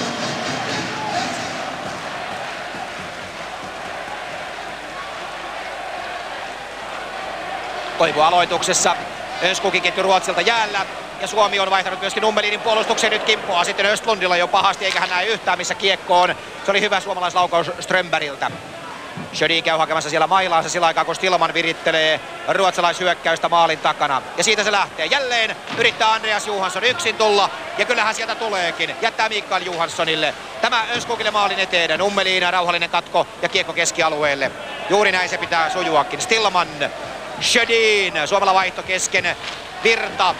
Koivu aloituksessa. Önskukin ketju Ruotsilta jäällä. Ja Suomi on vaihtanut myöskin Nummelinin puolustukseen. Nyt kimppoa sitten Östlundilla jo pahasti, eikä hän näe yhtään missä kiekko on. Se oli hyvä suomalaislaukaus Strömbergiltä. Sjödin käy hakemassa siellä mailaansa sillä aikaa, kun Stillman virittelee ruotsalaishyökkäystä maalin takana. Ja siitä se lähtee. Jälleen yrittää Andreas Johansson yksin tulla. Ja kyllähän sieltä tuleekin. Jättää Mikael Johanssonille. Tämä Önskogille maalin eteen. Nummeliin rauhallinen katko ja kiekko keskialueelle. Juuri näin se pitää sujuakin. Stillman. Sjödin. Suomella vaihto kesken. Virta.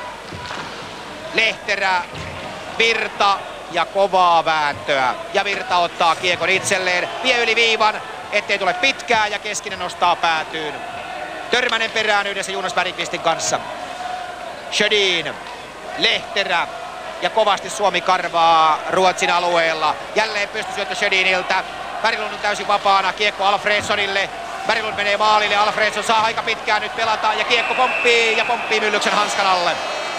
Lehterä. Virta. Ja kovaa vääntöä. Ja Virta ottaa kiekon itselleen. Vie yli viivan. Ettei tule pitkää ja Keskinen nostaa päätyyn. Törmänen perään yhdessä Jonas Bergqvistin kanssa. Sjödin, Lehterä ja kovasti Suomi karvaa Ruotsin alueella. Jälleen pystysyöttö Sjödiniltä. Berglund on täysin vapaana. Kiekko Alfredssonille. Berglund menee maalille. Alfredsson saa aika pitkään nyt pelata ja kiekko pomppii ja pomppii Myllyksen hanskan alle.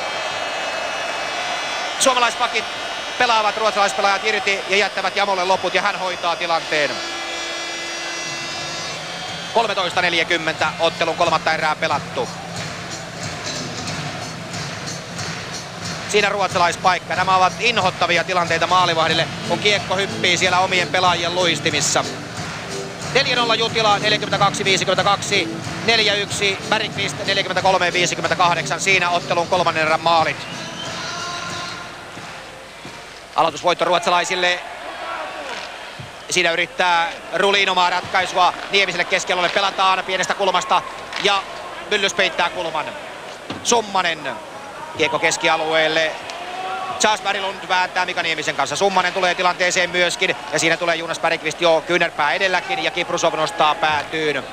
Suomalaispakit pelaavat ruotsalaispelaajat irti ja jättävät Jamolle loput ja hän hoitaa tilanteen. kolmetoista neljäkymmentä ottelun kolmatta erää pelattu. Siinä ruotsalaispaikka. Nämä ovat inhottavia tilanteita maalivahdille, kun kiekko hyppii siellä omien pelaajien luistimissa. neljä nolla Jutila, neljäkymmentäkaksi viisikymmentäkaksi, neljä yksi Bergqvist, neljäkymmentäkolme viisikymmentäkahdeksan. Siinä ottelun kolmannen erän maalit. Aloitusvoitto ruotsalaisille. Siinä yrittää Rulin omaa ratkaisua. Niemiselle keskialueelle pelataan pienestä kulmasta ja Myllys peittää kulman. Summanen. Kiekko keskialueelle. Charles Berglund vääntää Mika Niemisen kanssa. Summanen tulee tilanteeseen myöskin ja siinä tulee Jonas Bergqvist jo kyynärpää edelläkin ja Kiprusov nostaa päätyyn.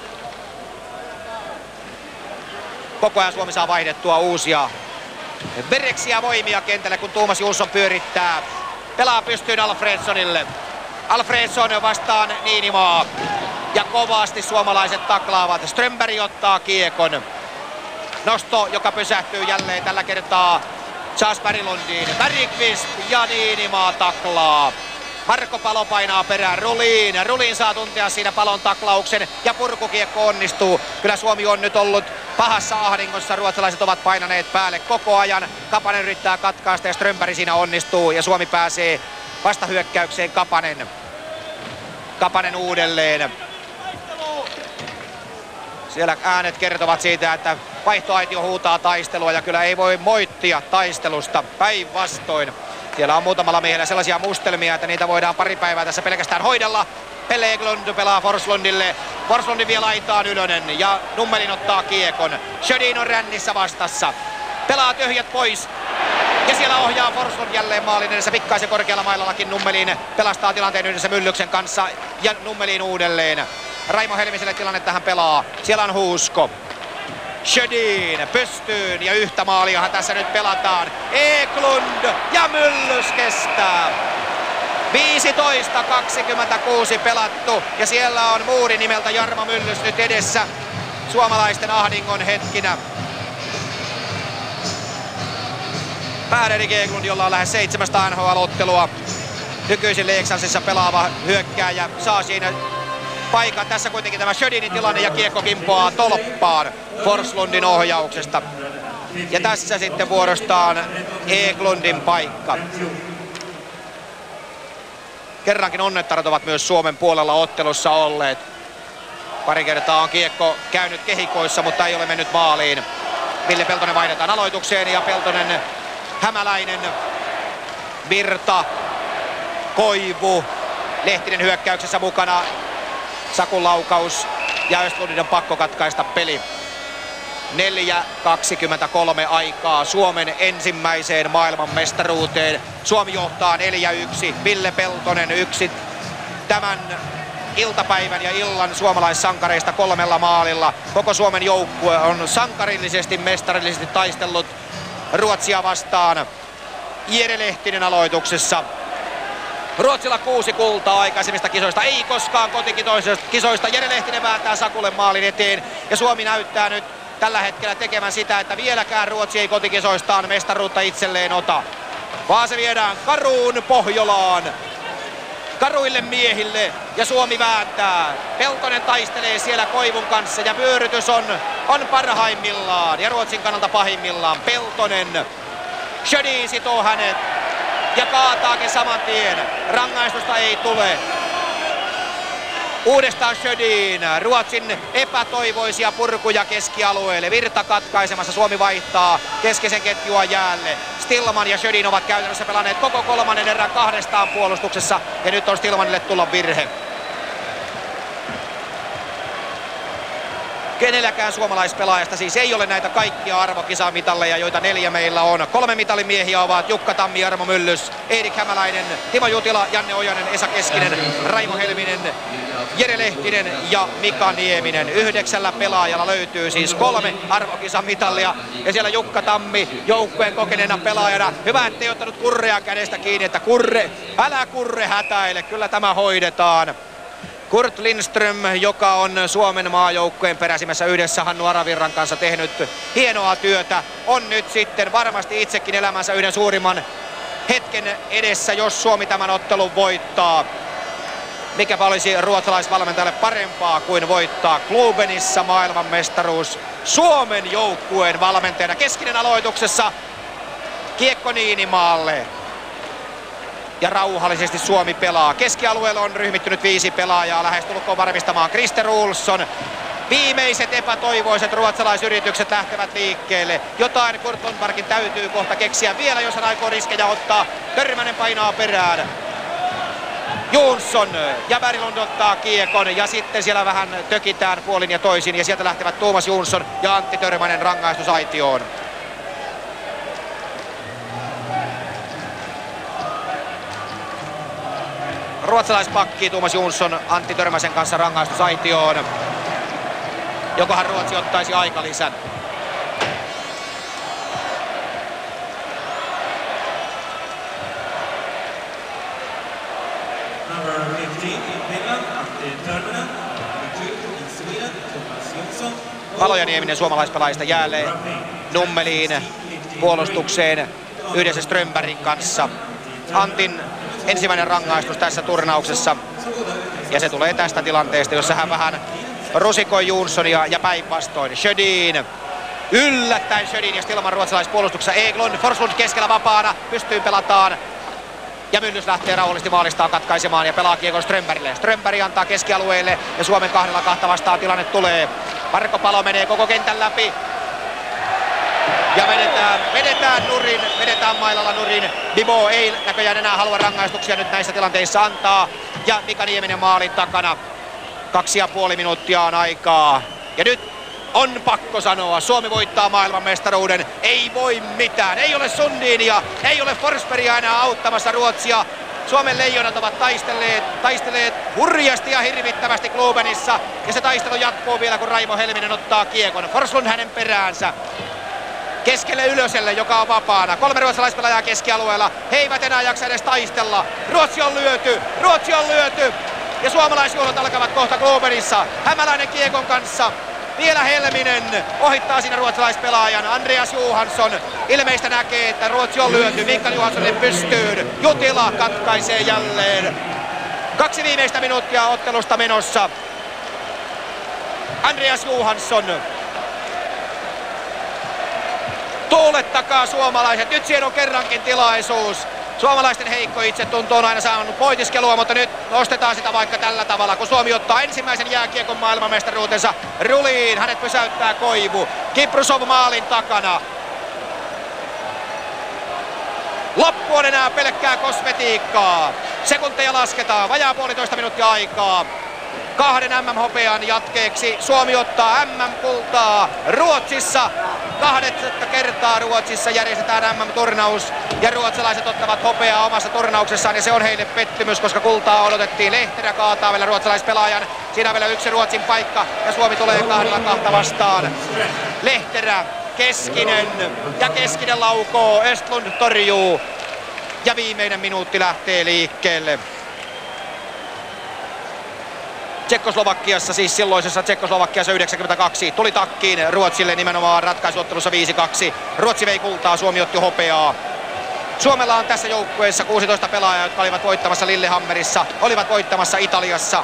Koko ajan Suomi saa vaihdettua uusia vereksiä voimia kentälle, kun Thomas Jonsson pyörittää. Pelaa pystyyn Alfredssonille. Alfredsson vastaan Niinimaa. Ja kovasti suomalaiset taklaavat. Strömberg ottaa kiekon. Nosto, joka pysähtyy jälleen tällä kertaa Charles Berglundiin. Bergqvist ja Niinimaa taklaa. Marko Palo painaa perään Rulin. Rulin saa tuntea siinä Palon taklauksen ja purkukiekko onnistuu. Kyllä Suomi on nyt ollut pahassa ahdingossa. Ruotsalaiset ovat painaneet päälle koko ajan. Kapanen yrittää katkaista ja Strömberg siinä onnistuu ja Suomi pääsee vastahyökkäykseen. Kapanen. Kapanen uudelleen. Siellä äänet kertovat siitä, että vaihtoaitio huutaa taistelua ja kyllä ei voi moittia taistelusta, päinvastoin. Siellä on muutamalla miehellä sellaisia mustelmia, että niitä voidaan pari päivää tässä pelkästään hoidella. Pelle Eklund pelaa Forslundille. Forslundin vie laitaan Ylönen ja Nummelin ottaa kiekon. Sjödin on rännissä vastassa. Pelaa tyhjät pois. Ja siellä ohjaa Forslund jälleen maalin edessä. Pikkaisen korkealla mailallakin Nummelin pelastaa tilanteen yhdessä Myllyksen kanssa. Ja Nummelin uudelleen. Raimo Helmiselle tilanne tähän pelaa. Siellä on Huusko. Sjödin pystyyn ja yhtä maaliahan tässä nyt pelataan. Eklund ja Myllys kestää. viisitoista kaksikymmentäkuusi pelattu ja siellä on muuri nimeltä Jarmo Myllys nyt edessä. suomalaisten ahdingon hetkinä. Per-Erik Eklund, jolla on lähes seitsemästä N H L-ottelua. Nykyisin Leksandsissa pelaava hyökkääjä saa siinä paikan. Tässä kuitenkin tämä Sjödinin tilanne ja kiekko kimpoaa tolppaan Forslundin ohjauksesta. Ja tässä sitten vuorostaan Eklundin paikka. Kerrankin onnettarat ovat myös Suomen puolella ottelussa olleet. Pari kertaa on kiekko käynyt kehikoissa, mutta ei ole mennyt maaliin. Ville Peltonen vaihdetaan aloitukseen ja Peltonen, Hämäläinen, Virta, Koivu, Lehtinen hyökkäyksessä mukana. Sakun laukaus ja Östlundin on pakko katkaista peli. neljä kaksikymmentäkolme aikaa Suomen ensimmäiseen maailmanmestaruuteen. Suomi johtaa neljä yksi. Ville Peltonen yksi tämän iltapäivän ja illan suomalaissankareista kolmella maalilla. Koko Suomen joukkue on sankarillisesti, mestarillisesti taistellut Ruotsia vastaan. Jere Lehtinen aloituksessa. Ruotsilla kuusi kultaa aikaisemmista kisoista, ei koskaan kotikisoista. Jere Lehtinen vääntää Sakulle maalin eteen ja Suomi näyttää nyt tällä hetkellä tekemään sitä, että vieläkään Ruotsi ei kotikisoistaan mestaruutta itselleen ota. Vaan se viedään karuun Pohjolaan. Karuille miehille ja Suomi vääntää. Peltonen taistelee siellä Koivun kanssa ja vyörytys on, on parhaimmillaan ja Ruotsin kannalta pahimmillaan. Peltonen, Sjödin sitoo hänet ja kaataakin saman tien. Rangaistusta ei tule. Uudestaan Sjödin, Ruotsin epätoivoisia purkuja keskialueelle. Virta katkaisemassa, Suomi vaihtaa keskisen ketjua jäälle. Stillman ja Sjödin ovat käytännössä pelanneet koko kolmannen erän kahdestaan puolustuksessa ja nyt on Stillmanille tullut virhe. Kenelläkään suomalaispelaajasta siis ei ole näitä kaikkia arvokisamitalleja, joita neljä meillä on. Kolme mitalimiehiä ovat Jukka Tammi, Jarmo Myllys, Erik Hämäläinen, Timo Jutila, Janne Ojanen, Esa Keskinen, Raimo Helminen, Jere Lehtinen ja Mika Nieminen. Yhdeksällä pelaajalla löytyy siis kolme arvokisamitalia ja siellä Jukka Tammi joukkueen kokeneena pelaajana. Hyvä, ettei ottanut Kurrea kädestä kiinni, että Kurre, älä Kurre hätäile, kyllä tämä hoidetaan. Kurt Lindström, joka on Suomen maajoukkueen peräisimmässä yhdessä Hannu Aravirran kanssa tehnyt hienoa työtä, on nyt sitten varmasti itsekin elämänsä yhden suurimman hetken edessä, jos Suomi tämän ottelun voittaa. Mikäpä olisi ruotsalaisvalmentajalle parempaa kuin voittaa Globenissa maailmanmestaruus Suomen joukkueen valmentajana. Keskinen aloituksessa, kiekko Niinimaalle. Ja rauhallisesti Suomi pelaa. Keskialueella on ryhmittynyt viisi pelaajaa lähestulkoon varmistamaan. Christer Olsson. Viimeiset epätoivoiset ruotsalaisyritykset lähtevät liikkeelle. Jotain Kurt Lundmarkin täytyy kohta keksiä vielä, jos hän aikoo riskejä ottaa. Törmänen painaa perään. Jonsson ja Berglund ottaa kiekon ja sitten siellä vähän tökitään puolin ja toisin. Ja sieltä lähtevät Tuomas Jonsson ja Antti Törmänen rangaistusaitioon. Ruotsalaispakki Tuomas Jonsson Antti Törmäsen kanssa rangaistusaitioon. Jokohan Ruotsi ottaisi aikalisän. Paloja Nieminen suomalaispelaajista jälleen Nummeliin puolustukseen yhdessä Strömbergin kanssa. Antin ensimmäinen rangaistus tässä turnauksessa ja se tulee tästä tilanteesta, jossa hän vähän rusikoi Jonssonia ja päinvastoin. Sjödin, yllättäen Sjödin ja Stillman ruotsalaispuolustuksessa. Eklund, Forslund keskellä vapaana, pystyy pelataan. Ja Myllys lähtee rauhallisesti maalistaan katkaisemaan ja pelaa kiekon Strömbergille. Strömberg antaa keskialueelle ja Suomen kahdella kahta vastaan tilanne tulee. Marko Palo menee koko kentän läpi. Ja vedetään, vedetään nurin, vedetään mailalla nurin. Bimo ei näköjään enää halua rangaistuksia nyt näissä tilanteissa antaa. Ja Mika Nieminen maalin takana. Kaksi ja puoli minuuttia on aikaa. Ja nyt on pakko sanoa, Suomi voittaa maailmanmestaruuden. Ei voi mitään. Ei ole Sundinia, ei ole Forsbergia enää auttamassa Ruotsia. Suomen leijonat ovat taistelleet, taistelleet hurjasti ja hirvittävästi Globenissa. Ja se taistelu jatkuu vielä, kun Raimo Helminen ottaa kiekon. Forslund hänen peräänsä. Keskelle Ylöselle, joka on vapaana. Kolme ruotsalaispelaajaa keskialueella. He eivät enää jaksa edes taistella. Ruotsi on lyöty. Ruotsi on lyöty. Ja suomalaisjuhlot alkavat kohta Globenissa. Hämäläinen kiekon kanssa. Vielä Helminen ohittaa siinä ruotsalaispelaajan. Andreas Johansson ilmeistä näkee, että Ruotsi on lyöty. Mikael Johanssonin pystyyn. Jutila katkaisee jälleen. Kaksi viimeistä minuuttia ottelusta menossa. Andreas Johansson. Tuulet takaa suomalaiset. Nyt siihen on kerrankin tilaisuus. Suomalaisten heikko itsetunto on aina saanut poitiskelua, mutta nyt nostetaan sitä vaikka tällä tavalla, kun Suomi ottaa ensimmäisen jääkiekon maailmanmestaruutensa ruliin. Hänet pysäyttää Koivu. Kiprusov maalin takana. Loppu on enää pelkkää kosmetiikkaa. Sekunteja lasketaan, vajaa puolitoista minuuttia aikaa. Kahden M M-hopean jatkeeksi Suomi ottaa M M-kultaa Ruotsissa. Kahdetta kertaa Ruotsissa järjestetään M M-turnaus ja ruotsalaiset ottavat hopeaa omassa turnauksessaan ja se on heille pettymys, koska kultaa odotettiin. Lehterä kaataa vielä ruotsalaispelaajan. Siinä on vielä yksi Ruotsin paikka ja Suomi tulee kahdella kahta vastaan. Lehterä, Keskinen ja Keskinen laukoo, Östlund torjuu ja viimeinen minuutti lähtee liikkeelle. Tsekkoslovakiassa, siis silloisessa Tsekkoslovakiassa yhdeksänkymmentäkaksi tuli takkiin Ruotsille nimenomaan ratkaisuottelussa viisi kaksi. Ruotsi vei kultaa, Suomi otti hopeaa. Suomella on tässä joukkueessa kuusitoista pelaajaa, jotka olivat voittamassa Lillehammerissa, olivat voittamassa Italiassa.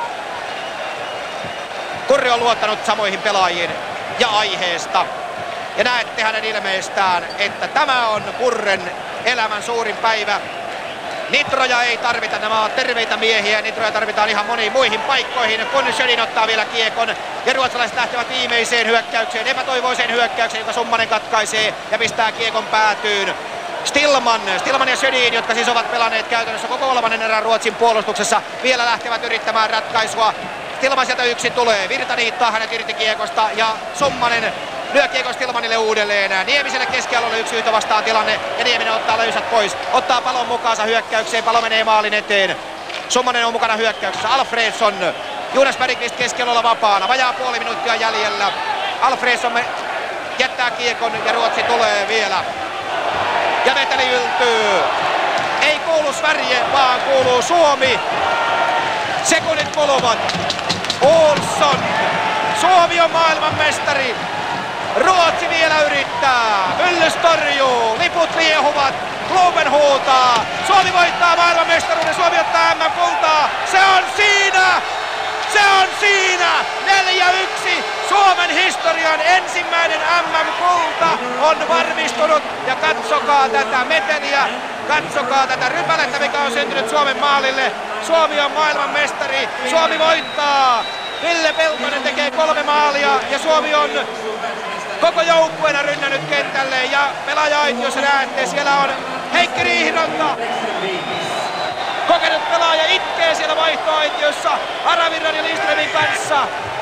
Kurri on luottanut samoihin pelaajiin ja aiheesta. Ja näette hänen ilmeestään, että tämä on Kurren elämän suurin päivä. Nitroja ei tarvita, nämä ovat terveitä miehiä. Nitroja tarvitaan ihan moniin muihin paikkoihin, kun Sjödin ottaa vielä kiekon. Ja ruotsalaiset lähtevät viimeiseen hyökkäykseen, epätoivoiseen hyökkäykseen, joka Summanen katkaisee ja pistää kiekon päätyyn. Stillman, Stillman ja Sjödin, jotka siis ovat pelanneet käytännössä koko kolmannen erän Ruotsin puolustuksessa, vielä lähtevät yrittämään ratkaisua. Stillman sieltä yksin tulee, Virta niittaa hänet irti kiekosta ja Summanen lyö kiekon Stillmanille uudelleen. Niemiselle keskialueelle yksi yhtä vastaan tilanne ja Nieminen ottaa löysät pois. Ottaa Palon mukaansa hyökkäykseen, Palo menee maalin eteen. Summanen on mukana hyökkäyksessä, Alfredsson. Jonas Bergqvist keskialueella vapaana, vajaa puoli minuuttia jäljellä. Alfredsson jättää kiekon ja Ruotsi tulee vielä. Ja Veteli yltyy. Ei kuulu Sverige, vaan kuuluu Suomi. Sekunnit kuluvat. Olsson. Suomi on maailmanmestari. Ruotsi vielä yrittää. Myllys torjuu. Liput liehuvat. Kluben huutaa. Suomi voittaa maailmanmestaruuden. Suomi ottaa M M-kultaa. Se on siinä! Se on siinä! neljä yksi. Suomen historian ensimmäinen M M-kulta on varmistunut. Ja katsokaa tätä meteliä. Katsokaa tätä rypälettä, mikä on syntynyt Suomen maalille. Suomi on maailmanmestari. Suomi voittaa. Ville Peltonen tekee kolme maalia ja Suomi on koko joukkueena rynnännyt kentälle ja pelaaja-aitiossa näette, siellä on Heikki Riihironta. Kokenut pelaaja itkee siellä vaihtoaitiossa Aravirran ja Lindströmin kanssa.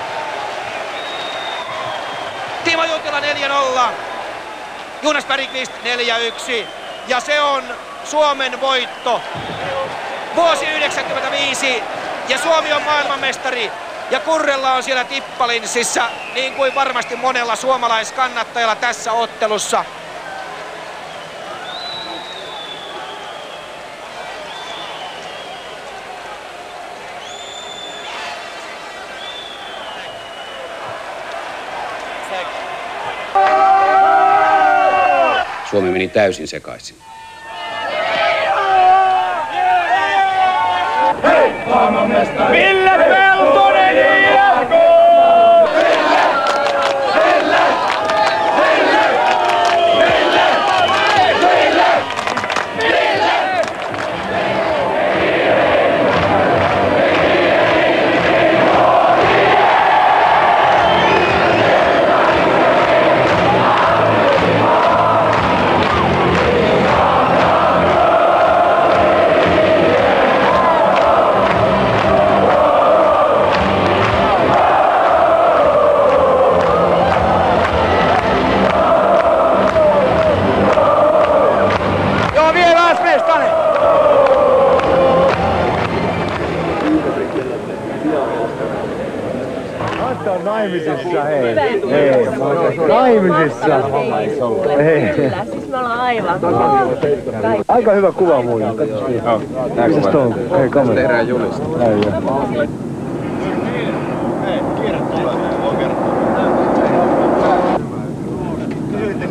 Timo Jutila neljä nolla, Jonas Bergqvist neljä yksi ja se on Suomen voitto. Vuosi yhdeksänkymmentäviisi ja Suomi on maailmanmestari. Ja Kurrella on siellä tippalinssissä, niin kuin varmasti monella suomalaiskannattajalla tässä ottelussa. Suomi meni täysin sekaisin. Ville Peltonen I F K! Ville! Ville! Ville! Ville! Ville! Ville! Naimisissa, hei. Hei. Naimisissa. Hei. Kyllä, siis me ollaan aivan. Aika hyvä kuva muille. Joo. Mitäs tuo on? Hei, kamera. Tehdään julista. Hei, kiire tulee, voi kertoa.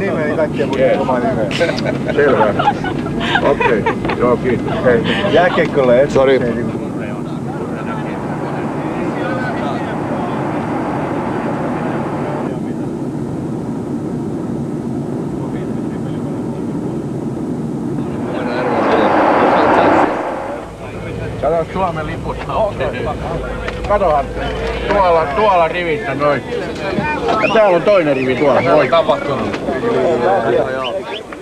nimeä, niin kaikkia muuten omaa nimeä. Selvä. Okei, okay. Joo, kiitos. Hei, jääkiekkoilla et. Sori. Kato Suomen lipusta. Katohan, tuolla, tuolla rivissä noin. Ja täällä on toinen rivi tuolla. Täällä on tapahtunut. Joo, joo.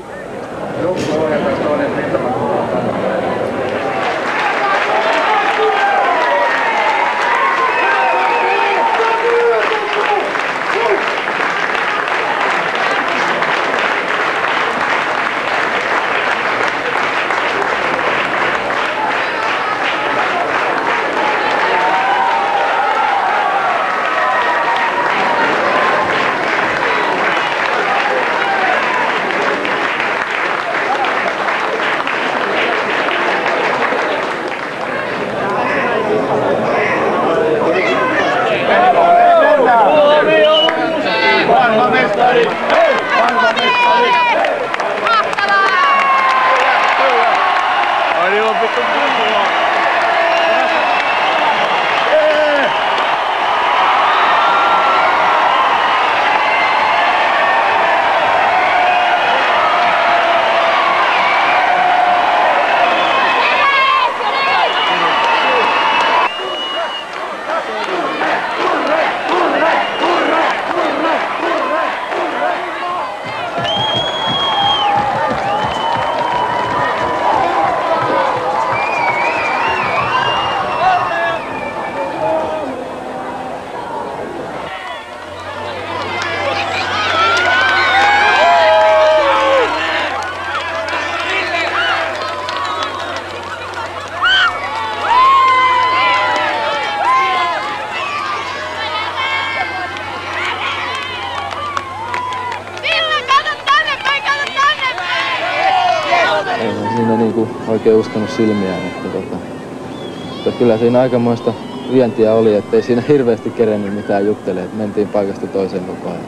Siinä niinku oikein uskonut silmiään, että, tota, että kyllä siinä aikamoista vientiä oli, ettei siinä hirveästi kerennyt mitään juttelemaan, että mentiin paikasta toiseen koko ajan.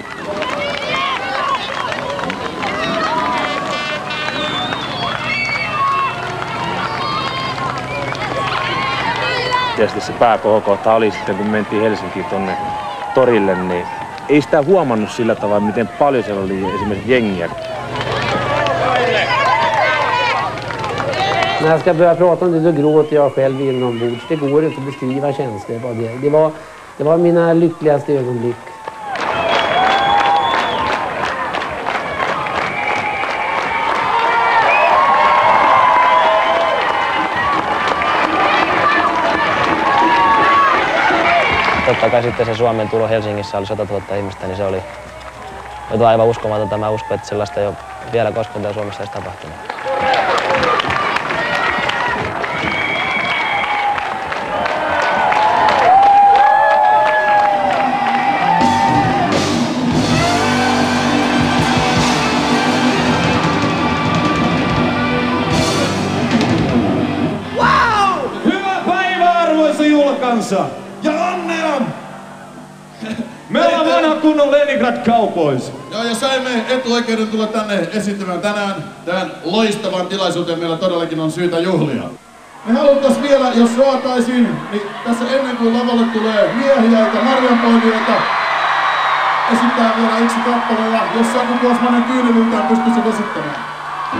Tietysti se pääkohokohta oli sitten, kun mentiin Helsinkiin tonne torille, niin ei sitä huomannut sillä tavalla, miten paljon siellä oli esimerkiksi jengiä. När jag ska börja prata om det, då gråter jag själv inombords. Det går inte att beskriva känslor. Det var, det. Det var, det var mina lyckligaste ögonblick. Totta kai sitten se Suomen tulo Helsingissä oli sata tuhatta ihmistä, niin se oli jotain aivan uskomatonta. Mä uskon, että sellaista ei ole vielä koskaan Suomessa edes tapahtunut. Julkansa ja onnea! Me ollaan vanha kunnon Leningrad Cowboys. Joo, ja saimme etuoikeuden tulla tänne esittämään tänään tähän loistavaan tilaisuuteen. Meillä todellakin on syytä juhlia. Me haluttais vielä, jos saataisiin, niin tässä ennen kuin lavalle tulee miehiä eikä marjanpoimijoita, esittää vielä yksi kappale, ja jos joku puosmainen kyynelyltään pystyisi vesittämään.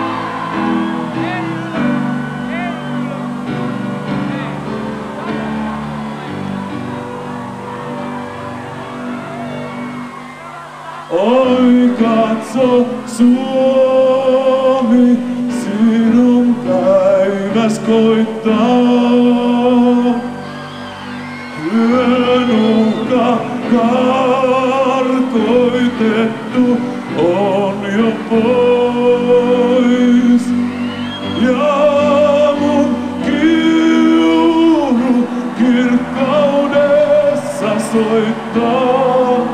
Oi katso Suomi, sinun päiväs koittaa. Yön uhka karkoitettu on jo pois. Ja mun kiuru kirkkaudessa soittaa.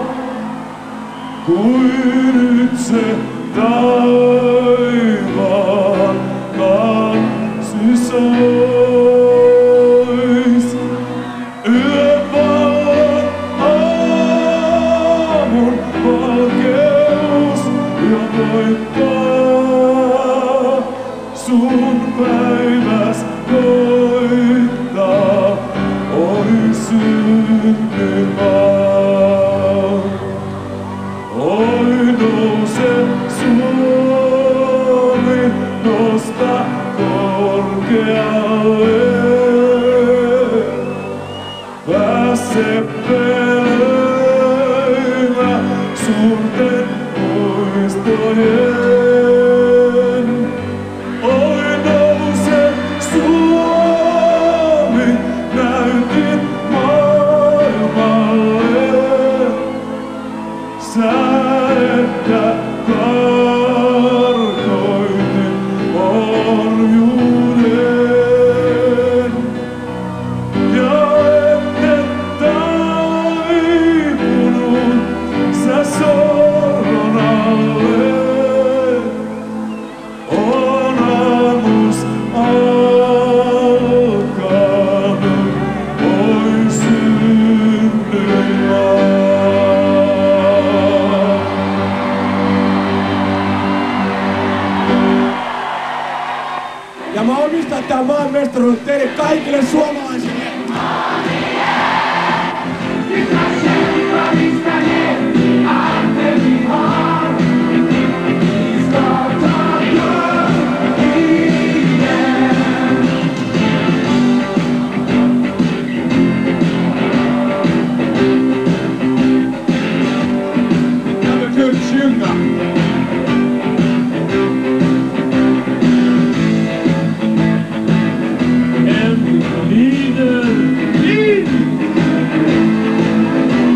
Kuin nyt se taivaan kansi sois. Yön vallan aamun valkeus kun päiväs koittaa, oi syntymaa. Oi nouse Suomi, nosta korkealle. Pääse pelöimä suurten muistojen. Oi nouse Suomi, näytit maailmalle. Säädettä karkoitin orjuuden. Ja ette taipunut sä sorron alle. On aamus alkanut, oi syntymaa. Ja mä omistan tämän maan mestaruuden teille kaikille suomalaisille. Jag vill kul sjunga. En lider liv.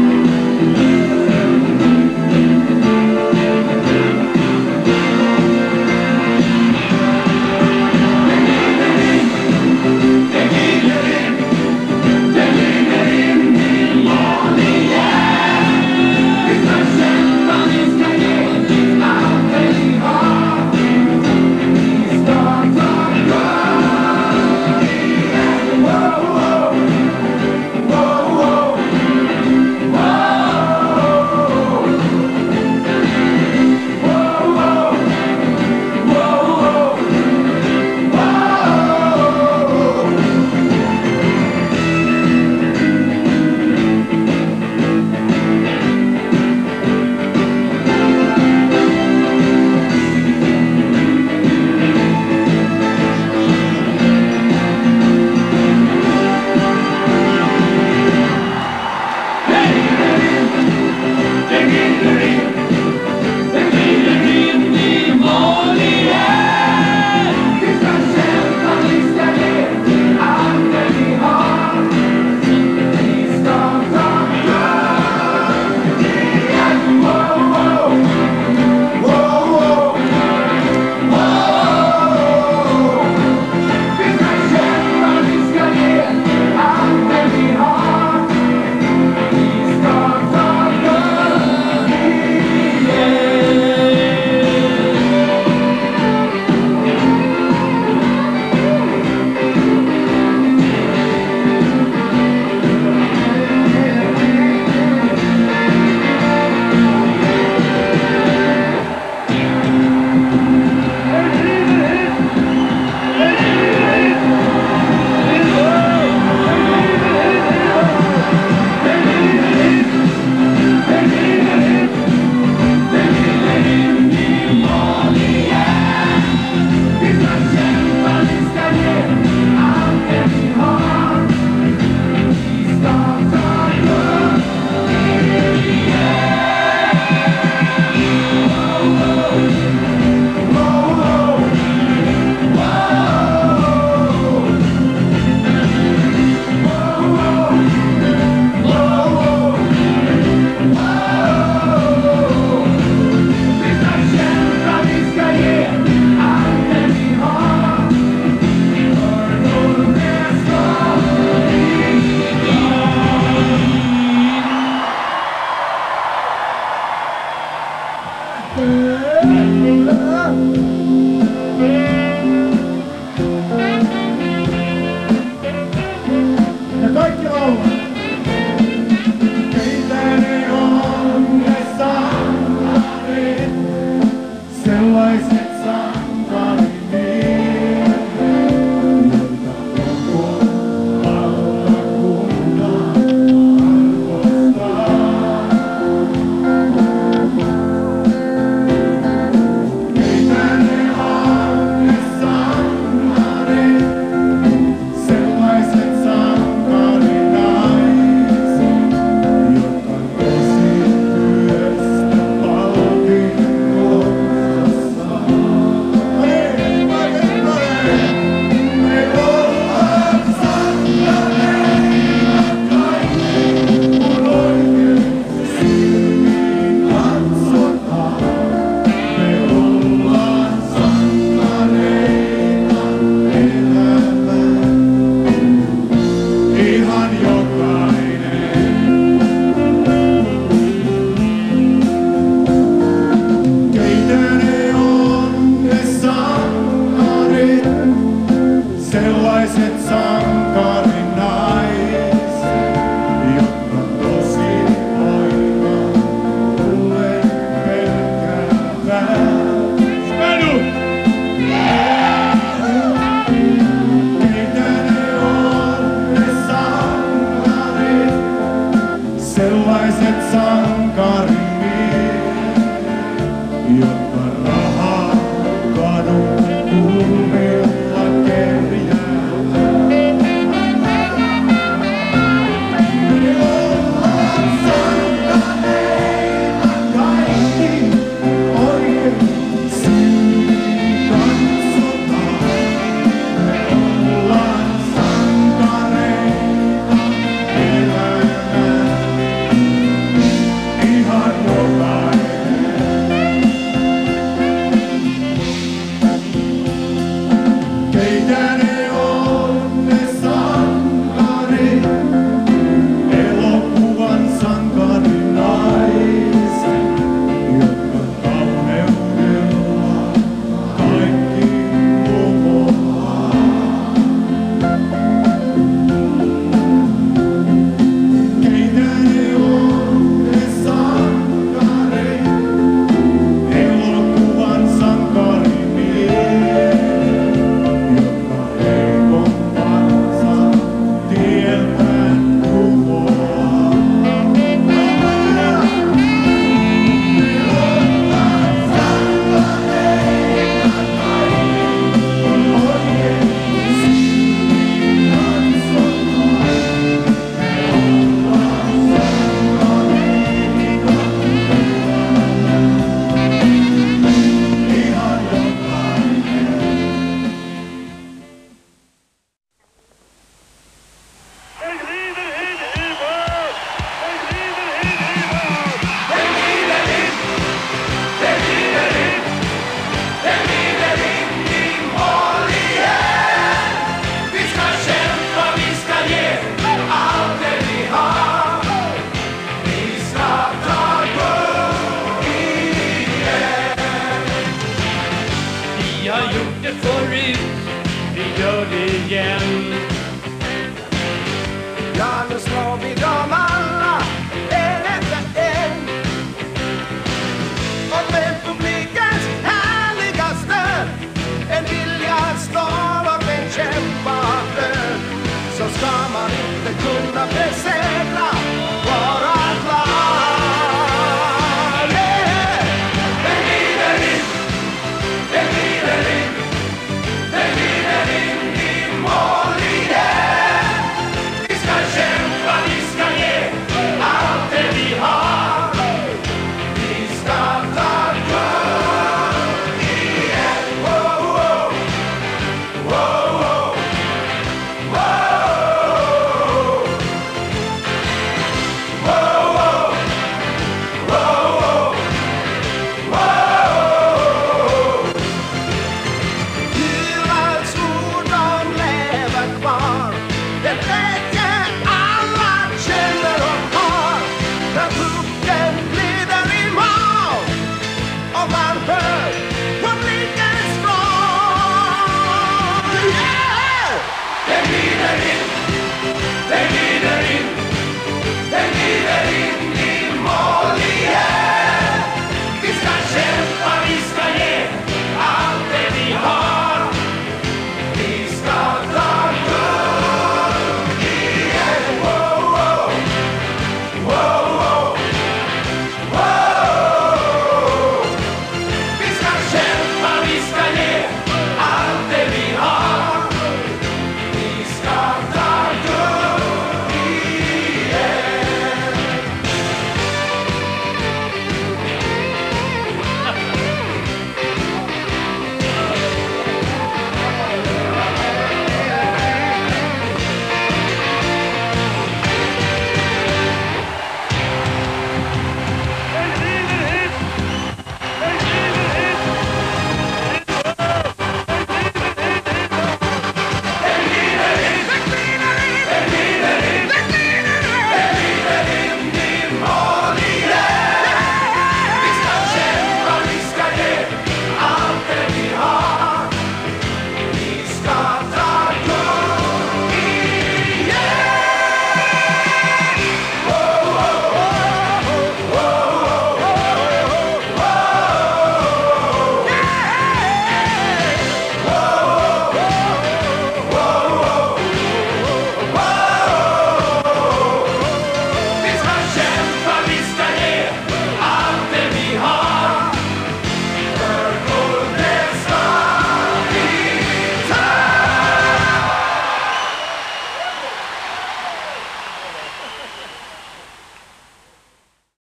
död igen. Ja, nu slår vi dem